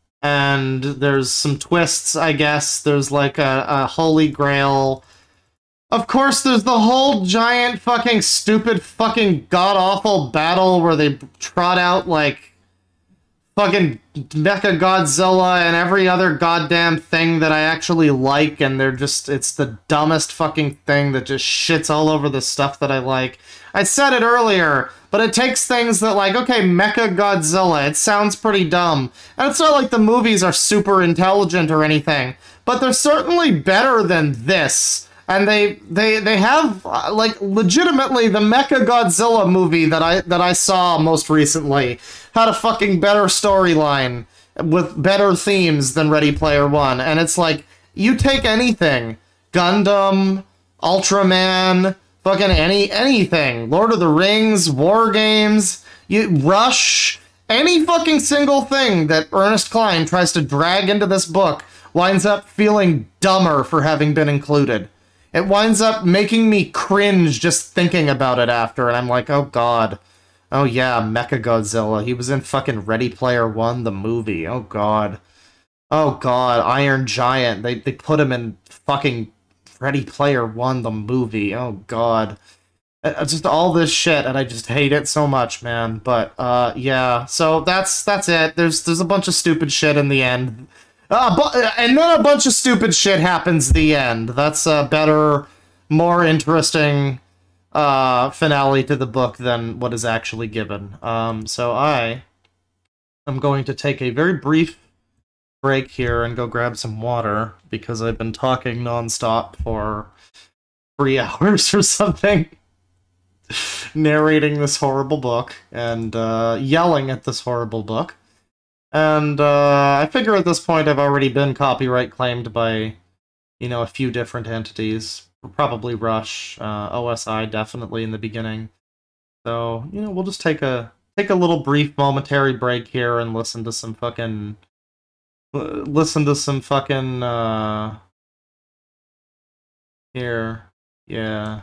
and there's some twists, I guess. There's, like, a, a holy grail. Of course, there's the whole giant fucking stupid fucking god-awful battle where they trot out, like, fucking Mecha Godzilla and every other goddamn thing that I actually like, and they're just, it's the dumbest fucking thing that just shits all over the stuff that I like. I said it earlier, but it takes things that, like, okay, Mecha Godzilla, it sounds pretty dumb. And it's not like the movies are super intelligent or anything, but they're certainly better than this. And they they they have, uh, like, legitimately, the Mecha Godzilla movie that I that I saw most recently had a fucking better storyline with better themes than Ready Player One. And it's like, you take anything, Gundam, Ultraman, fucking any anything, Lord of the Rings, War Games, you, Rush, any fucking single thing that Ernest Cline tries to drag into this book winds up feeling dumber for having been included. It winds up making me cringe just thinking about it after, and I'm like, oh god. Oh yeah, Mechagodzilla. He was in fucking Ready Player One, the movie. Oh god. Oh god, Iron Giant. They, they put him in fucking Ready Player One, the movie. Oh god. Uh, just all this shit, and I just hate it so much, man. But, uh, yeah. So that's that's it. There's, there's a bunch of stupid shit in the end. Uh, bu and then a bunch of stupid shit happens at the end. That's a better, more interesting uh, finale to the book than what is actually given. Um, so I am going to take a very brief break here and go grab some water, because I've been talking nonstop for three hours or something, narrating this horrible book, and uh, yelling at this horrible book. And uh, I figure at this point I've already been copyright claimed by, you know, a few different entities. Probably Rush, uh, O S I definitely in the beginning. So, you know, we'll just take a take a little brief momentary break here and listen to some fucking... Listen to some fucking... Uh, here. Yeah.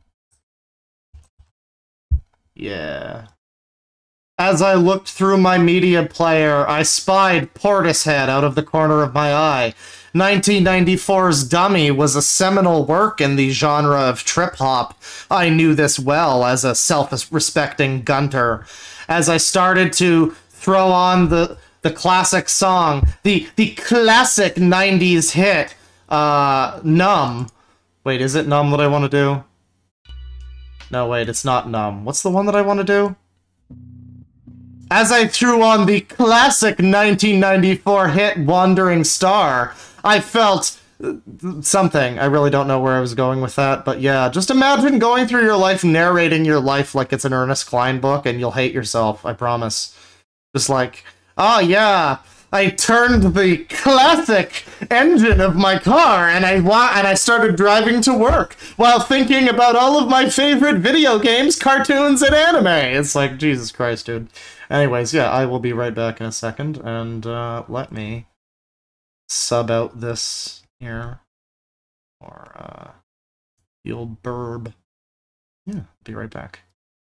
Yeah. As I looked through my media player, I spied Portishead out of the corner of my eye. nineteen ninety-four's Dummy was a seminal work in the genre of trip-hop. I knew this well as a self-respecting gunter. As I started to throw on the, the classic song, the, the classic nineties hit, uh, Numb. Wait, is it Numb that I want to do? No, wait, it's not Numb. What's the one that I want to do? as I threw on the classic nineteen ninety-four hit Wandering Star, I felt something. I really don't know where I was going with that, but yeah, just imagine going through your life narrating your life like it's an Ernest Cline book, and you'll hate yourself, I promise. Just like, oh yeah, I turned the classic engine of my car and I wa and I started driving to work while thinking about all of my favorite video games, cartoons, and anime. It's like, Jesus Christ, dude. Anyways, yeah, I will be right back in a second, and uh, let me sub out this here, or uh, the old burb. Yeah, be right back.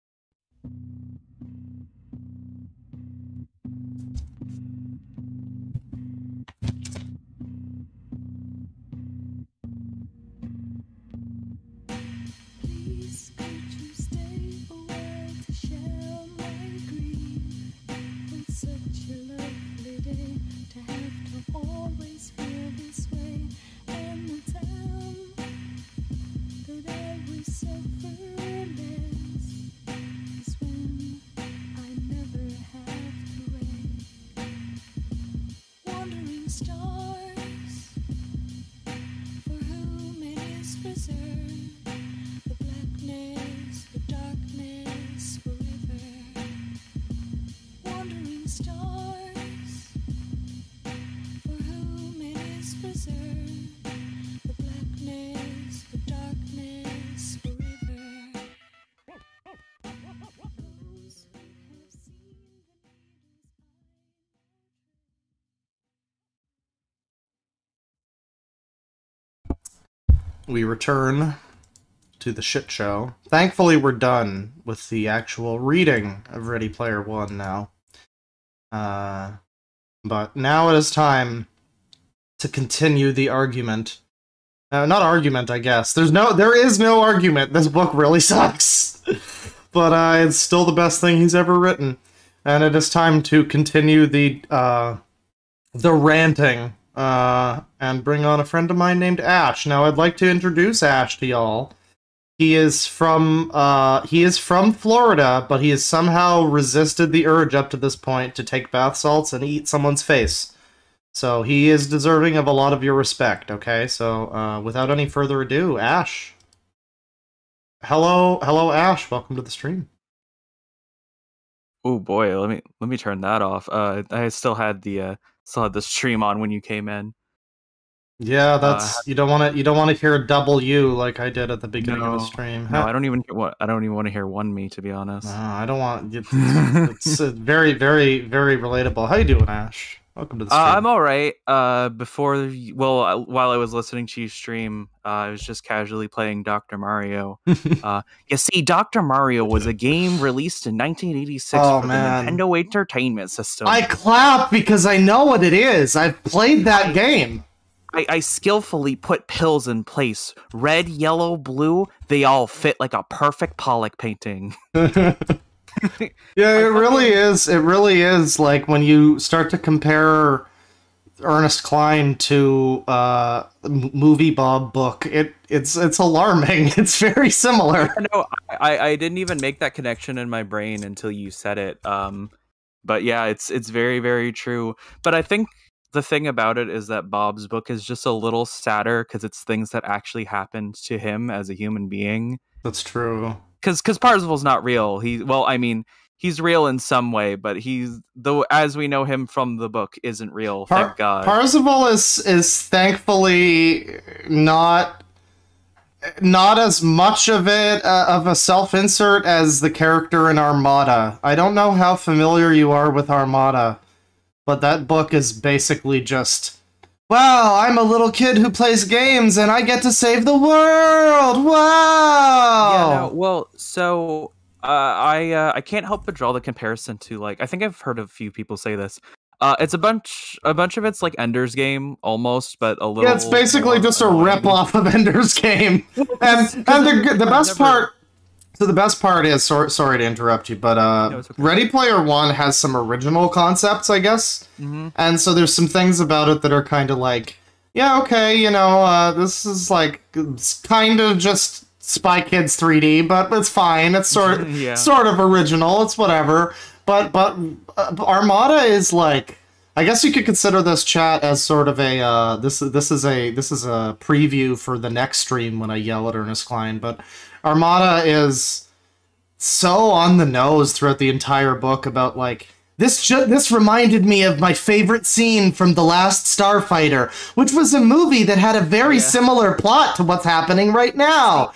Please, could you stay a while to share my grief? It's such a lovely day to have to always feel this way. And the time that I will suffer less is when I never have to wait. Wandering stars, for whom it is reserved, the blackness, the darkness forever. Wandering stars, for whom it is reserved, the blackness, the darkness forever. Those who have seen We return to the shit show. Thankfully, we're done with the actual reading of Ready Player One now. Uh, but now it is time to continue the argument. Uh, not argument, I guess. There's no, there is no argument. This book really sucks. But uh, it's still the best thing he's ever written. And it is time to continue the, uh, the ranting. Uh, and bring on a friend of mine named Ash. Now, I'd like to introduce Ash to y'all. He is from, uh, he is from Florida, but he has somehow resisted the urge up to this point to take bath salts and eat someone's face. So he is deserving of a lot of your respect, okay? So, uh, without any further ado, Ash. Hello, hello, Ash. Welcome to the stream. Oh boy, let me let me turn that off. Uh, I still had the uh, still had the stream on when you came in. Yeah, that's Uh, you don't want to you don't want to hear a double U like I did at the beginning of the No, stream. no, I don't even hear what I don't even want to hear one me, to be honest. No, I don't want. It's, it's uh, very, very, very relatable. How you doing, Ash? Welcome to the stream. Uh, I'm all right. Uh, before, y- well, uh, while I was listening to you stream, uh, I was just casually playing Doctor Mario. uh, you see, Doctor Mario was a game released in nineteen eighty-six Oh, for man. the Nintendo Entertainment System. I clap because I know what it is. I've played that game. I, I skillfully put pills in place. Red, yellow, blue, they all fit like a perfect Pollock painting. Yeah, it really is. It really is. Like when you start to compare Ernest Cline to uh, M- Movie Bob book, it it's it's alarming. It's very similar. No, I, I didn't even make that connection in my brain until you said it. Um, but yeah, it's it's very, very true. But I think the thing about it is that Bob's book is just a little sadder because it's things that actually happened to him as a human being. That's true. Because because Parzival's not real. He well, I mean, he's real in some way, but he's though as we know him from the book isn't real. Par- thank God. Parzival is is thankfully not not as much of it uh, of a self-insert as the character in Armada. I don't know how familiar you are with Armada, but that book is basically just, well, I'm a little kid who plays games and I get to save the world. Wow. Yeah, no, well, so uh, I uh, I can't help but draw the comparison to, like, I think I've heard a few people say this. Uh, it's a bunch a bunch of it's like Ender's Game almost, but a little. Yeah, it's basically more just a annoying. rip-off of Ender's Game. And and the the best never- part, so the best part is, sorry, sorry to interrupt you, but uh, No, it's okay. Ready Player One has some original concepts, I guess. Mhm. And so there's some things about it that are kind of like, yeah, okay, you know, uh, this is like it's kind of just Spy Kids three D, but it's fine. It's sort Yeah. sort of original. It's whatever. but but uh, Armada is like, I guess you could consider this chat as sort of a uh, this this is a this is a preview for the next stream when I yell at Ernest Cline. But Armada is so on the nose throughout the entire book about like. This ju this reminded me of my favorite scene from The Last Starfighter, which was a movie that had a very yeah. similar plot to what's happening right now.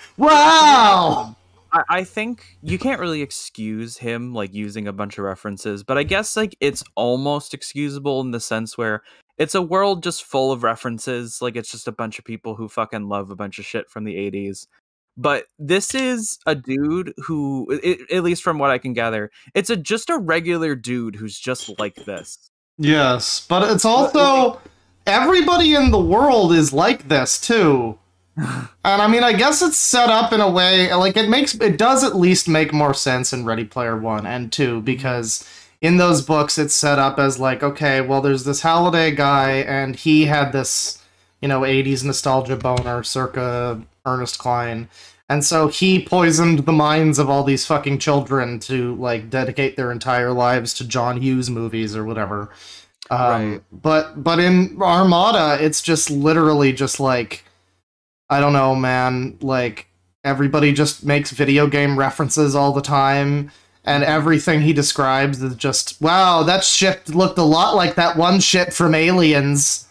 Wow! I, I think you can't really excuse him, like, using a bunch of references, but I guess, like, it's almost excusable in the sense where it's a world just full of references. Like, it's just a bunch of people who fucking love a bunch of shit from the eighties. But this is a dude who, it, at least from what I can gather, it's a just a regular dude who's just like this. Yes, but it's also, everybody in the world is like this, too. And I mean, I guess it's set up in a way, like, it makes, it does at least make more sense in Ready Player One and Two, because in those books it's set up as like, okay, well, there's this Halliday guy, and he had this, you know, eighties nostalgia boner circa Ernest Cline, and so he poisoned the minds of all these fucking children to like dedicate their entire lives to John Hughes movies or whatever. Um, right. But but in Armada, it's just literally just like, I don't know, man. Like everybody just makes video game references all the time, and everything he describes is just, wow, that ship looked a lot like that one ship from Aliens.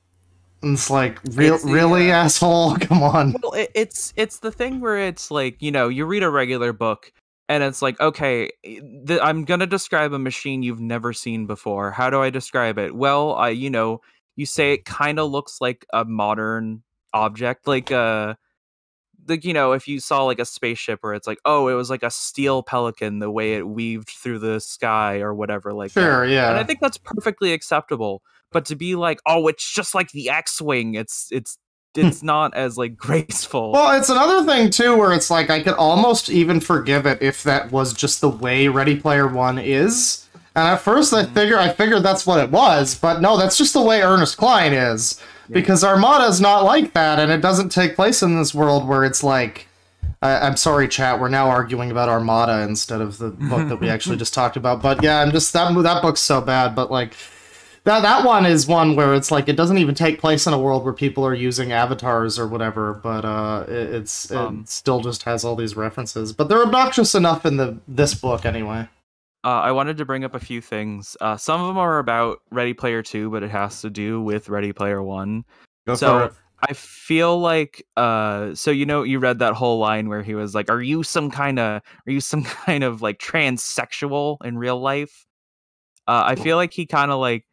And it's like, real, it's, really, yeah. asshole? Come on. Well, it, it's it's the thing where it's like, you know, you read a regular book, and it's like, okay, th I'm gonna describe a machine you've never seen before. How do I describe it? Well, I, you know, you say it kind of looks like a modern object, like uh, like you know, if you saw like a spaceship, where it's like, oh, it was like a steel pelican, the way it weaved through the sky or whatever, like sure, that. yeah. And I think that's perfectly acceptable. But to be like, oh, it's just like the X-Wing, it's it's it's not as like graceful. Well, it's another thing too, where it's like I could almost even forgive it if that was just the way Ready Player One is. And at first, I figure I figured that's what it was, but no, that's just the way Ernest Cline is. Yeah. Because Armada is not like that, and it doesn't take place in this world where it's like, I, I'm sorry, chat, we're now arguing about Armada instead of the book that we actually just talked about. But yeah, I'm just that that book's so bad, but like. That, that one is one where it's like, it doesn't even take place in a world where people are using avatars or whatever, but uh, it, it's, um, it still just has all these references. But they're obnoxious enough in the this book anyway. Uh, I wanted to bring up a few things. Uh, some of them are about Ready Player Two, but it has to do with Ready Player One. Go so for it. I feel like, uh, so you know, you read that whole line where he was like, "Are you some kind of, are you some kind of like transsexual in real life?" Uh, I feel like he kind of like.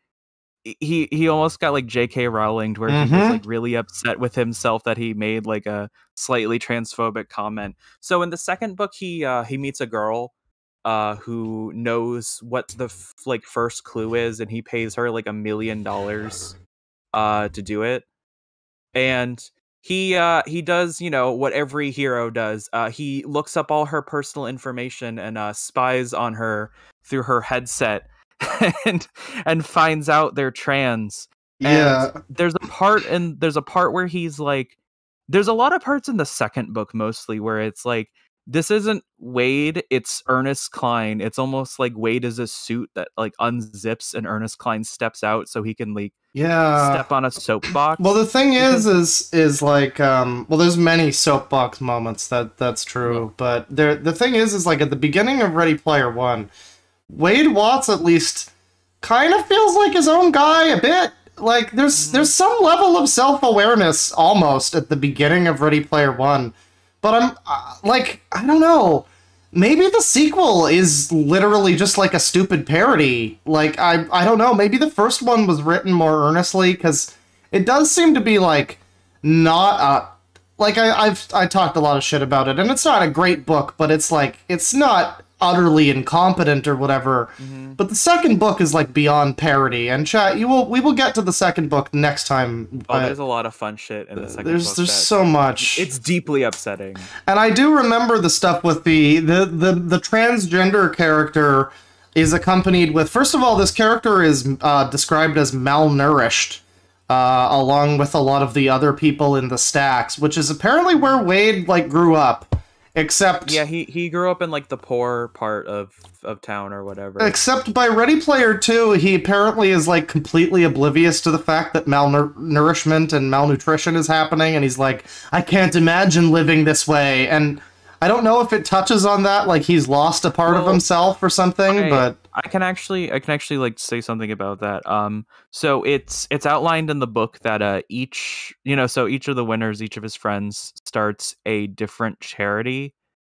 He he almost got like J K Rowling, where mm-hmm. he was like really upset with himself that he made like a slightly transphobic comment. So in the second book, he uh, he meets a girl uh, who knows what the f like first clue is, and he pays her like a million dollars uh, to do it. And he uh, he does, you know, what every hero does. Uh, he looks up all her personal information and uh, spies on her through her headset. and and finds out they're trans. Yeah. And there's a part and there's a part where he's like, there's a lot of parts in the second book mostly where it's like, this isn't Wade, it's Ernest Cline. It's almost like Wade is a suit that like unzips and Ernest Cline steps out so he can like yeah step on a soapbox. Well, the thing is is is like um well, there's many soapbox moments, that that's true, yeah. But there the thing is is like at the beginning of Ready Player One, Wade Watts at least kind of feels like his own guy a bit. Like there's there's some level of self-awareness almost at the beginning of Ready Player One. But I'm uh, like, I don't know. Maybe the sequel is literally just like a stupid parody. Like I I don't know, maybe the first one was written more earnestly, cuz it does seem to be like not uh like I I've I talked a lot of shit about it, and it's not a great book, but it's like it's not utterly incompetent or whatever. Mm-hmm. But the second book is like beyond parody. And chat, you will we will get to the second book next time. Oh, there's a lot of fun shit in the second there's, book. There's so much. It's deeply upsetting. And I do remember the stuff with the the the, the transgender character is accompanied with, first of all, this character is uh, described as malnourished. Uh, along with a lot of the other people in the stacks, which is apparently where Wade like grew up. Except Yeah, he he grew up in like the poor part of of town or whatever. Except by Ready Player two, he apparently is like completely oblivious to the fact that malnourishment and malnutrition is happening, and he's like, I can't imagine living this way. And I don't know if it touches on that, like he's lost a part Well, of himself or something, I, but I can actually I can actually like say something about that. Um, so it's it's outlined in the book that uh each you know so each of the winners, each of his friends starts a different charity.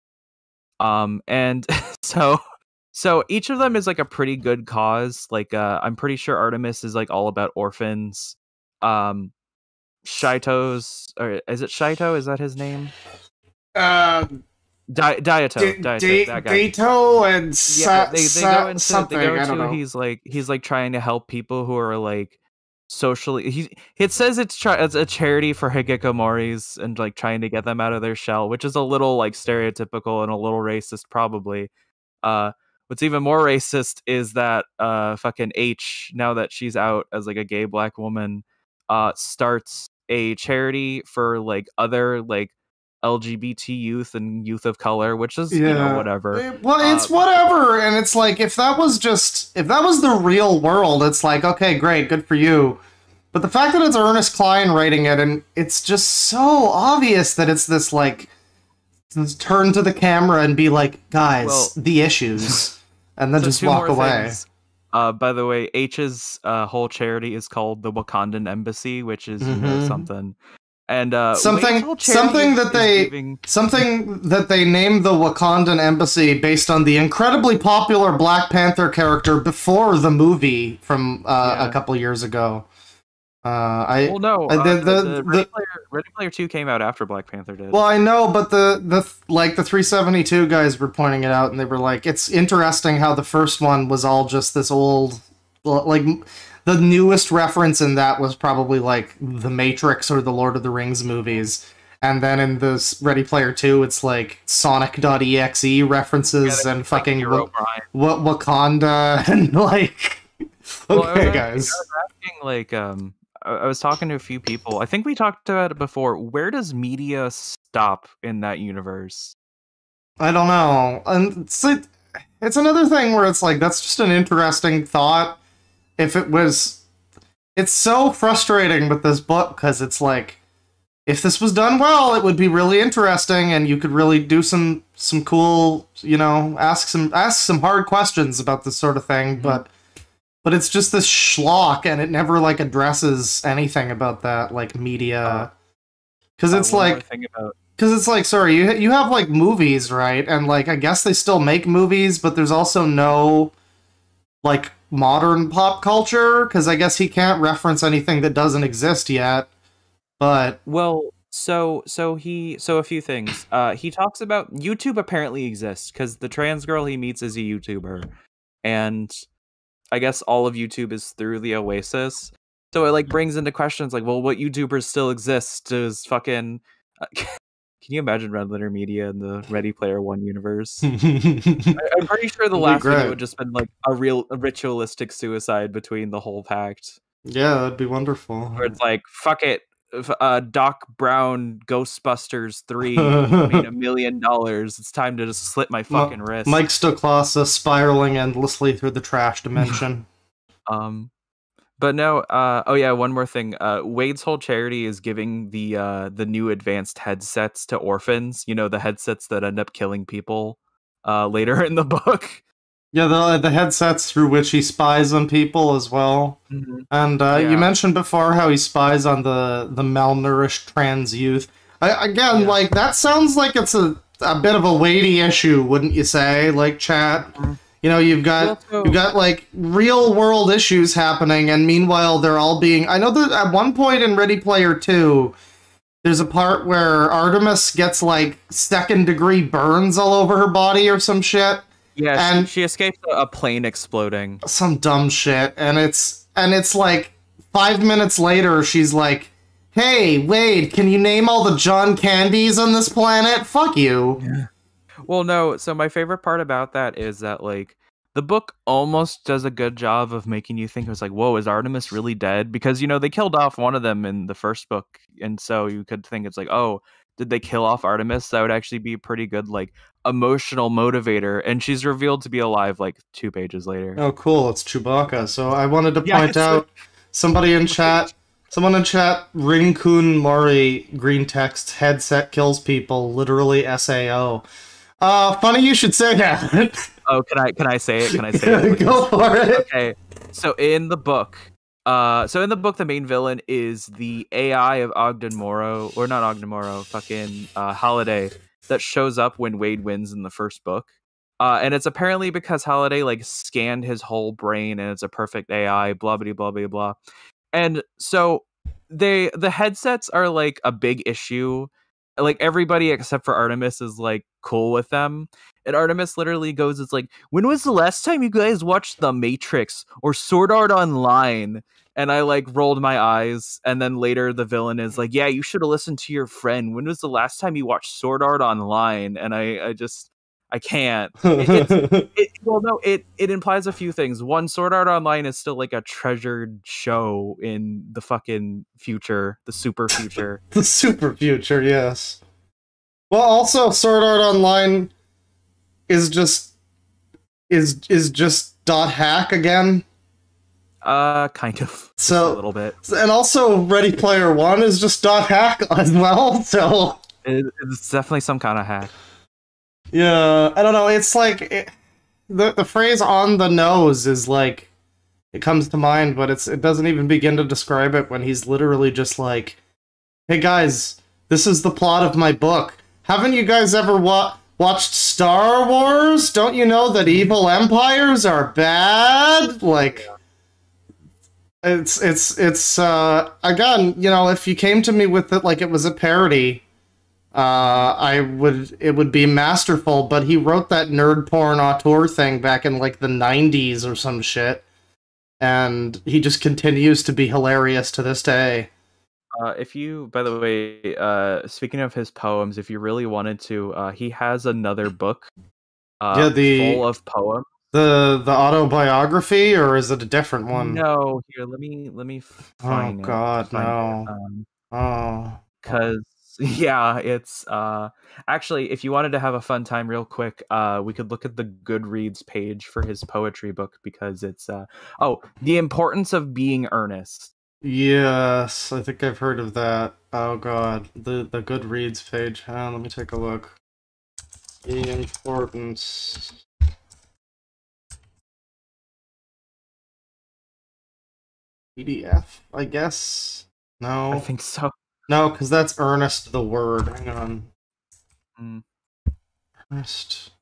Um, and so so each of them is like a pretty good cause. Like uh, I'm pretty sure Artemis is like all about orphans. Um, Shaito's or is it Shaito? Is that his name? uh, Di- Diato, D- Diato, D- that guy. Dato and Sa- Yeah, they, they Sa- go into something, they go I don't into know. he's like he's like trying to help people who are like socially he it says it's try it's a charity for hikikomoris and like trying to get them out of their shell, which is a little like stereotypical and a little racist probably. Uh what's even more racist is that uh fucking H, now that she's out as like a gay black woman, uh starts a charity for like other like L G B T youth and youth of color, which is you know whatever. Eh, Well, it's Uh, whatever, and it's like if that was just if that was the real world, it's like okay, great, good for you. But the fact that it's Ernest Cline writing it, and it's just so obvious that it's this like this turn to the camera and be like, guys, Well, the issues, and then So just two walk more away. things. Uh, by the way, H's uh, whole charity is called the Wakandan Embassy, which is you know Mhm. something. And uh, Wade's Something, whole charity something is- that is they, giving- something that they named the Wakandan Embassy based on the incredibly popular Black Panther character before the movie from uh, Yeah. a couple years ago. Uh, I Well, no, uh, uh, the- the, the- the the- Ready, Player, Ready Player Two came out after Black Panther did. well, I know, but the the like the three seventy-two guys were pointing it out, and they were like, it's interesting how the first one was all just this old, like the newest reference in that was probably like the Matrix or the Lord of the Rings movies. And then in this Ready Player two, it's like Sonic.exe references Yeah, and it's like fucking Hero Wa- Brian. Wa- Wakanda and like. Well, I was Okay, asking- guys. I was asking, like, um, I I was talking to a few people. I think we talked about it before. Where does media stop in that universe? I don't know. And it's, it, it's another thing where it's like, that's just an interesting thought. If it was. It's so frustrating with this book because it's like, if this was done well, it would be really interesting, and you could really do some some cool, you know, ask some ask some hard questions about this sort of thing. Mhm. But but it's just this schlock, and it never like addresses anything about that, like media. Because Uh, it's one more like. thing about Because it's like, sorry, you you have like movies, right? And like, I guess they still make movies, but there's also no like modern pop culture. Because I guess he can't reference anything that doesn't exist yet. But Well, so so he so a few things. Uh, he talks about YouTube apparently exists because the trans girl he meets is a YouTuber, and I guess all of YouTube is through the Oasis. So it like brings into questions like, well, what YouTubers still exist? Does fucking uh, can you imagine Red Letter Media in the Ready Player One universe? I- I'm pretty sure the It'd be last video great. would just been like a real a ritualistic suicide between the whole pact. yeah, that'd be wonderful. Where it's like, fuck it, if, uh, Doc Brown Ghostbusters three made a million dollars. It's time to just slit my fucking wrist. Mike Stoklasa spiraling endlessly through the trash dimension. Um, but no, uh, oh yeah, one more thing. Uh, Wade's whole charity is giving the uh the new advanced headsets to orphans. You know, the headsets that end up killing people uh later in the book. Yeah, the the headsets through which he spies on people as well. And uh, Yeah. you mentioned before how he spies on the, the malnourished trans youth. I, again, Yeah. like, that sounds like it's a, a bit of a weighty issue, wouldn't you say? Like, chat, you know, you've got Also- you've got like real world issues happening, and meanwhile they're all being. I know that at one point in Ready Player Two, there's a part where Artemis gets like second degree burns all over her body or some shit. Yeah, And- she, she escapes a, a plane exploding. Some dumb shit, and it's and it's like five minutes later she's like, hey Wade, can you name all the John Candies on this planet? Fuck you. Well, no. So my favorite part about that is that like the book almost does a good job of making you think it was like, whoa, is Artemis really dead? Because you know they killed off one of them in the first book, and so you could think it's like, oh, did they kill off Artemis? That would actually be a pretty good like emotional motivator. And she's revealed to be alive like two pages later. Oh, cool! It's Chewbacca. So I wanted to Yeah, point it's out somebody in chat. Someone in chat, Rinkun Mori, green text, headset kills people, literally S A O. Uh, funny you should say that. Oh, can I can I say it? Can I say it? Please? Go for it. Okay. So in the book, uh, so in the book, the main villain is the A I of Ogden Morrow, or not Ogden Morrow, fucking uh, Holiday, that shows up when Wade wins in the first book. Uh, and it's apparently because Holiday like scanned his whole brain and it's a perfect A I, blah blah blah blah blah. And so they the headsets are like a big issue. Like everybody except for Artemis is like cool with them. And Artemis literally goes, it's like, when was the last time you guys watched The Matrix or Sword Art Online? And I like rolled my eyes. And then later the villain is like, yeah, you should have listened to your friend. When was the last time you watched Sword Art Online? And I, I just I can't. It, it's, it, well, no, it, it implies a few things. One, Sword Art Online is still like a treasured show in the fucking future, the super future. The super future, yes. Well, also, Sword Art Online is just is is just dot hack again. Uh, kind of. So a little bit, and also Ready Player One is just dot hack as well. So it, it's definitely some kind of hack. Yeah, I don't know. It's like it, the the phrase "on the nose" is like it comes to mind, but it's it doesn't even begin to describe it when he's literally just like, "Hey guys, this is the plot of my book. Haven't you guys ever wa- watched Star Wars? Don't you know that evil empires are bad?" Like, it's it's it's uh again, you know, if you came to me with it like it was a parody. Uh, I would, it would be masterful, but he wrote that nerd porn auteur thing back in, like, the nineties or some shit, and he just continues to be hilarious to this day. Uh, if you, by the way, uh, speaking of his poems, if you really wanted to, uh, he has another book, uh, Yeah, the- full of poems. The, the autobiography, or is it a different one? No, here, let me, let me find Oh it. god, find no. it, um, Oh. Cause yeah, it's uh actually if you wanted to have a fun time real quick, uh we could look at the Goodreads page for his poetry book because it's uh oh, The Importance of Being Earnest. Yes, I think I've heard of that. Oh god, the, the Goodreads page. Uh, let me take a look. The Importance... P D F, I guess? No. I think so. No, because that's Ernest the word. Hang on. Mm. Ernest.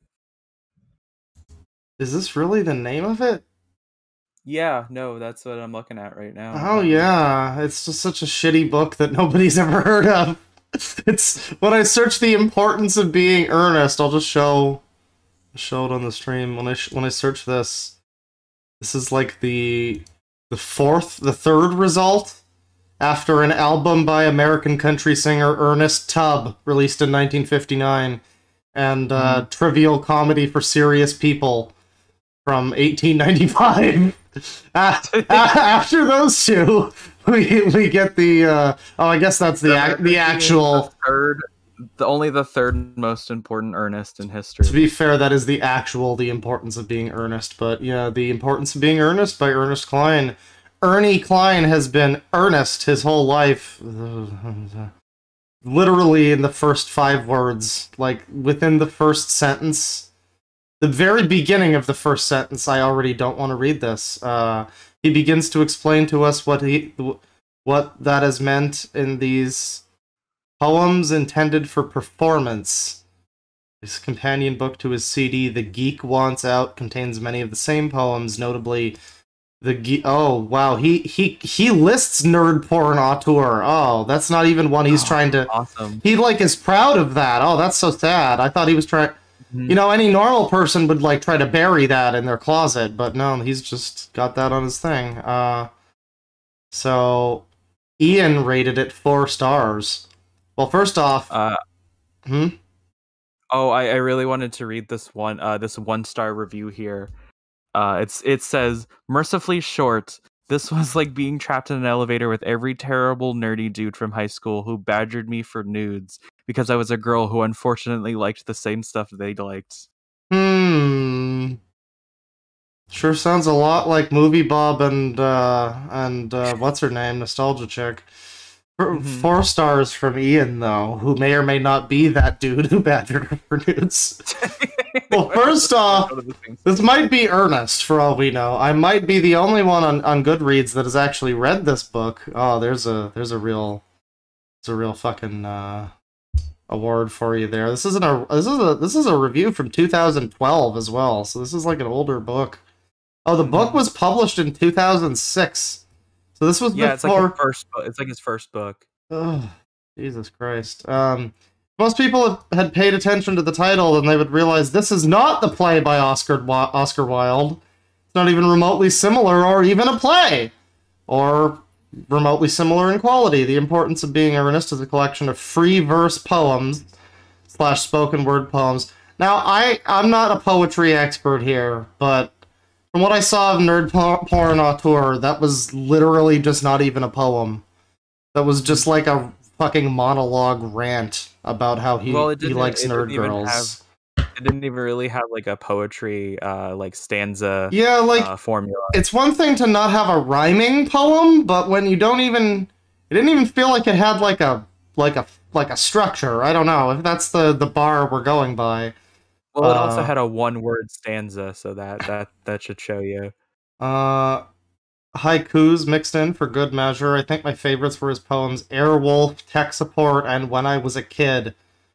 Is this really the name of it? Yeah, no, that's what I'm looking at right now. Oh yeah, it's just such a shitty book that nobody's ever heard of. It's when I search the importance of being earnest, I'll just show show it on the stream. When I sh when I search this, this is like the the fourth, the third result. After an album by American country singer Ernest Tubb, released in nineteen fifty-nine, and uh, mm. Trivial Comedy for Serious People from eighteen ninety-five. uh, after those two, we we get the uh, oh, I guess that's the ac the actual the third, the only the third most important Ernest in history. To be fair, that is the actual The Importance of Being Earnest, but yeah, The Importance of Being Earnest by Ernest Cline. Ernie Cline has been earnest his whole life. Literally in the first five words. Like, within the first sentence. The very beginning of the first sentence, I already don't want to read this. Uh, he begins to explain to us what he, what that has meant in these poems intended for performance. His companion book to his C D, The Geek Wants Out, contains many of the same poems, notably... The ge- oh wow he he he lists nerd porn auteur. Oh, that's not even one he's oh, trying to. Awesome. He like is proud of that. Oh, that's so sad. I thought he was trying. Mm-hmm. You know, any normal person would like try to bury that in their closet, but no, he's just got that on his thing. Uh, so Ian rated it four stars. Well, first off, uh, hmm. Oh, I, I really wanted to read this one. Uh, this one star review here. Uh, it's it says, mercifully short, this was like being trapped in an elevator with every terrible nerdy dude from high school who badgered me for nudes, because I was a girl who unfortunately liked the same stuff they liked. Hmm. Sure sounds a lot like Movie Bob and uh and uh what's her name, Nostalgia Chick. Four, Mhm. four stars from Ian though, who may or may not be that dude who badgered her for nudes. Well, first off, this might be Ernest for all we know. I might be the only one on, on Goodreads that has actually read this book. Oh, there's a there's a real it's a real fucking uh award for you there. This isn't a this is a this is a review from two thousand twelve as well, so this is like an older book. Oh, the book was published in two thousand six. So this was Yeah, it's like before... his first book. It's like his first book. Oh, Jesus Christ. Um, most people have, had paid attention to the title, and they would realize this is not the play by Oscar Wi- Oscar Wilde. It's not even remotely similar, or even a play, or remotely similar in quality. The Importance of Being Earnest is a collection of free verse poems slash spoken word poems. Now, I I'm not a poetry expert here, but from what I saw of Nerd Por- Porn Auteur, that was literally just not even a poem. That was just like a fucking monologue rant about how he, Well, it he didn't- likes it didn't nerd even girls. It didn't even really have like a poetry, uh, like stanza, Yeah, like, uh, formula. it's one thing to not have a rhyming poem, but when you don't even... It didn't even feel like it had like a like a like a structure. I don't know if that's the the bar we're going by. Well, it also uh, had a one-word stanza, so that that that should show you. Uh, haikus mixed in for good measure. I think my favorites were his poems Airwolf, Tech Support, and When I Was a Kid.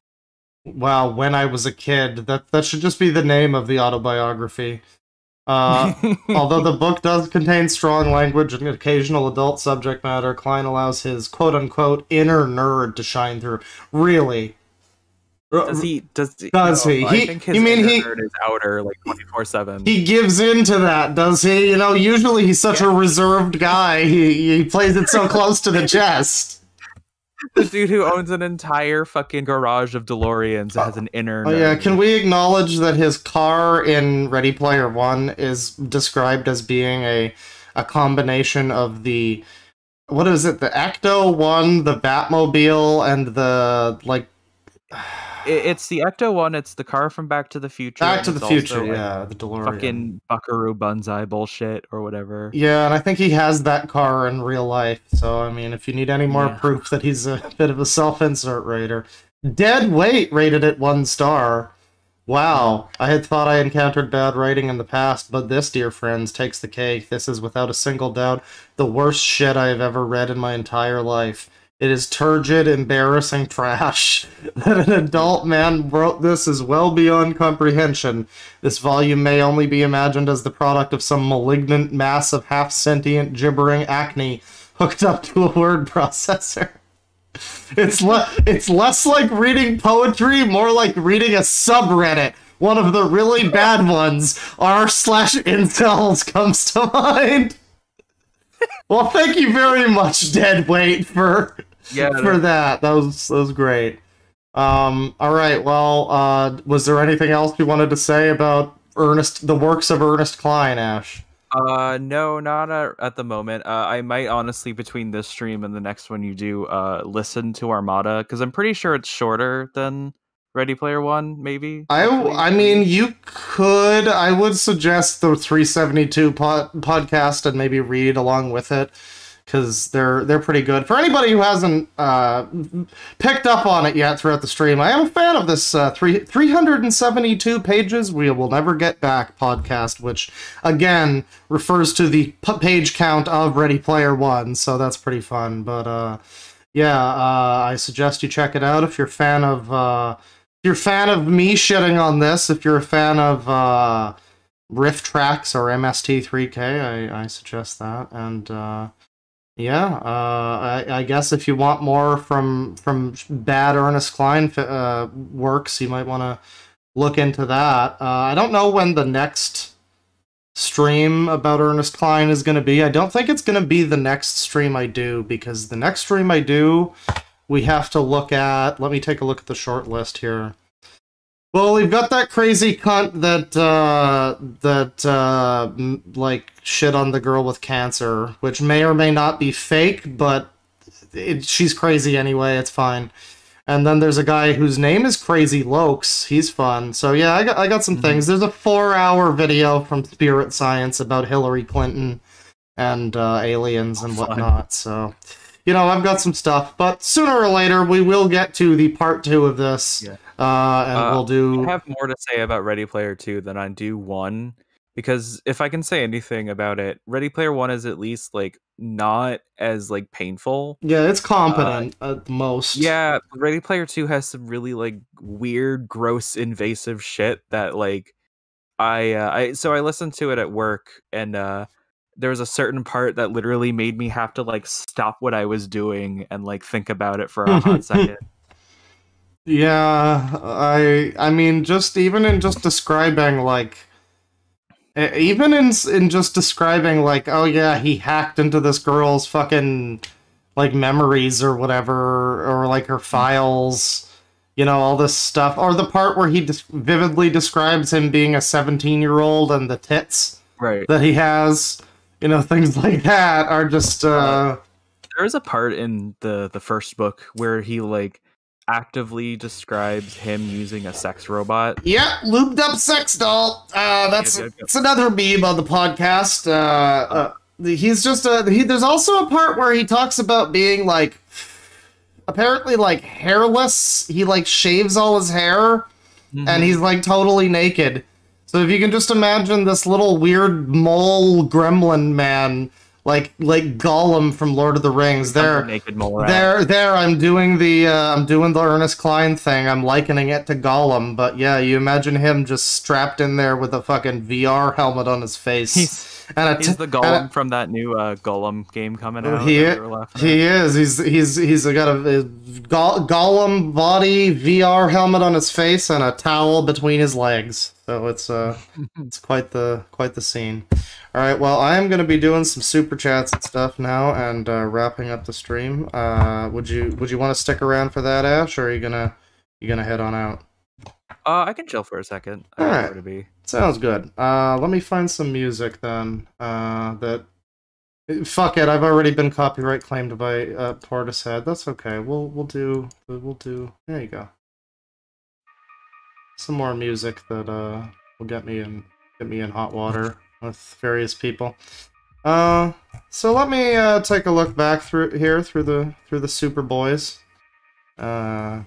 Wow, When I Was a Kid. That that should just be the name of the autobiography. Uh, although the book does contain strong language and occasional adult subject matter, Cline allows his quote-unquote inner nerd to shine through. Really? Does he? Does, Does no, he? I He- think his you mean inner he- nerd is outer, like twenty-four seven. He gives in to that, does he? You know, usually he's such a reserved guy. He he plays it so close to the chest. The dude who owns an entire fucking garage of DeLoreans has an inner Oh nerd. yeah, can we acknowledge that his car in Ready Player One is described as being a a combination of the what is it, the Ecto One, the Batmobile, and the like It, it's the Ecto one. It's the car from Back to the Future. Back and to the it's Future, also, like, yeah, the DeLorean. fucking Buckaroo Banzai bullshit or whatever. Yeah, and I think he has that car in real life. So, I mean, if you need any more Yeah. proof that he's a bit of a self-insert raider. Dead Weight rated it one star. Wow, I had thought I encountered bad writing in the past, but this, dear friends, takes the cake. This is, without a single doubt, the worst shit I have ever read in my entire life. It is turgid, embarrassing trash. That an adult man wrote this is well beyond comprehension. This volume may only be imagined as the product of some malignant mass of half-sentient gibbering acne hooked up to a word processor. It's le- it's less like reading poetry, more like reading a subreddit. One of the really bad ones, r slash incels, comes to mind. Well, thank you very much, Deadweight, for Yeah, for that. That was that was great. Um, all right. Well, uh, was there anything else you wanted to say about Ernest, the works of Ernest Cline, Ash? Uh, no, not at, at the moment. Uh, I might honestly, between this stream and the next one you do, uh, listen to Armada, because I'm pretty sure it's shorter than Ready Player One, maybe. I, hopefully. I mean, you could. I would suggest the three seventy-two pod, podcast and maybe read along with it, because they're they're pretty good. For anybody who hasn't uh, picked up on it yet throughout the stream, I am a fan of this uh, three three hundred seventy-two pages we will never get back podcast, which again refers to the p- page count of Ready Player One. So that's pretty fun. But uh, yeah, uh, I suggest you check it out if you're a fan of uh, if you're a fan of me shitting on this. If you're a fan of uh, Riff Tracks or M S T three K, I, I suggest that. And uh, yeah, uh, I, I guess if you want more from from bad Ernest Cline uh, works, you might want to look into that. Uh, I don't know when the next stream about Ernest Cline is going to be. I don't think it's going to be the next stream I do, because the next stream I do, we have to look at... Let me take a look at the short list here. Well, we've got that crazy cunt that, uh, that, uh, m- like, shit on the girl with cancer, which may or may not be fake, but it, she's crazy anyway, it's fine. And then there's a guy whose name is Crazy Lokes. He's fun. So yeah, I got I got some mm-hmm. things. There's a four-hour video from Spirit Science about Hillary Clinton and uh, aliens and whatnot. So, you know, I've got some stuff. But sooner or later, we will get to the part two of this. Yeah. Uh, and uh, we'll do... I have more to say about Ready Player two than I do one. Because if I can say anything about it, Ready Player One is at least like not as like painful. Yeah, it's competent uh, at the most. Yeah, Ready Player Two has some really like weird, gross, invasive shit that like I uh, I so I listened to it at work, and uh, there was a certain part that literally made me have to like stop what I was doing and like think about it for a hot second. Yeah, I I mean, just even in just describing like. Even in in just describing, like, oh yeah, he hacked into this girl's fucking, like, memories or whatever, or, like, her files, you know, all this stuff. Or the part where he just vividly describes him being a seventeen-year-old and the tits right. that he has, you know, things like that are just, uh... There is a part in the, the first book where he, like, actively describes him using a sex robot. Yeah, lubed up sex doll. Uh, that's yep, yep, yep. It's another meme on the podcast. Uh, uh, he's just a. He, there's also a part where he talks about being like, apparently like hairless. He like shaves all his hair, mm-hmm. and he's like totally naked. So if you can just imagine this little weird mole gremlin man. Like like Gollum from Lord of the Rings. There, naked mole rat. there, there. I'm doing the uh, I'm doing the Ernest Cline thing. I'm likening it to Gollum, but yeah, you imagine him just strapped in there with a fucking V R helmet on his face. He's, and a t- he's the Gollum a, from that new uh, Gollum game coming out. He, he is. He's he's he's got a, a Go- Gollum body, V R helmet on his face, and a towel between his legs. So it's uh, it's quite the quite the scene. All right, well, I am going to be doing some super chats and stuff now, and uh, wrapping up the stream. Uh, would you would you want to stick around for that, Ash, or are you gonna you gonna head on out? Uh, I can chill for a second. All right, to be. Sounds good. Uh, let me find some music then. Uh, that fuck it, I've already been copyright claimed by uh, Portishead. That's okay. We'll we'll do we'll do. There you go. Some more music that uh will get me in get me in hot water. With various people. Uh, so let me uh, take a look back through here through the through the Super Boys. Uh,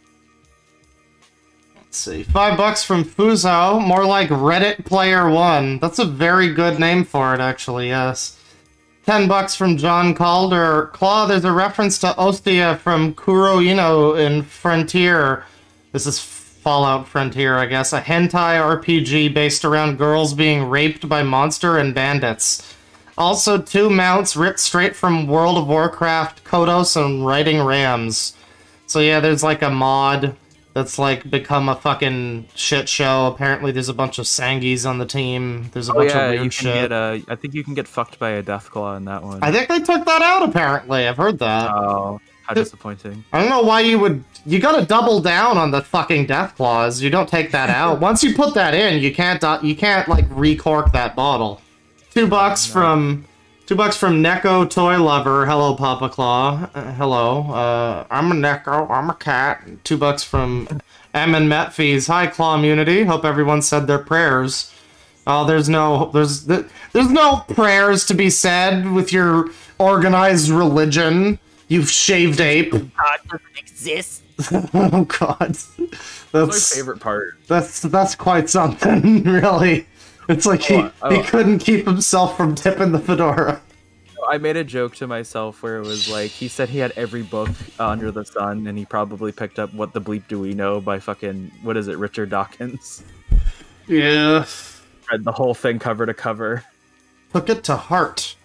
let's see, five bucks from Fuzo, more like Reddit Player One. That's a very good name for it, actually. Yes. Ten bucks from John Calder. Claw, there's a reference to Ostia from Kuroino in Frontier. This is Fallout Frontier, I guess. A hentai R P G based around girls being raped by monster and bandits. Also, two mounts ripped straight from World of Warcraft, Kodos, and Riding Rams. So yeah, there's like a mod that's like become a fucking shit show. Apparently there's a bunch of Sangis on the team. There's a oh, bunch yeah, of weird you can shit. Get, uh, I think you can get fucked by a Deathclaw in that one. I think they took that out, apparently. I've heard that. Oh, how disappointing. I don't know why you would... You gotta double down on the fucking death clause. You don't take that out. Once you put that in, you can't you can't like recork that bottle. Two bucks oh, no. from two bucks from Neko Toy Lover. Hello, Papa Claw. Uh, hello. Uh, I'm a Neko. I'm a cat. Two bucks from M and Metfees. Hi, Claw Immunity. Hope everyone said their prayers. Oh, there's no there's there's no prayers to be said with your organized religion. You shaved ape. God doesn't exist. Oh God, that's, that's my favorite part. That's that's quite something, really. It's like he, oh, oh. he couldn't keep himself from tipping the fedora. I made a joke to myself where it was like, he said he had every book uh, under the sun, and he probably picked up What the Bleep Do We Know by fucking, what is it, Richard Dawkins. Yeah. Read the whole thing cover to cover. Took it to heart.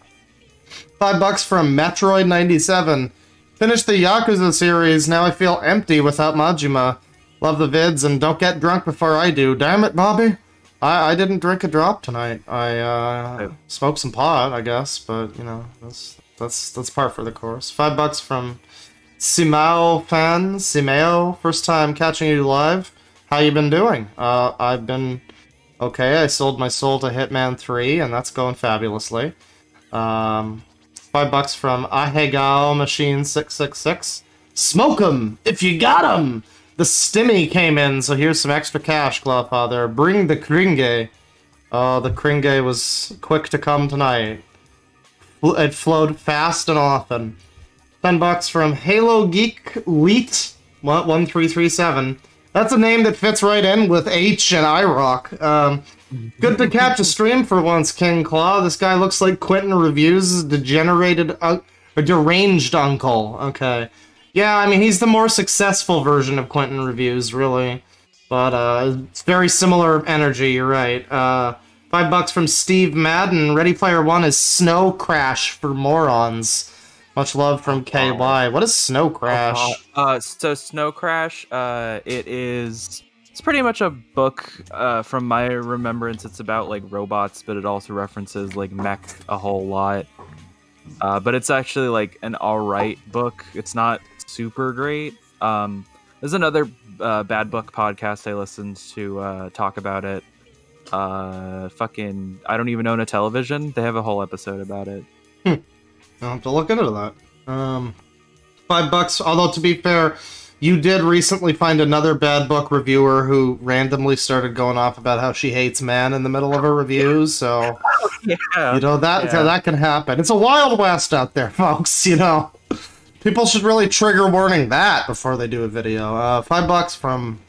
Five bucks from Metroid ninety-seven. Finished the Yakuza series, now I feel empty without Majima. Love the vids, and don't get drunk before I do. Damn it, Bobby. I, I didn't drink a drop tonight. I uh, smoked some pot, I guess, but, you know, that's that's that's par for the course. Five bucks from Simao fan. Simao, first time catching you live. How you been doing? Uh, I've been okay. I sold my soul to Hitman three, and that's going fabulously. Um... Five bucks from Ahegao Machine six six six. Smoke 'em if you got 'em. The stimmy came in, so here's some extra cash, Clawfather. Bring the kringe. Oh, the kringe was quick to come tonight. It flowed fast and often. Ten bucks from Halo Geek Wheat one three three seven. That's a name that fits right in with H and iRock. Um, good to catch a stream for once, King Claw. This guy looks like Quentin Reviews' degenerated, uh, or deranged uncle. Okay. Yeah, I mean, he's the more successful version of Quentin Reviews, really. But, uh, it's very similar energy, you're right. Uh, five bucks from Steve Madden. Ready Player One is Snow Crash for morons. Much love from K Y. What is Snow Crash? Uh, so Snow Crash, uh, it is... It's pretty much a book, uh, from my remembrance. It's about, like, robots, but it also references, like, mech a whole lot. Uh, but it's actually, like, an alright book. It's not super great. Um, there's another uh, bad book podcast I listened to uh, talk about it. Uh, fucking... I don't even own a television. They have a whole episode about it. Hmm. I'll have to look into that. Um, five bucks, although to be fair, you did recently find another bad book reviewer who randomly started going off about how she hates man in the middle of a review, so... Yeah. You know, that, Yeah. that can happen. It's a wild west out there, folks, you know. People should really trigger warning that before they do a video. Uh, five bucks from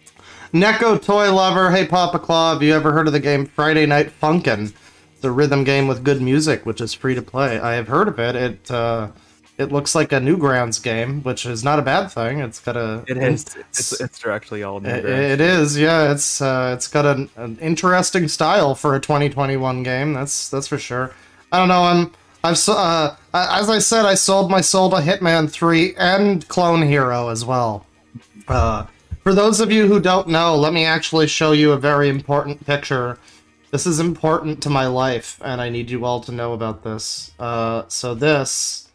Neko Toy Lover. Hey, Papa Claw, have you ever heard of the game Friday Night Funkin'? It's a rhythm game with good music, which is free to play. I have heard of it. It uh, it looks like a Newgrounds game, which is not a bad thing. It's got a... It is. It's, it's directly all Newgrounds. It, it is, yeah. It's uh, it's got an, an interesting style for a twenty twenty-one game. That's that's for sure. I don't know. I'm I've so- uh, as I said, I sold my soul to Hitman three and Clone Hero as well. Uh, for those of you who don't know, let me actually show you a very important picture. This is important to my life, and I need you all to know about this. Uh, so this,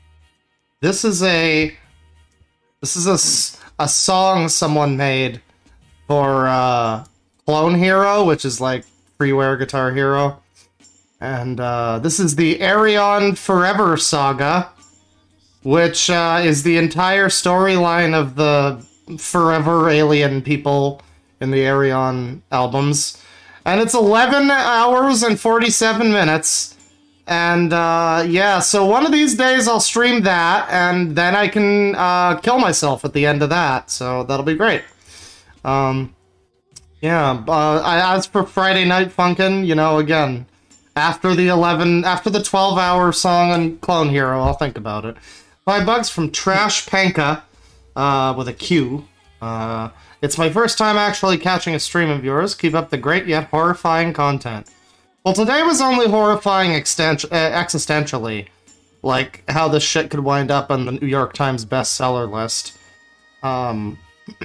this is a, this is a, s- a song someone made for uh, Clone Hero, which is like freeware Guitar Hero, and uh, this is the Arion Forever saga, which uh, is the entire storyline of the Forever alien people in the Arion albums. And it's eleven hours and forty-seven minutes. And, uh, yeah, so one of these days I'll stream that, and then I can, uh, kill myself at the end of that. So that'll be great. Um, yeah, uh, I, as for Friday Night Funkin', you know, again, after the eleven, after the twelve hour song on Clone Hero, I'll think about it. Five bucks from Trash Panka, uh, with a Q. Uh... It's my first time actually catching a stream of yours. Keep up the great yet horrifying content. Well, today was only horrifying extent- uh, existentially. Like, how this shit could wind up on the New York Times bestseller list. Um,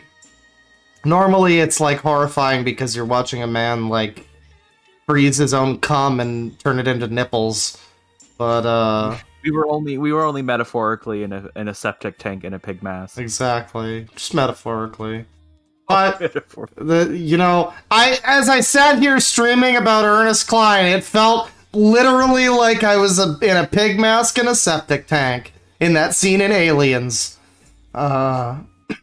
normally it's, like, horrifying because you're watching a man, like, freeze his own cum and turn it into nipples. But, uh... We were only we were only metaphorically in a in a septic tank in a pig mask. Exactly. Just metaphorically. But, the, you know, I as I sat here streaming about Ernest Cline, it felt literally like I was a, in a pig mask in a septic tank in that scene in Aliens. Uh,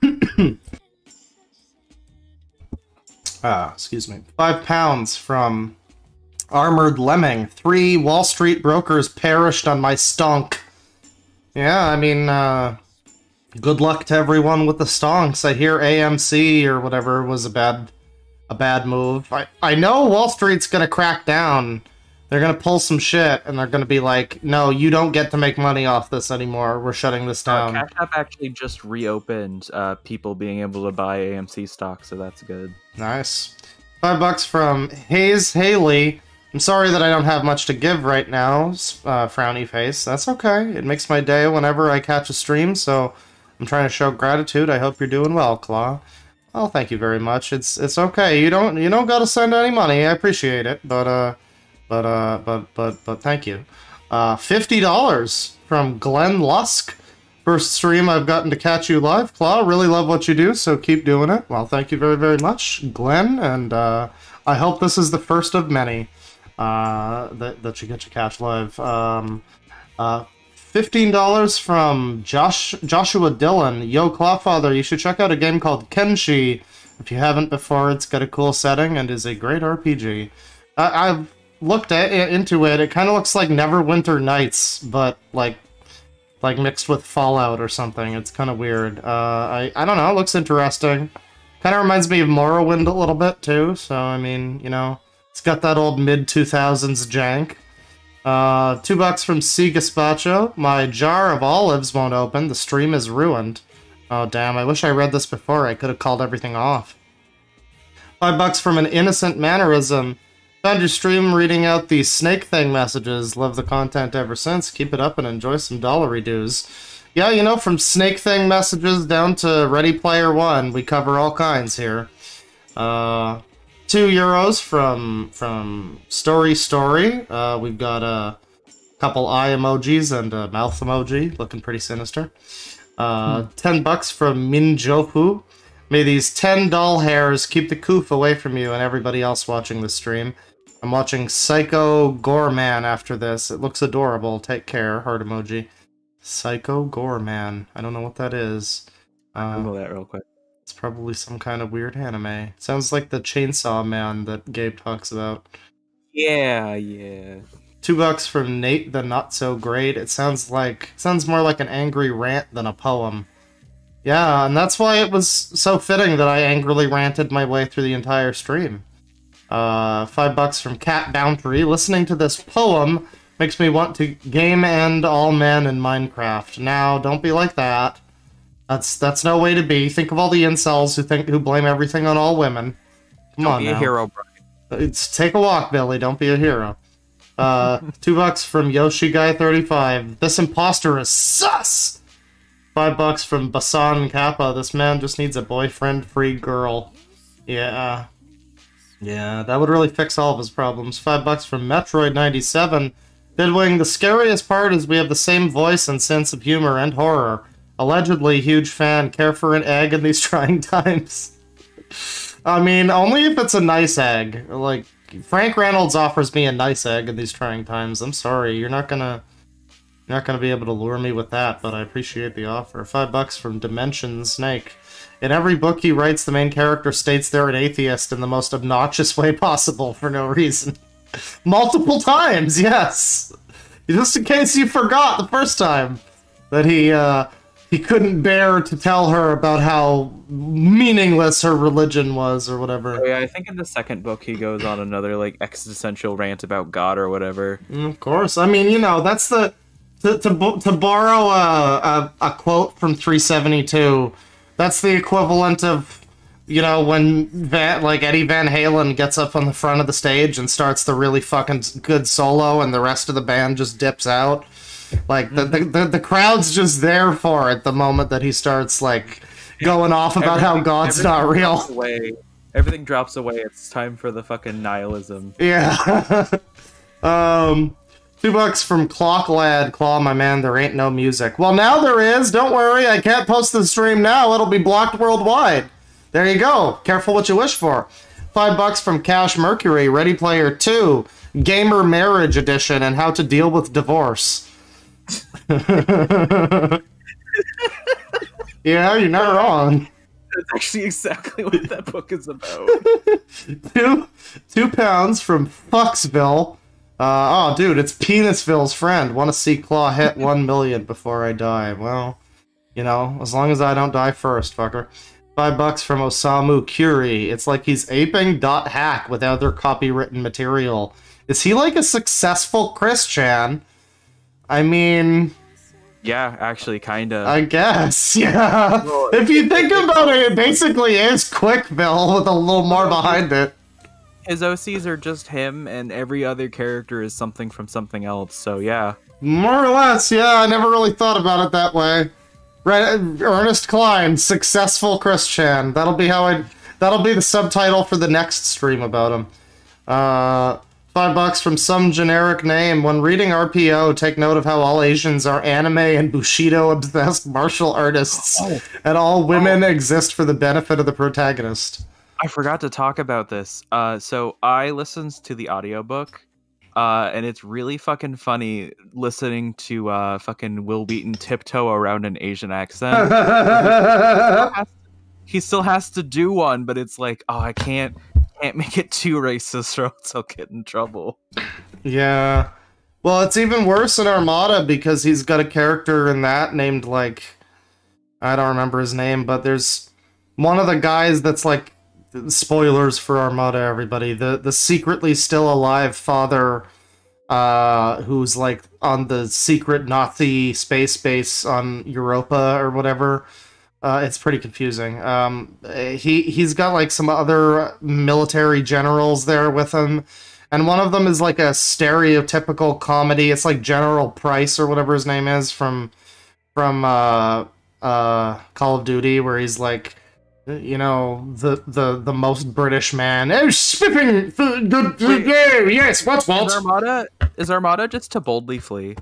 ah, excuse me. Five pounds from Armored Lemming. Three Wall Street brokers perished on my stonk. Yeah, I mean, uh... good luck to everyone with the stonks. I hear A M C or whatever was a bad a bad move. I, I know Wall Street's gonna crack down. They're gonna pull some shit and they're gonna be like, no, you don't get to make money off this anymore. We're shutting this down. Uh, Cash App actually just reopened uh, people being able to buy A M C stock, so that's good. Nice. Five bucks from Hayes Haley. I'm sorry that I don't have much to give right now, uh, frowny face. That's okay. It makes my day whenever I catch a stream, so I'm trying to show gratitude. I hope you're doing well, Claw. Well, thank you very much. It's it's okay. You don't you don't gotta send any money. I appreciate it, but uh, but uh, but but but thank you. Uh, fifty dollars from Glenn Lusk. First stream I've gotten to catch you live, Claw. Really love what you do, so keep doing it. Well, thank you very very much, Glenn, and uh, I hope this is the first of many uh that that you get to catch live. Um, uh. fifteen dollars from Josh Joshua Dillon. Yo, Clawfather, you should check out a game called Kenshi. If you haven't before, it's got a cool setting and is a great R P G. Uh, I've looked at into it. It kind of looks like Neverwinter Nights, but like like mixed with Fallout or something. It's kind of weird. Uh, I I don't know. It looks interesting. Kind of reminds me of Morrowind a little bit too. So I mean, you know, it's got that old mid two thousands jank. Uh, two bucks from C Gaspacho. My jar of olives won't open. The stream is ruined. Oh damn! I wish I read this before. I could have called everything off. Five bucks from an innocent mannerism. Found your stream reading out the snake thing messages. Love the content ever since. Keep it up and enjoy some dollary dues. Yeah, you know, from snake thing messages down to Ready Player One, we cover all kinds here. Uh, two euros from from Story Story. Uh, we've got a couple eye emojis and a mouth emoji, looking pretty sinister. Uh, hmm. Ten bucks from Minjofu. May these ten doll hairs keep the coof away from you and everybody else watching the stream. I'm watching Psycho Goreman after this. It looks adorable. Take care. Heart emoji. Psycho Goreman. I don't know what that is. Uh, Google that real quick. It's probably some kind of weird anime. Sounds like the Chainsaw Man that Gabe talks about. Yeah, yeah. Two bucks from Nate the Not So Great. It sounds like sounds more like an angry rant than a poem. Yeah, and that's why it was so fitting that I angrily ranted my way through the entire stream. Uh, five bucks from Cat Boundary. Listening to this poem makes me want to game end all men in Minecraft. Now, don't be like that. That's that's no way to be. Think of all the incels who think who blame everything on all women. Come don't on be now. a hero, Brian. It's take a walk, Billy. Don't be a hero. Uh, two bucks from Yoshi Guy thirty-five. This imposter is sus. Five bucks from Basan Kappa. This man just needs a boyfriend-free girl. Yeah. Yeah, that would really fix all of his problems. Five bucks from Metroid ninety-seven. Deadwing, the scariest part is we have the same voice and sense of humor and horror. Allegedly, huge fan. Care for an egg in these trying times. I mean, only if it's a nice egg. Like, Frank Reynolds offers me a nice egg in these trying times. I'm sorry, you're not gonna... You're not gonna be able to lure me with that, but I appreciate the offer. Five bucks from Dimension Snake. In every book he writes, the main character states they're an atheist in the most obnoxious way possible for no reason. Multiple times, yes! Just in case you forgot the first time that he, uh, he couldn't bear to tell her about how meaningless her religion was, or whatever. Oh, yeah, I think in the second book he goes on another, like, existential rant about God or whatever. Mm, of course. I mean, you know, that's the... To, to, to borrow a, a, a quote from three seventy-two, that's the equivalent of, you know, when Van, like Eddie Van Halen gets up on the front of the stage and starts the really fucking good solo and the rest of the band just dips out. Like, the, the, the, the crowd's just there for it the moment that he starts, like, going off about how God's not real. Drops away. Everything drops away. It's time for the fucking nihilism. Yeah. um... Two bucks from Clock Lad. Claw, my man, there ain't no music. Well, now there is. Don't worry, I can't post the stream now. It'll be blocked worldwide. There you go. Careful what you wish for. Five bucks from Cash Mercury. Ready Player two. Gamer Marriage Edition and How to Deal with Divorce. Yeah, you're not wrong. That's actually exactly what that book is about. two, two pounds from Fucksville. Uh, oh, dude, it's Penisville's friend. Want to see Claw hit one million before I die. Well, you know, as long as I don't die first, fucker. Five bucks from Osamu Curie. It's like he's aping dot hack with other copywritten material. Is he like a successful Christian? I mean... Yeah, actually, kinda. I guess, yeah. Well, if you think about it, it basically is Quickville with a little more behind it. His O Cs are just him, and every other character is something from something else, so yeah. More or less, yeah, I never really thought about it that way. Right, Ernest Cline, successful Christian. That'll be how I... That'll be the subtitle for the next stream about him. Uh... Five bucks from some generic name. When reading R P O, take note of how all Asians are anime and Bushido-obsessed martial artists, oh. and all women oh. exist for the benefit of the protagonist. I forgot to talk about this. Uh, so I listened to the audiobook Uh, and it's really fucking funny listening to uh, fucking Will Wheaton tiptoe around an Asian accent. he, still has, he still has to do one, but it's like, oh, I can't can't make it too racist or else I'll get in trouble. Yeah. Well, it's even worse in Armada because he's got a character in that named, like, I don't remember his name, but there's one of the guys that's like, spoilers for Armada, everybody, the the secretly still alive father uh who's like on the secret Nazi space base on Europa or whatever. Uh it's pretty confusing. Um he he's got like some other military generals there with him, and one of them is like a stereotypical comedy. It's like General Price or whatever his name is from from uh uh Call of Duty, where he's like, you know, the the the most British man. Oh, spiffing good, good game. Yes, what's Walt? Is Armada is Armada just to boldly flee?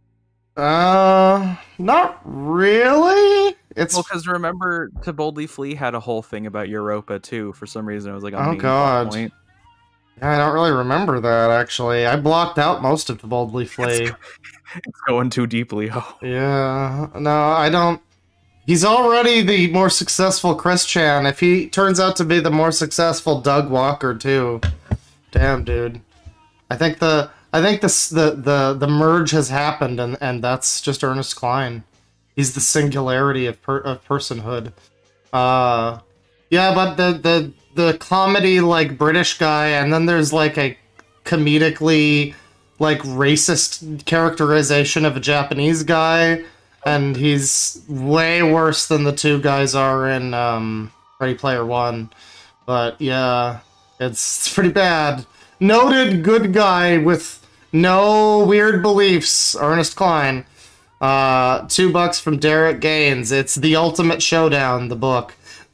Uh, not really. It's Well, because remember, To Boldly Flee had a whole thing about Europa too. For some reason, it was like a Oh, main God. point. Yeah, I don't really remember that, actually. I blocked out most of the Boldly Flee. It's going too deeply. Oh. Yeah, no, I don't. He's already the more successful Christian. If he turns out to be the more successful Doug Walker too, damn, dude. I think the I think this the the the merge has happened, and and that's just Ernest Cline. He's the singularity of per, of personhood. Uh, yeah, but the the the comedy like British guy, and then there's like a comedically like racist characterization of a Japanese guy. And he's way worse than the two guys are in um, Ready Player One. But yeah, it's, it's pretty bad. Noted good guy with no weird beliefs, Ernest Cline. Uh, two bucks from Derek Gaines. It's The Ultimate Showdown, the book.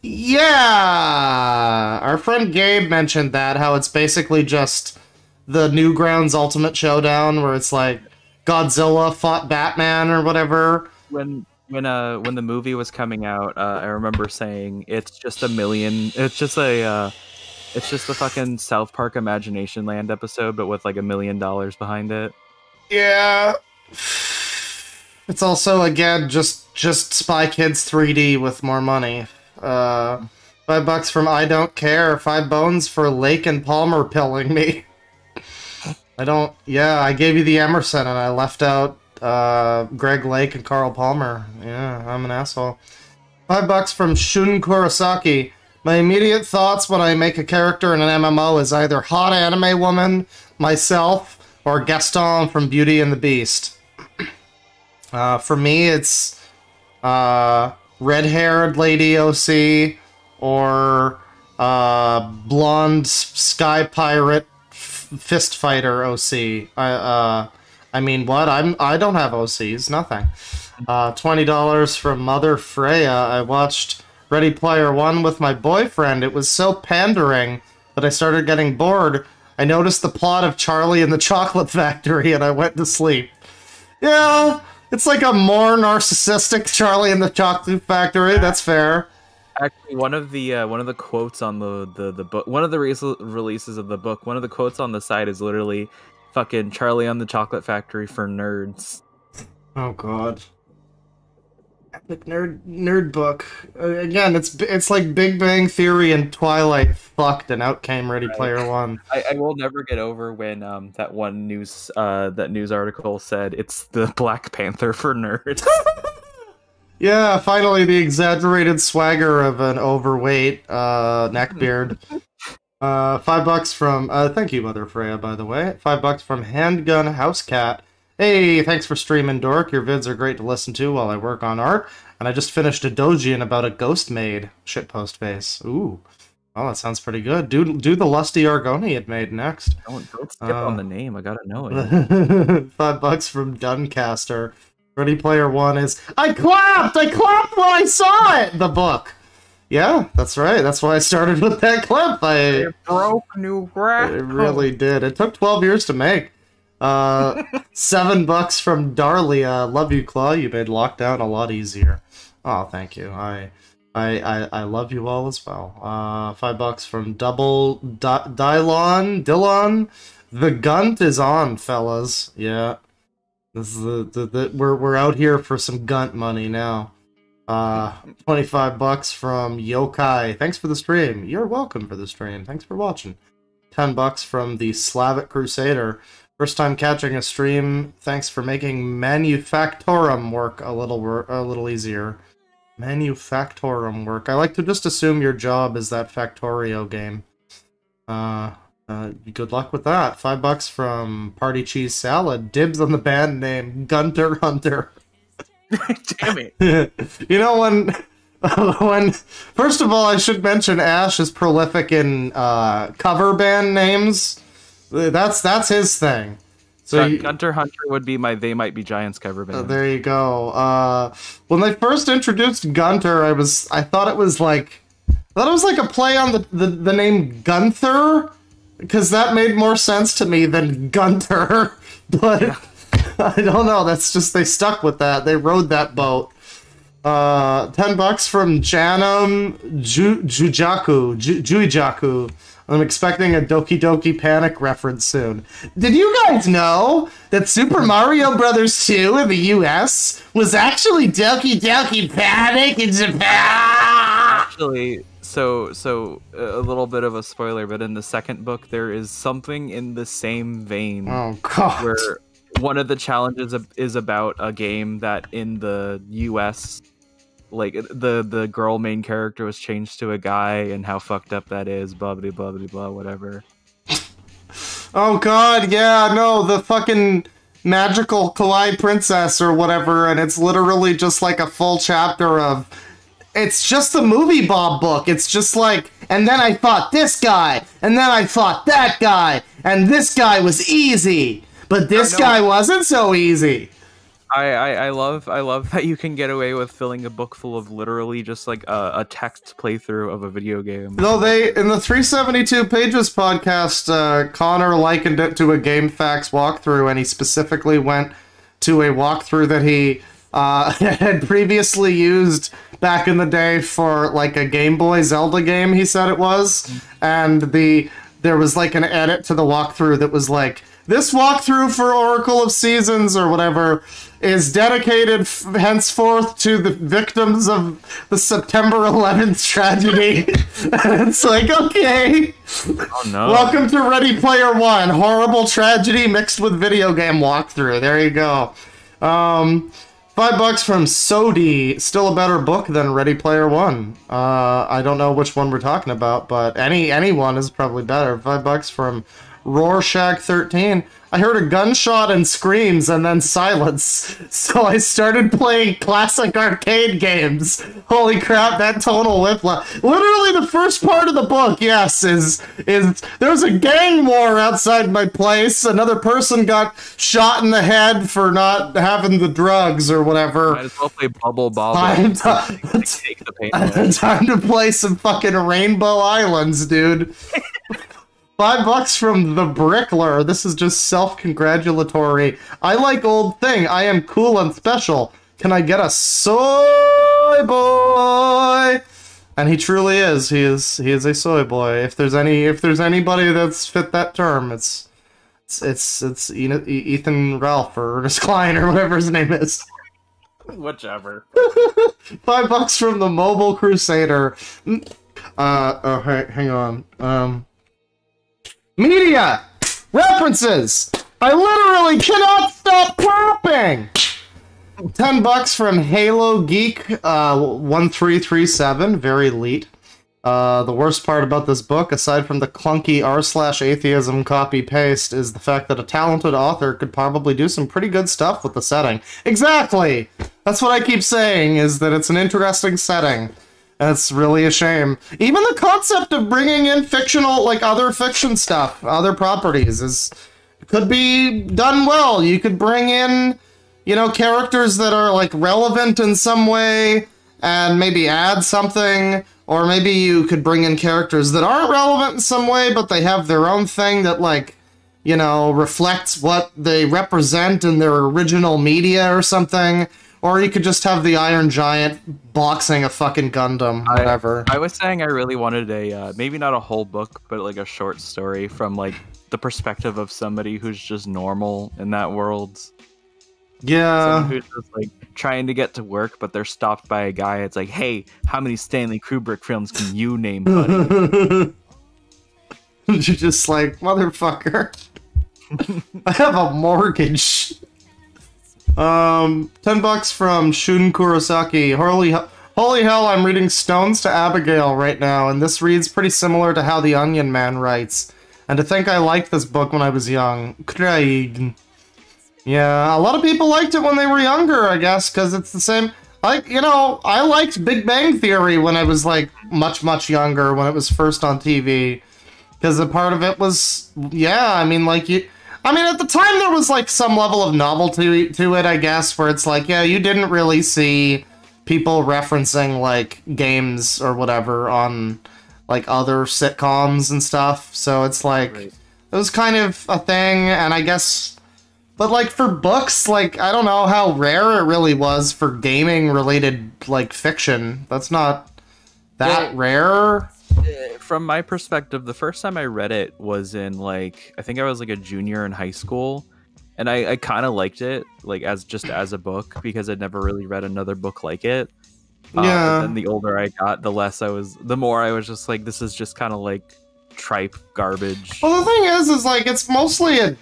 Yeah! Our friend Gabe mentioned that, how it's basically just the Newgrounds Ultimate Showdown, where it's like Godzilla fought Batman or whatever. When when uh when the movie was coming out, uh, I remember saying it's just a million. It's just a uh, it's just a fucking South Park Imagination Land episode, but with like a million dollars behind it. Yeah. It's also again just just Spy Kids three D with more money. Uh, five bucks from I Don't Care. Five bones for Lake and Palmer pilling me. I don't. Yeah, I gave you the Emerson and I left out uh, Greg Lake and Carl Palmer. Yeah, I'm an asshole. Five bucks from Shun Kurosaki. My immediate thoughts when I make a character in an M M O is either hot anime woman, myself, or Gaston from Beauty and the Beast. Uh, for me, it's uh, red-haired lady O C or uh, blonde sky pirate fist fighter O C. I uh, I mean, what? I'm I don't have O Cs. Nothing. Uh, twenty dollars from Mother Freya. I watched Ready Player One with my boyfriend. It was so pandering that I started getting bored. I noticed the plot of Charlie and the Chocolate Factory, and I went to sleep. Yeah, it's like a more narcissistic Charlie and the Chocolate Factory. That's fair. Actually, one of the uh, one of the quotes on the the, the book, one of the re releases of the book, one of the quotes on the side is literally, "Fucking Charlie on the Chocolate Factory for nerds." Oh God. Epic nerd nerd book. Uh, again, it's it's like Big Bang Theory and Twilight fucked, and out came Ready Player One. I, I will never get over when um that one news uh that news article said it's the Black Panther for nerds. Yeah, finally the exaggerated swagger of an overweight uh neckbeard. uh, five bucks from uh, thank you, Mother Freya, by the way. Five bucks from Handgun House Cat. Hey, thanks for streaming, Dork. Your vids are great to listen to while I work on art. And I just finished a doujin about a ghost maid. Shitpost face. Ooh. Oh, that sounds pretty good. Do do the lusty Argoniad maid next. Don't, don't skip Uh, on the name. I gotta know it. Five bucks from Duncaster. Ready Player One is I clapped! I clapped when I saw it! The book. Yeah, that's right. That's why I started with that clip. I It broke new ground. It really did. It took twelve years to make. Uh, seven bucks from Darlia. Love you, Claw. You made lockdown a lot easier. Oh, thank you. I, I, I, I love you all as well. Uh, five bucks from Double Di Dylon. Dillon. The gunt is on, fellas. Yeah. This is the, the, the we're we're out here for some gunt money now. Uh twenty-five bucks from Yokai. Thanks for the stream. You're welcome for the stream. Thanks for watching. ten bucks from the Slavic Crusader. First time catching a stream. Thanks for making Manufactorum work a little wor a little easier. Manufactorum work. I like to just assume your job is that Factorio game. Uh Uh, good luck with that. Five bucks from Party Cheese Salad. Dibs on the band name, Gunter Hunter. Damn it. You know, when... when first of all, I should mention Ash is prolific in uh, cover band names. That's that's his thing. So Gun- you, Gunter Hunter would be my They Might Be Giants cover band. uh, there you go. Uh, when they first introduced Gunter, I was I thought it was like I thought it was like a play on the the, the name Gunther. Because that made more sense to me than Gunter, but yeah. I don't know, that's just, they stuck with that, they rode that boat. Uh, ten bucks from Janum Ju Jujaku, Ju Juijaku. I'm expecting a Doki Doki Panic reference soon. Did you guys know that Super Mario Brothers two in the U S was actually Doki Doki Panic in Japan? Actually... So, so a little bit of a spoiler, but in the second book, there is something in the same vein. Oh God! Where one of the challenges is about a game that in the U S, like the the girl main character was changed to a guy, and how fucked up that is. Blah blah blah blah blah. Whatever. Oh God! Yeah, no, the fucking magical kawaii princess or whatever, and it's literally just like a full chapter of. It's just the movie Bob book. It's just like, and then I fought this guy, and then I fought that guy, and this guy was easy, but this guy wasn't so easy. I, I, I love I love that you can get away with filling a book full of literally just like a, a text playthrough of a video game. No, they in the three seventy-two Pages podcast, uh, Connor likened it to a GameFAQs walkthrough, and he specifically went to a walkthrough that he uh, had previously used back in the day for like a Game Boy Zelda game, he said it was, and the there was like an edit to the walkthrough that was like, this walkthrough for Oracle of Seasons or whatever is dedicated f henceforth to the victims of the September eleventh tragedy. And it's like, okay. Oh no. Welcome to Ready Player One. Horrible tragedy mixed with video game walkthrough. There you go. Um, five bucks from Sodi. Still a better book than Ready Player One. Uh, I don't know which one we're talking about, but any any one is probably better. Five bucks from Rorschach thirteen. I heard a gunshot and screams and then silence, so I started playing classic arcade games. Holy crap, that tonal whiplash. Literally the first part of the book, yes, is is there's a gang war outside my place. Another person got shot in the head for not having the drugs or whatever. Might as well play Bubble Bobble. Time to, like, take the pain away. Time to play some fucking Rainbow Islands, dude. Five bucks from the Brickler. This is just self-congratulatory. I like old thing. I am cool and special. Can I get a soy boy? And he truly is. He is. He is a soy boy. If there's any, if there's anybody that's fit that term, it's, it's, it's, it's Ethan Ralph or Ernest Cline or whatever his name is. Whichever. Five bucks from the Mobile Crusader. Uh. Oh, hey, hang on. Um. Media! References! I literally cannot stop clapping! Ten bucks from Halo Geek, uh, one three three seven, very elite. Uh, the worst part about this book, aside from the clunky r slash atheism copy-paste, is the fact that a talented author could probably do some pretty good stuff with the setting. Exactly! That's what I keep saying, is that it's an interesting setting. That's really a shame. Even the concept of bringing in fictional, like other fiction stuff, other properties, is could be done well. You could bring in, you know, characters that are like relevant in some way and maybe add something, or maybe you could bring in characters that aren't relevant in some way, but they have their own thing that, like, you know, reflects what they represent in their original media or something. Or you could just have the Iron Giant boxing a fucking Gundam, whatever. I, I was saying I really wanted a, uh, maybe not a whole book, but like a short story from like the perspective of somebody who's just normal in that world. Yeah. Someone who's just like trying to get to work, but they're stopped by a guy. It's like, hey, how many Stanley Kubrick films can you name, buddy? You're just like, motherfucker. I have a mortgage. Um, ten bucks from Shun Kurosaki. Holy, holy hell, I'm reading Stones to Abigail right now, and this reads pretty similar to how The Onion Man writes. And to think I liked this book when I was young. Craig. Yeah, a lot of people liked it when they were younger, I guess, because it's the same... Like, you know, I liked Big Bang Theory when I was, like, much, much younger, when it was first on T V. Because a part of it was... Yeah, I mean, like, you... I mean, at the time, there was, like, some level of novelty to it, I guess, where it's like, yeah, you didn't really see people referencing, like, games or whatever on, like, other sitcoms and stuff. So it's like... Right. It was kind of a thing, and I guess... But, like, for books, like, I don't know how rare it really was for gaming-related, like, fiction. That's not that yeah. rare. From my perspective, the first time I read it was in, like, I think I was, like, a junior in high school. And I, I kind of liked it, like, as just as a book, because I'd never really read another book like it. Uh, yeah. But then the older I got, the less I was, the more I was just like, this is just kind of, like, tripe garbage. Well, the thing is, is, like, it's mostly a...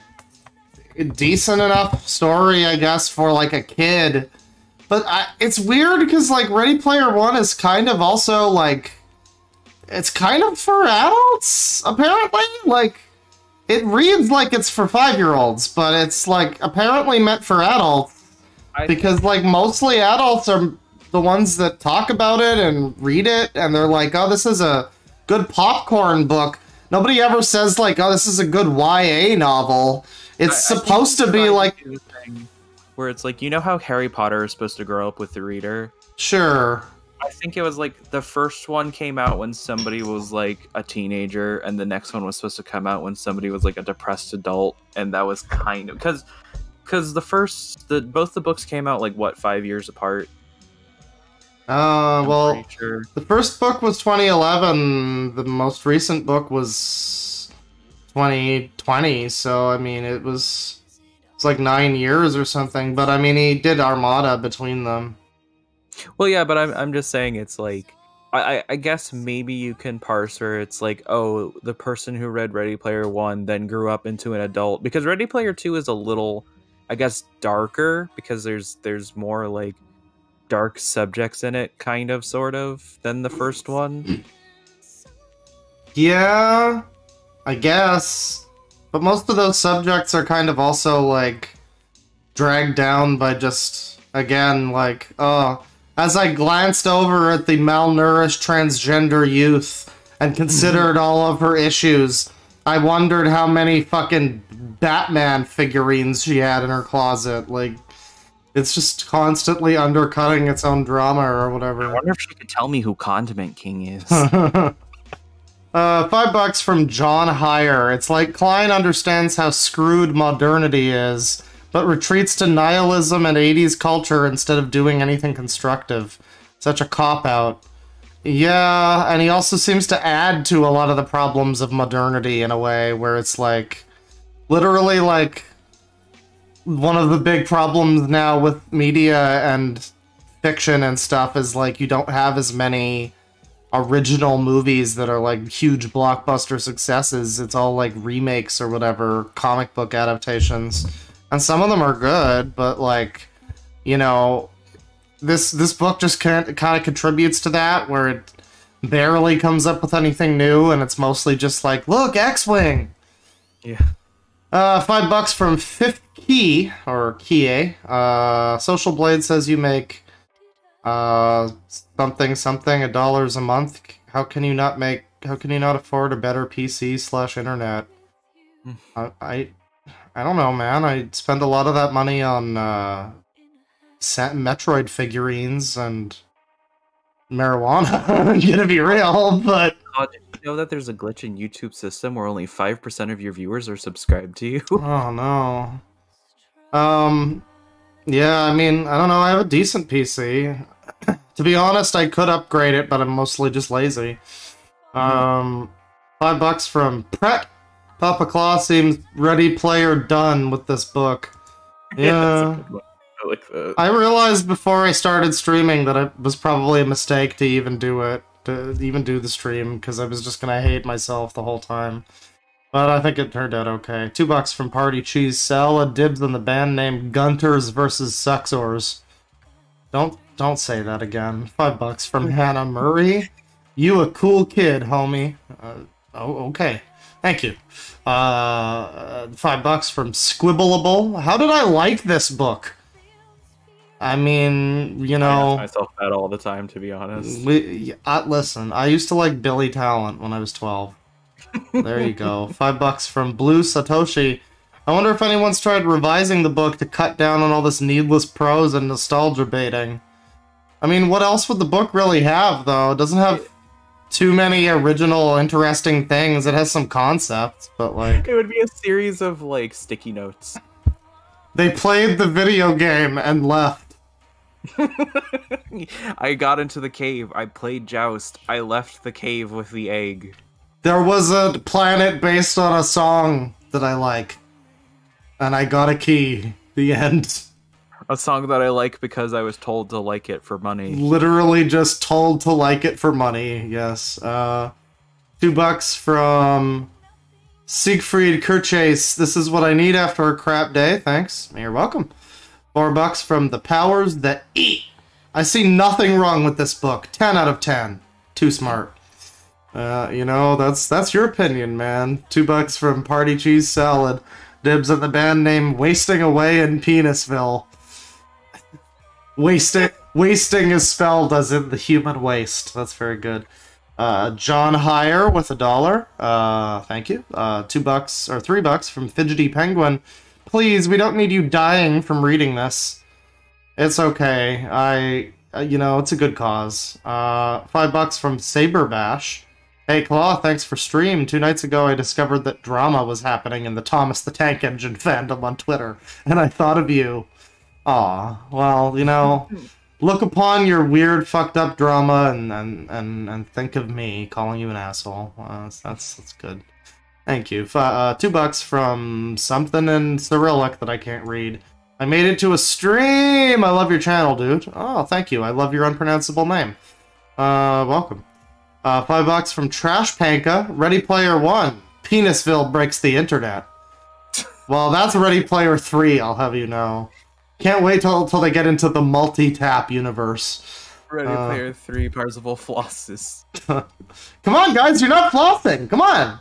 decent enough story, I guess, for like a kid, but I, it's weird because like Ready Player One is kind of also like it's kind of for adults apparently. Like it reads like it's for five-year-olds, but it's like apparently meant for adults because like mostly adults are the ones that talk about it and read it, and they're like, oh, this is a good popcorn book. Nobody ever says like, oh, this is a good Y A novel. It's I, supposed I to be like... To where it's like, you know how Harry Potter is supposed to grow up with the reader? Sure. I think it was like the first one came out when somebody was like a teenager, and the next one was supposed to come out when somebody was like a depressed adult, and that was kind of... Because because the first... the both the books came out like, what, five years apart? Uh, I'm well, sure. The first book was twenty eleven, the most recent book was twenty twenty, so I mean it was it's like nine years or something, but I mean he did Armada between them. Well, yeah, but I'm I'm just saying it's like I I guess maybe you can parse where it's like, oh, the person who read Ready Player One then grew up into an adult, because Ready Player Two is a little, I guess, darker because there's there's more like dark subjects in it, kind of, sort of, than the first one. Yeah, I guess. But most of those subjects are kind of also, like, dragged down by just, again, like, oh, as I glanced over at the malnourished transgender youth and considered all of her issues, I wondered how many fucking Batman figurines she had in her closet. Like, it's just constantly undercutting its own drama or whatever. I wonder if she could tell me who Condiment King is. uh, five bucks from John Heyer. It's like Cline understands how screwed modernity is, but retreats to nihilism and eighties culture instead of doing anything constructive. Such a cop-out. Yeah, and he also seems to add to a lot of the problems of modernity in a way, where it's like, literally like, one of the big problems now with media and fiction and stuff is like you don't have as many original movies that are like huge blockbuster successes. It's all like remakes or whatever, comic book adaptations. And some of them are good, but like, you know, this this book just kind of contributes to that, where it barely comes up with anything new, and it's mostly just like, look, X-Wing! Yeah. Uh, five bucks from Fifth Key, or Kie. Uh, Social Blade says you make, uh, something something, a dollars a month. How can you not make, how can you not afford a better P C slash internet? I, I, I don't know, man. I spend a lot of that money on, uh, Metroid figurines and marijuana. I'm gonna be real, but... Oh, did you know that there's a glitch in YouTube system where only five percent of your viewers are subscribed to you? Oh, no. Um, yeah, I mean, I don't know, I have a decent P C. To be honest, I could upgrade it, but I'm mostly just lazy. Um, five bucks from Pret Papa Claw seems ready player done with this book. Yeah. That's a good one. I like that. I realized before I started streaming that it was probably a mistake to even do it, to even do the stream, because I was just gonna hate myself the whole time. But I think it turned out okay. Two bucks from Party Cheese Salad, dibs on the band name Gunters versus Suxors. Don't don't say that again. Five bucks from Hannah Murray. You a cool kid, homie. Uh, oh, okay. Thank you. Uh, five bucks from Squibbleable. How did I like this book? I mean, you I know... ask myself that all the time, to be honest. We, uh, listen, I used to like Billy Talent when I was twelve. There you go. Five bucks from Blue Satoshi. I wonder if anyone's tried revising the book to cut down on all this needless prose and nostalgia baiting. I mean, what else would the book really have, though? It doesn't have too many original, interesting things. It has some concepts, but like... It would be a series of, like, sticky notes. They played the video game and left. I got into the cave, I played Joust, I left the cave with the egg. There was a planet based on a song that I like. And I got a key. The end. A song that I like because I was told to like it for money. Literally just told to like it for money, yes. Uh, two bucks from Siegfried Kirchase. This is what I need after a crap day, thanks. You're welcome. Four bucks from The Powers That Eat. I see nothing wrong with this book. Ten out of ten. Too smart. Uh, you know, that's that's your opinion, man. Two bucks from Party Cheese Salad. Dibs at the band name Wasting Away in Penisville. Wasting wasting is spelled as in the human waste. That's very good. Uh, John Heyer with a dollar. Uh, thank you. Uh, two bucks or three bucks from Fidgety Penguin. Please, we don't need you dying from reading this. It's okay. I, uh, you know, it's a good cause. Uh, five bucks from Saber Bash. Hey, Claw, thanks for stream. Two nights ago, I discovered that drama was happening in the Thomas the Tank Engine fandom on Twitter, and I thought of you. Aw, well, you know, look upon your weird, fucked up drama and and, and, and think of me calling you an asshole. Uh, that's, that's that's good. Thank you. F uh, two bucks from something in Cyrillic that I can't read. I made it to a stream! I love your channel, dude. Oh, thank you. I love your unpronounceable name. Uh, welcome. Uh, five bucks from Trash Panka. Ready Player One. Penisville breaks the internet. Well, that's Ready Player Three, I'll have you know. Can't wait till, till they get into the multi-tap universe. Ready Uh, Player three, Parzival flosses. Come on, guys, you're not flossing! Come on!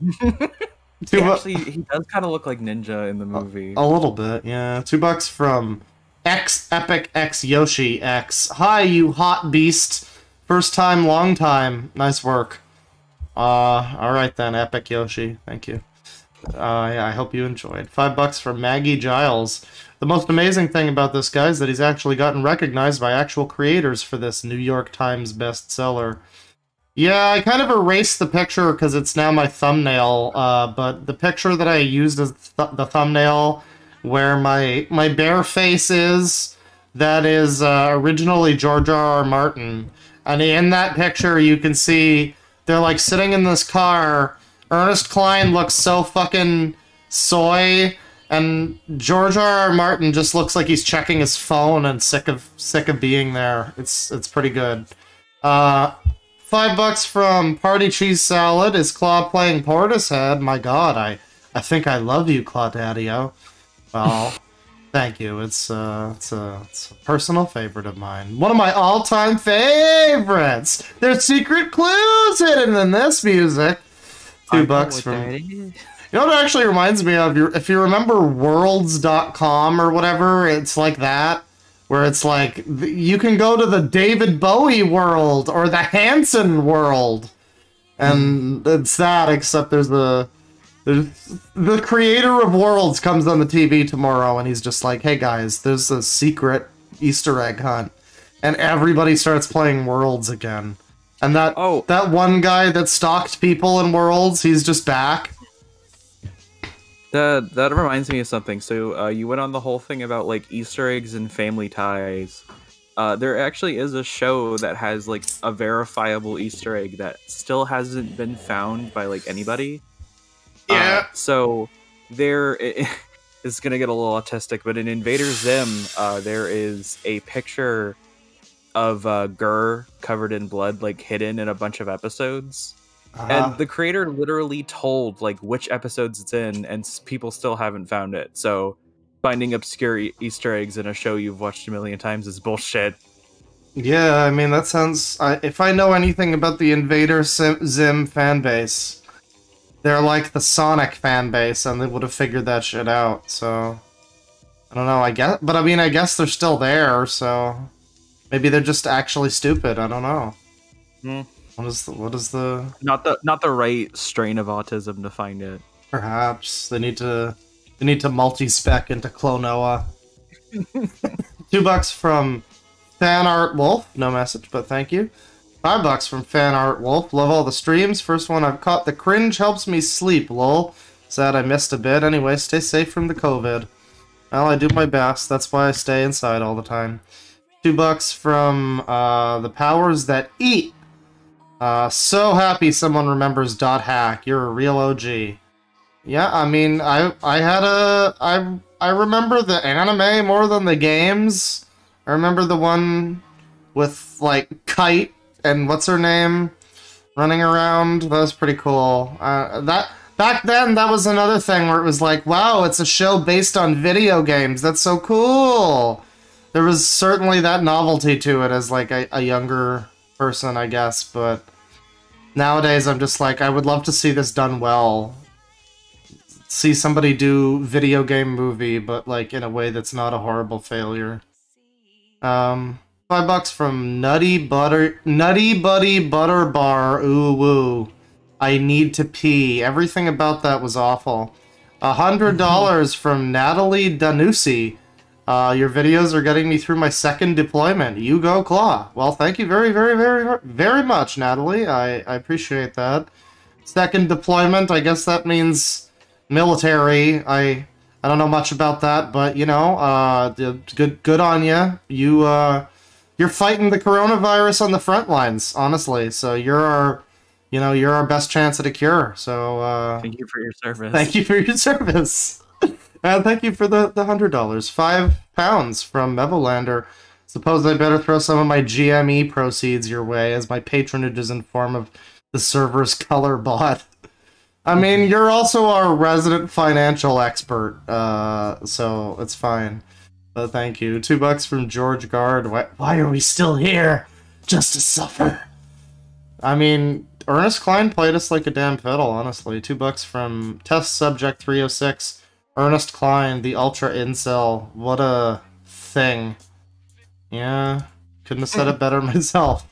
Two He bu- actually, he does kind of look like Ninja in the movie. A little bit, yeah. Two bucks from X Epic X Yoshi X. Hi, you hot beast. First time, long time. Nice work. Uh, alright then, Epic Yoshi. Thank you. Uh, yeah, I hope you enjoyed. Five bucks from Maggie Giles. The most amazing thing about this guy is that he's actually gotten recognized by actual creators for this New York Times bestseller. Yeah, I kind of erased the picture because it's now my thumbnail, uh, but the picture that I used as th the thumbnail, where my my bare face is, that is uh, originally George R R. Martin. And in that picture, you can see they're like sitting in this car. Ernest Cline looks so fucking soy, and George R R. Martin just looks like he's checking his phone and sick of sick of being there. It's it's pretty good. Uh, five bucks from Party Cheese Salad. Is Claw playing Portishead? My God, I I think I love you, Claudadio. Well. Thank you. It's uh, it's a, it's a personal favorite of mine. One of my all-time favorites. There's secret clues hidden in this music. Two bucks from. You know what it actually reminds me of? If you remember Worlds dot com or whatever, it's like that, where it's like you can go to the David Bowie world or the Hanson world, and it's that. Except there's the. There's, the creator of Worlds comes on the T V tomorrow and he's just like, hey guys, there's a secret Easter egg hunt. And everybody starts playing Worlds again. And that Oh. that one guy that stalked people in Worlds, he's just back. That that reminds me of something. So uh, you went on the whole thing about like Easter eggs and family ties. Uh, there actually is a show that has like a verifiable Easter egg that still hasn't been found by like anybody. Yeah. Uh, so there it, it's gonna get a little autistic, but in Invader Zim, uh, there is a picture of uh, Gur covered in blood, like hidden in a bunch of episodes. Uh-huh. And the creator literally told like which episodes it's in, and s- people still haven't found it. So finding obscure e- Easter eggs in a show you've watched a million times is bullshit. Yeah, I mean, that sounds... I, if I know anything about the Invader Sim, Zim fan base, they're like the Sonic fan base, and they would have figured that shit out, so... I don't know, I guess... But I mean, I guess they're still there, so... Maybe they're just actually stupid, I don't know. Hmm. What is the... What is the... Not the not the right strain of autism to find it. Perhaps. They need to... They need to multi-spec into Clonoa. Two bucks from... Fan Art Wolf, no message, but thank you. Five bucks from Fan Art Wolf. Love all the streams. First one I've caught. The cringe helps me sleep, lol. Sad I missed a bit. Anyway, stay safe from the COVID. Well, I do my best. That's why I stay inside all the time. Two bucks from uh, The Powers That Eat. Uh, so happy someone remembers Dot Hack. You're a real O G. Yeah, I mean, I I had a I I remember the anime more than the games. I remember the one with, like, Kite and what's her name running around. That was pretty cool. Uh, that back then, that was another thing where it was like, wow, it's a show based on video games. That's so cool. There was certainly that novelty to it as, like, a, a younger person, I guess. But nowadays, I'm just like, I would love to see this done well. See somebody do video game movie, but, like, in a way that's not a horrible failure. Um, five bucks from Nutty Butter, Nutty Buddy Butter Bar. Ooh woo, I need to pee. Everything about that was awful. A hundred dollars from Natalie Danusi. Uh, your videos are getting me through my second deployment. You go, Claw. Well, thank you very, very, very, very much, Natalie. I I appreciate that. Second deployment. I guess that means military. I. I don't know much about that, but, you know, uh, good good on you. You, uh, you're fighting the coronavirus on the front lines, honestly. So you're our, you know, you're our best chance at a cure. So, uh... Thank you for your service. Thank you for your service. And thank you for the, the one hundred dollars. Five pounds from Mevolander. Suppose I better throw some of my G M E proceeds your way, as my patronage is in form of the server's color bot. I mean, you're also our resident financial expert, uh, so it's fine. But thank you. Two bucks from George Guard. Why, why are we still here? Just to suffer. I mean, Ernest Cline played us like a damn fiddle, honestly. Two bucks from Test Subject three oh six. Ernest Cline, the Ultra Incel. What a thing. Yeah, couldn't have said it better myself.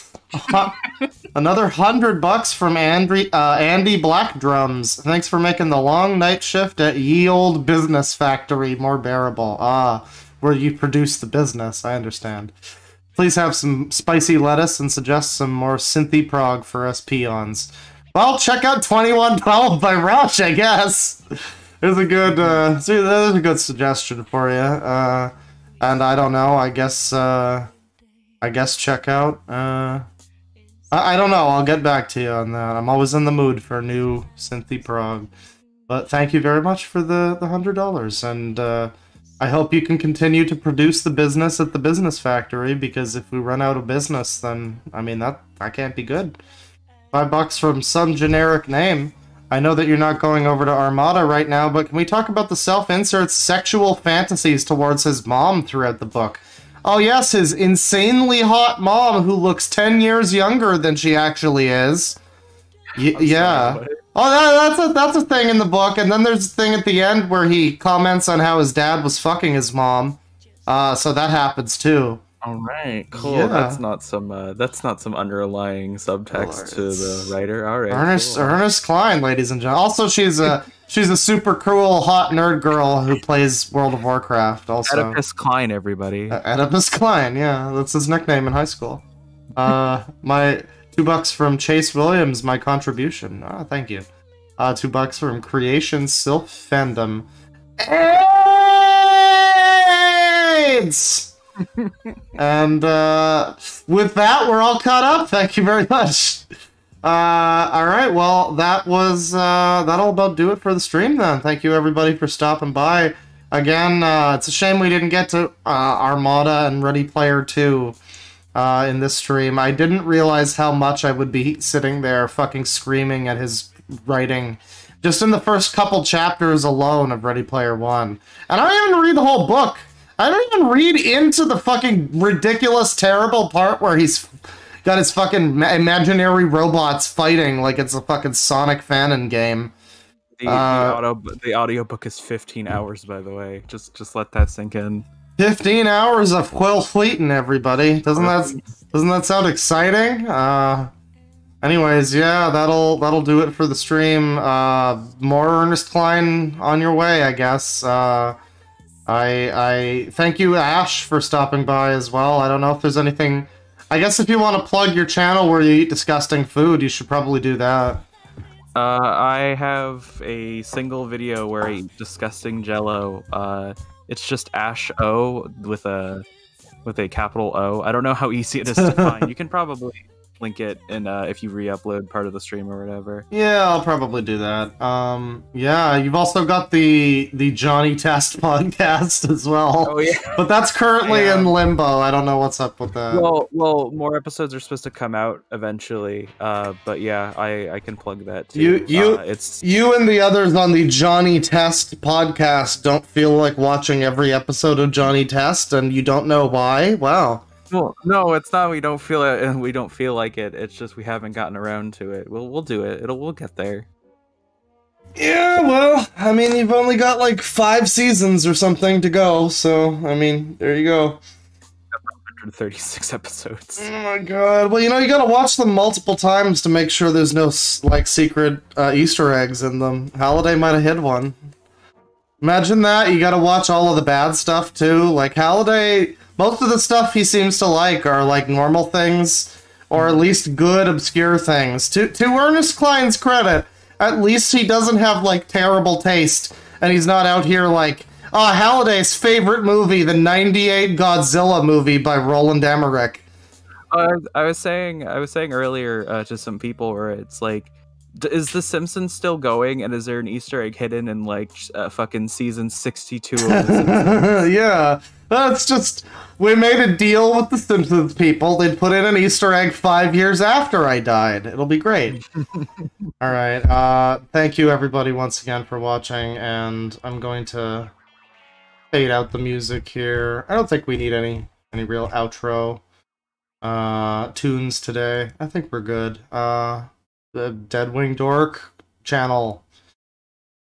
Another hundred bucks from Andy, uh, Andy Black Drums. Thanks for making the long night shift at Ye Old Business Factory more bearable. Ah, where you produce the business, I understand. Please have some spicy lettuce and suggest some more synthy prog for us peons. Well, check out twenty-one twelve by Rush, I guess. There's a good, uh, there's a good suggestion for you. Uh, and I don't know, I guess, uh, I guess check out, uh... I, I don't know, I'll get back to you on that. I'm always in the mood for new synthy prog. But thank you very much for the, the one hundred dollars, and uh, I hope you can continue to produce the business at the business factory, because if we run out of business, then, I mean, that, that can't be good. Five bucks from some generic name. I know that you're not going over to Armada right now, but can we talk about the self-insert's sexual fantasies towards his mom throughout the book? Oh yes, his insanely hot mom who looks ten years younger than she actually is. Y yeah. Sorry, oh, that, that's a that's a thing in the book, and then there's a thing at the end where he comments on how his dad was fucking his mom. Uh, so that happens too. All right, cool. Yeah. That's not some. Uh, that's not some underlying subtext to the writer. All right, Ernest cool. Ernest Cline, ladies and gentlemen. Also, she's a she's a super cool hot nerd girl who plays World of Warcraft. Also, Oedipus Klein, everybody. Uh, Oedipus Cline, yeah, that's his nickname in high school. Uh, my two bucks from Chase Williams, my contribution. Ah, thank you. Uh, two bucks from Creation Sylph Fandom. AIDS! And uh, with that, we're all caught up. Thank you very much. Uh, all right. Well, that was uh, that'll about do it for the stream then. Thank you everybody for stopping by. Again, uh, it's a shame we didn't get to uh, Armada and Ready Player two uh, in this stream. I didn't realize how much I would be sitting there fucking screaming at his writing just in the first couple chapters alone of Ready Player one. And I didn't even read the whole book. I don't even read into the fucking ridiculous, terrible part where he's got his fucking ma- imaginary robots fighting like it's a fucking Sonic Fanon game. The, Uh, the auto the audiobook is fifteen hours, by the way. Just just let that sink in. fifteen hours of Will Wheaton, everybody. Doesn't that doesn't that sound exciting? Uh, anyways, yeah, that'll that'll do it for the stream. Uh, more Ernest Cline on your way, I guess. Uh, I I thank you, Ash, for stopping by as well. I don't know if there's anything. I guess if you want to plug your channel where you eat disgusting food, you should probably do that. Uh, I have a single video where I eat disgusting Jello. Uh, it's just Ash O with a with a capital O. I don't know how easy it is to find. You can probably link it in uh, if you re-upload part of the stream or whatever. Yeah, I'll probably do that. Um, yeah, you've also got the the Johnny Test podcast as well. Oh yeah, but that's currently Yeah. in limbo. I don't know what's up with that. well, well, more episodes are supposed to come out eventually. Uh, but yeah, I I can plug that too. You you uh, it's you and the others on the Johnny Test podcast don't feel like watching every episode of Johnny Test, and you don't know why? Wow. well, no, it's not. We don't feel it, and we don't feel like it. It's just we haven't gotten around to it. We'll we'll do it. It'll we'll get there. Yeah, well, I mean, you've only got like five seasons or something to go, so I mean, there you go. one hundred thirty-six episodes. Oh my god. Well, you know, you gotta watch them multiple times to make sure there's no, s- like, secret uh, Easter eggs in them. Halliday might have hid one. Imagine that, you gotta watch all of the bad stuff, too. Like, Halliday, most of the stuff he seems to like are, like, normal things, or at least good, obscure things. To, to Ernest Cline's credit, at least he doesn't have, like, terrible taste, and he's not out here, like, oh, Halliday's favorite movie, the ninety-eight Godzilla movie by Roland Emmerich. Uh, I was saying, I was saying earlier uh, to some people where it's like, d- is The Simpsons still going, and is there an Easter egg hidden in like uh, fucking season sixty-two of The Simpsons? Yeah, that's just, we made a deal with the Simpsons people. They'd put in an Easter egg five years after I died. It'll be great. All right, uh, thank you everybody once again for watching, and I'm going to fade out the music here. I don't think we need any any real outro uh tunes today. I think we're good. Uh the DeadwingDork channel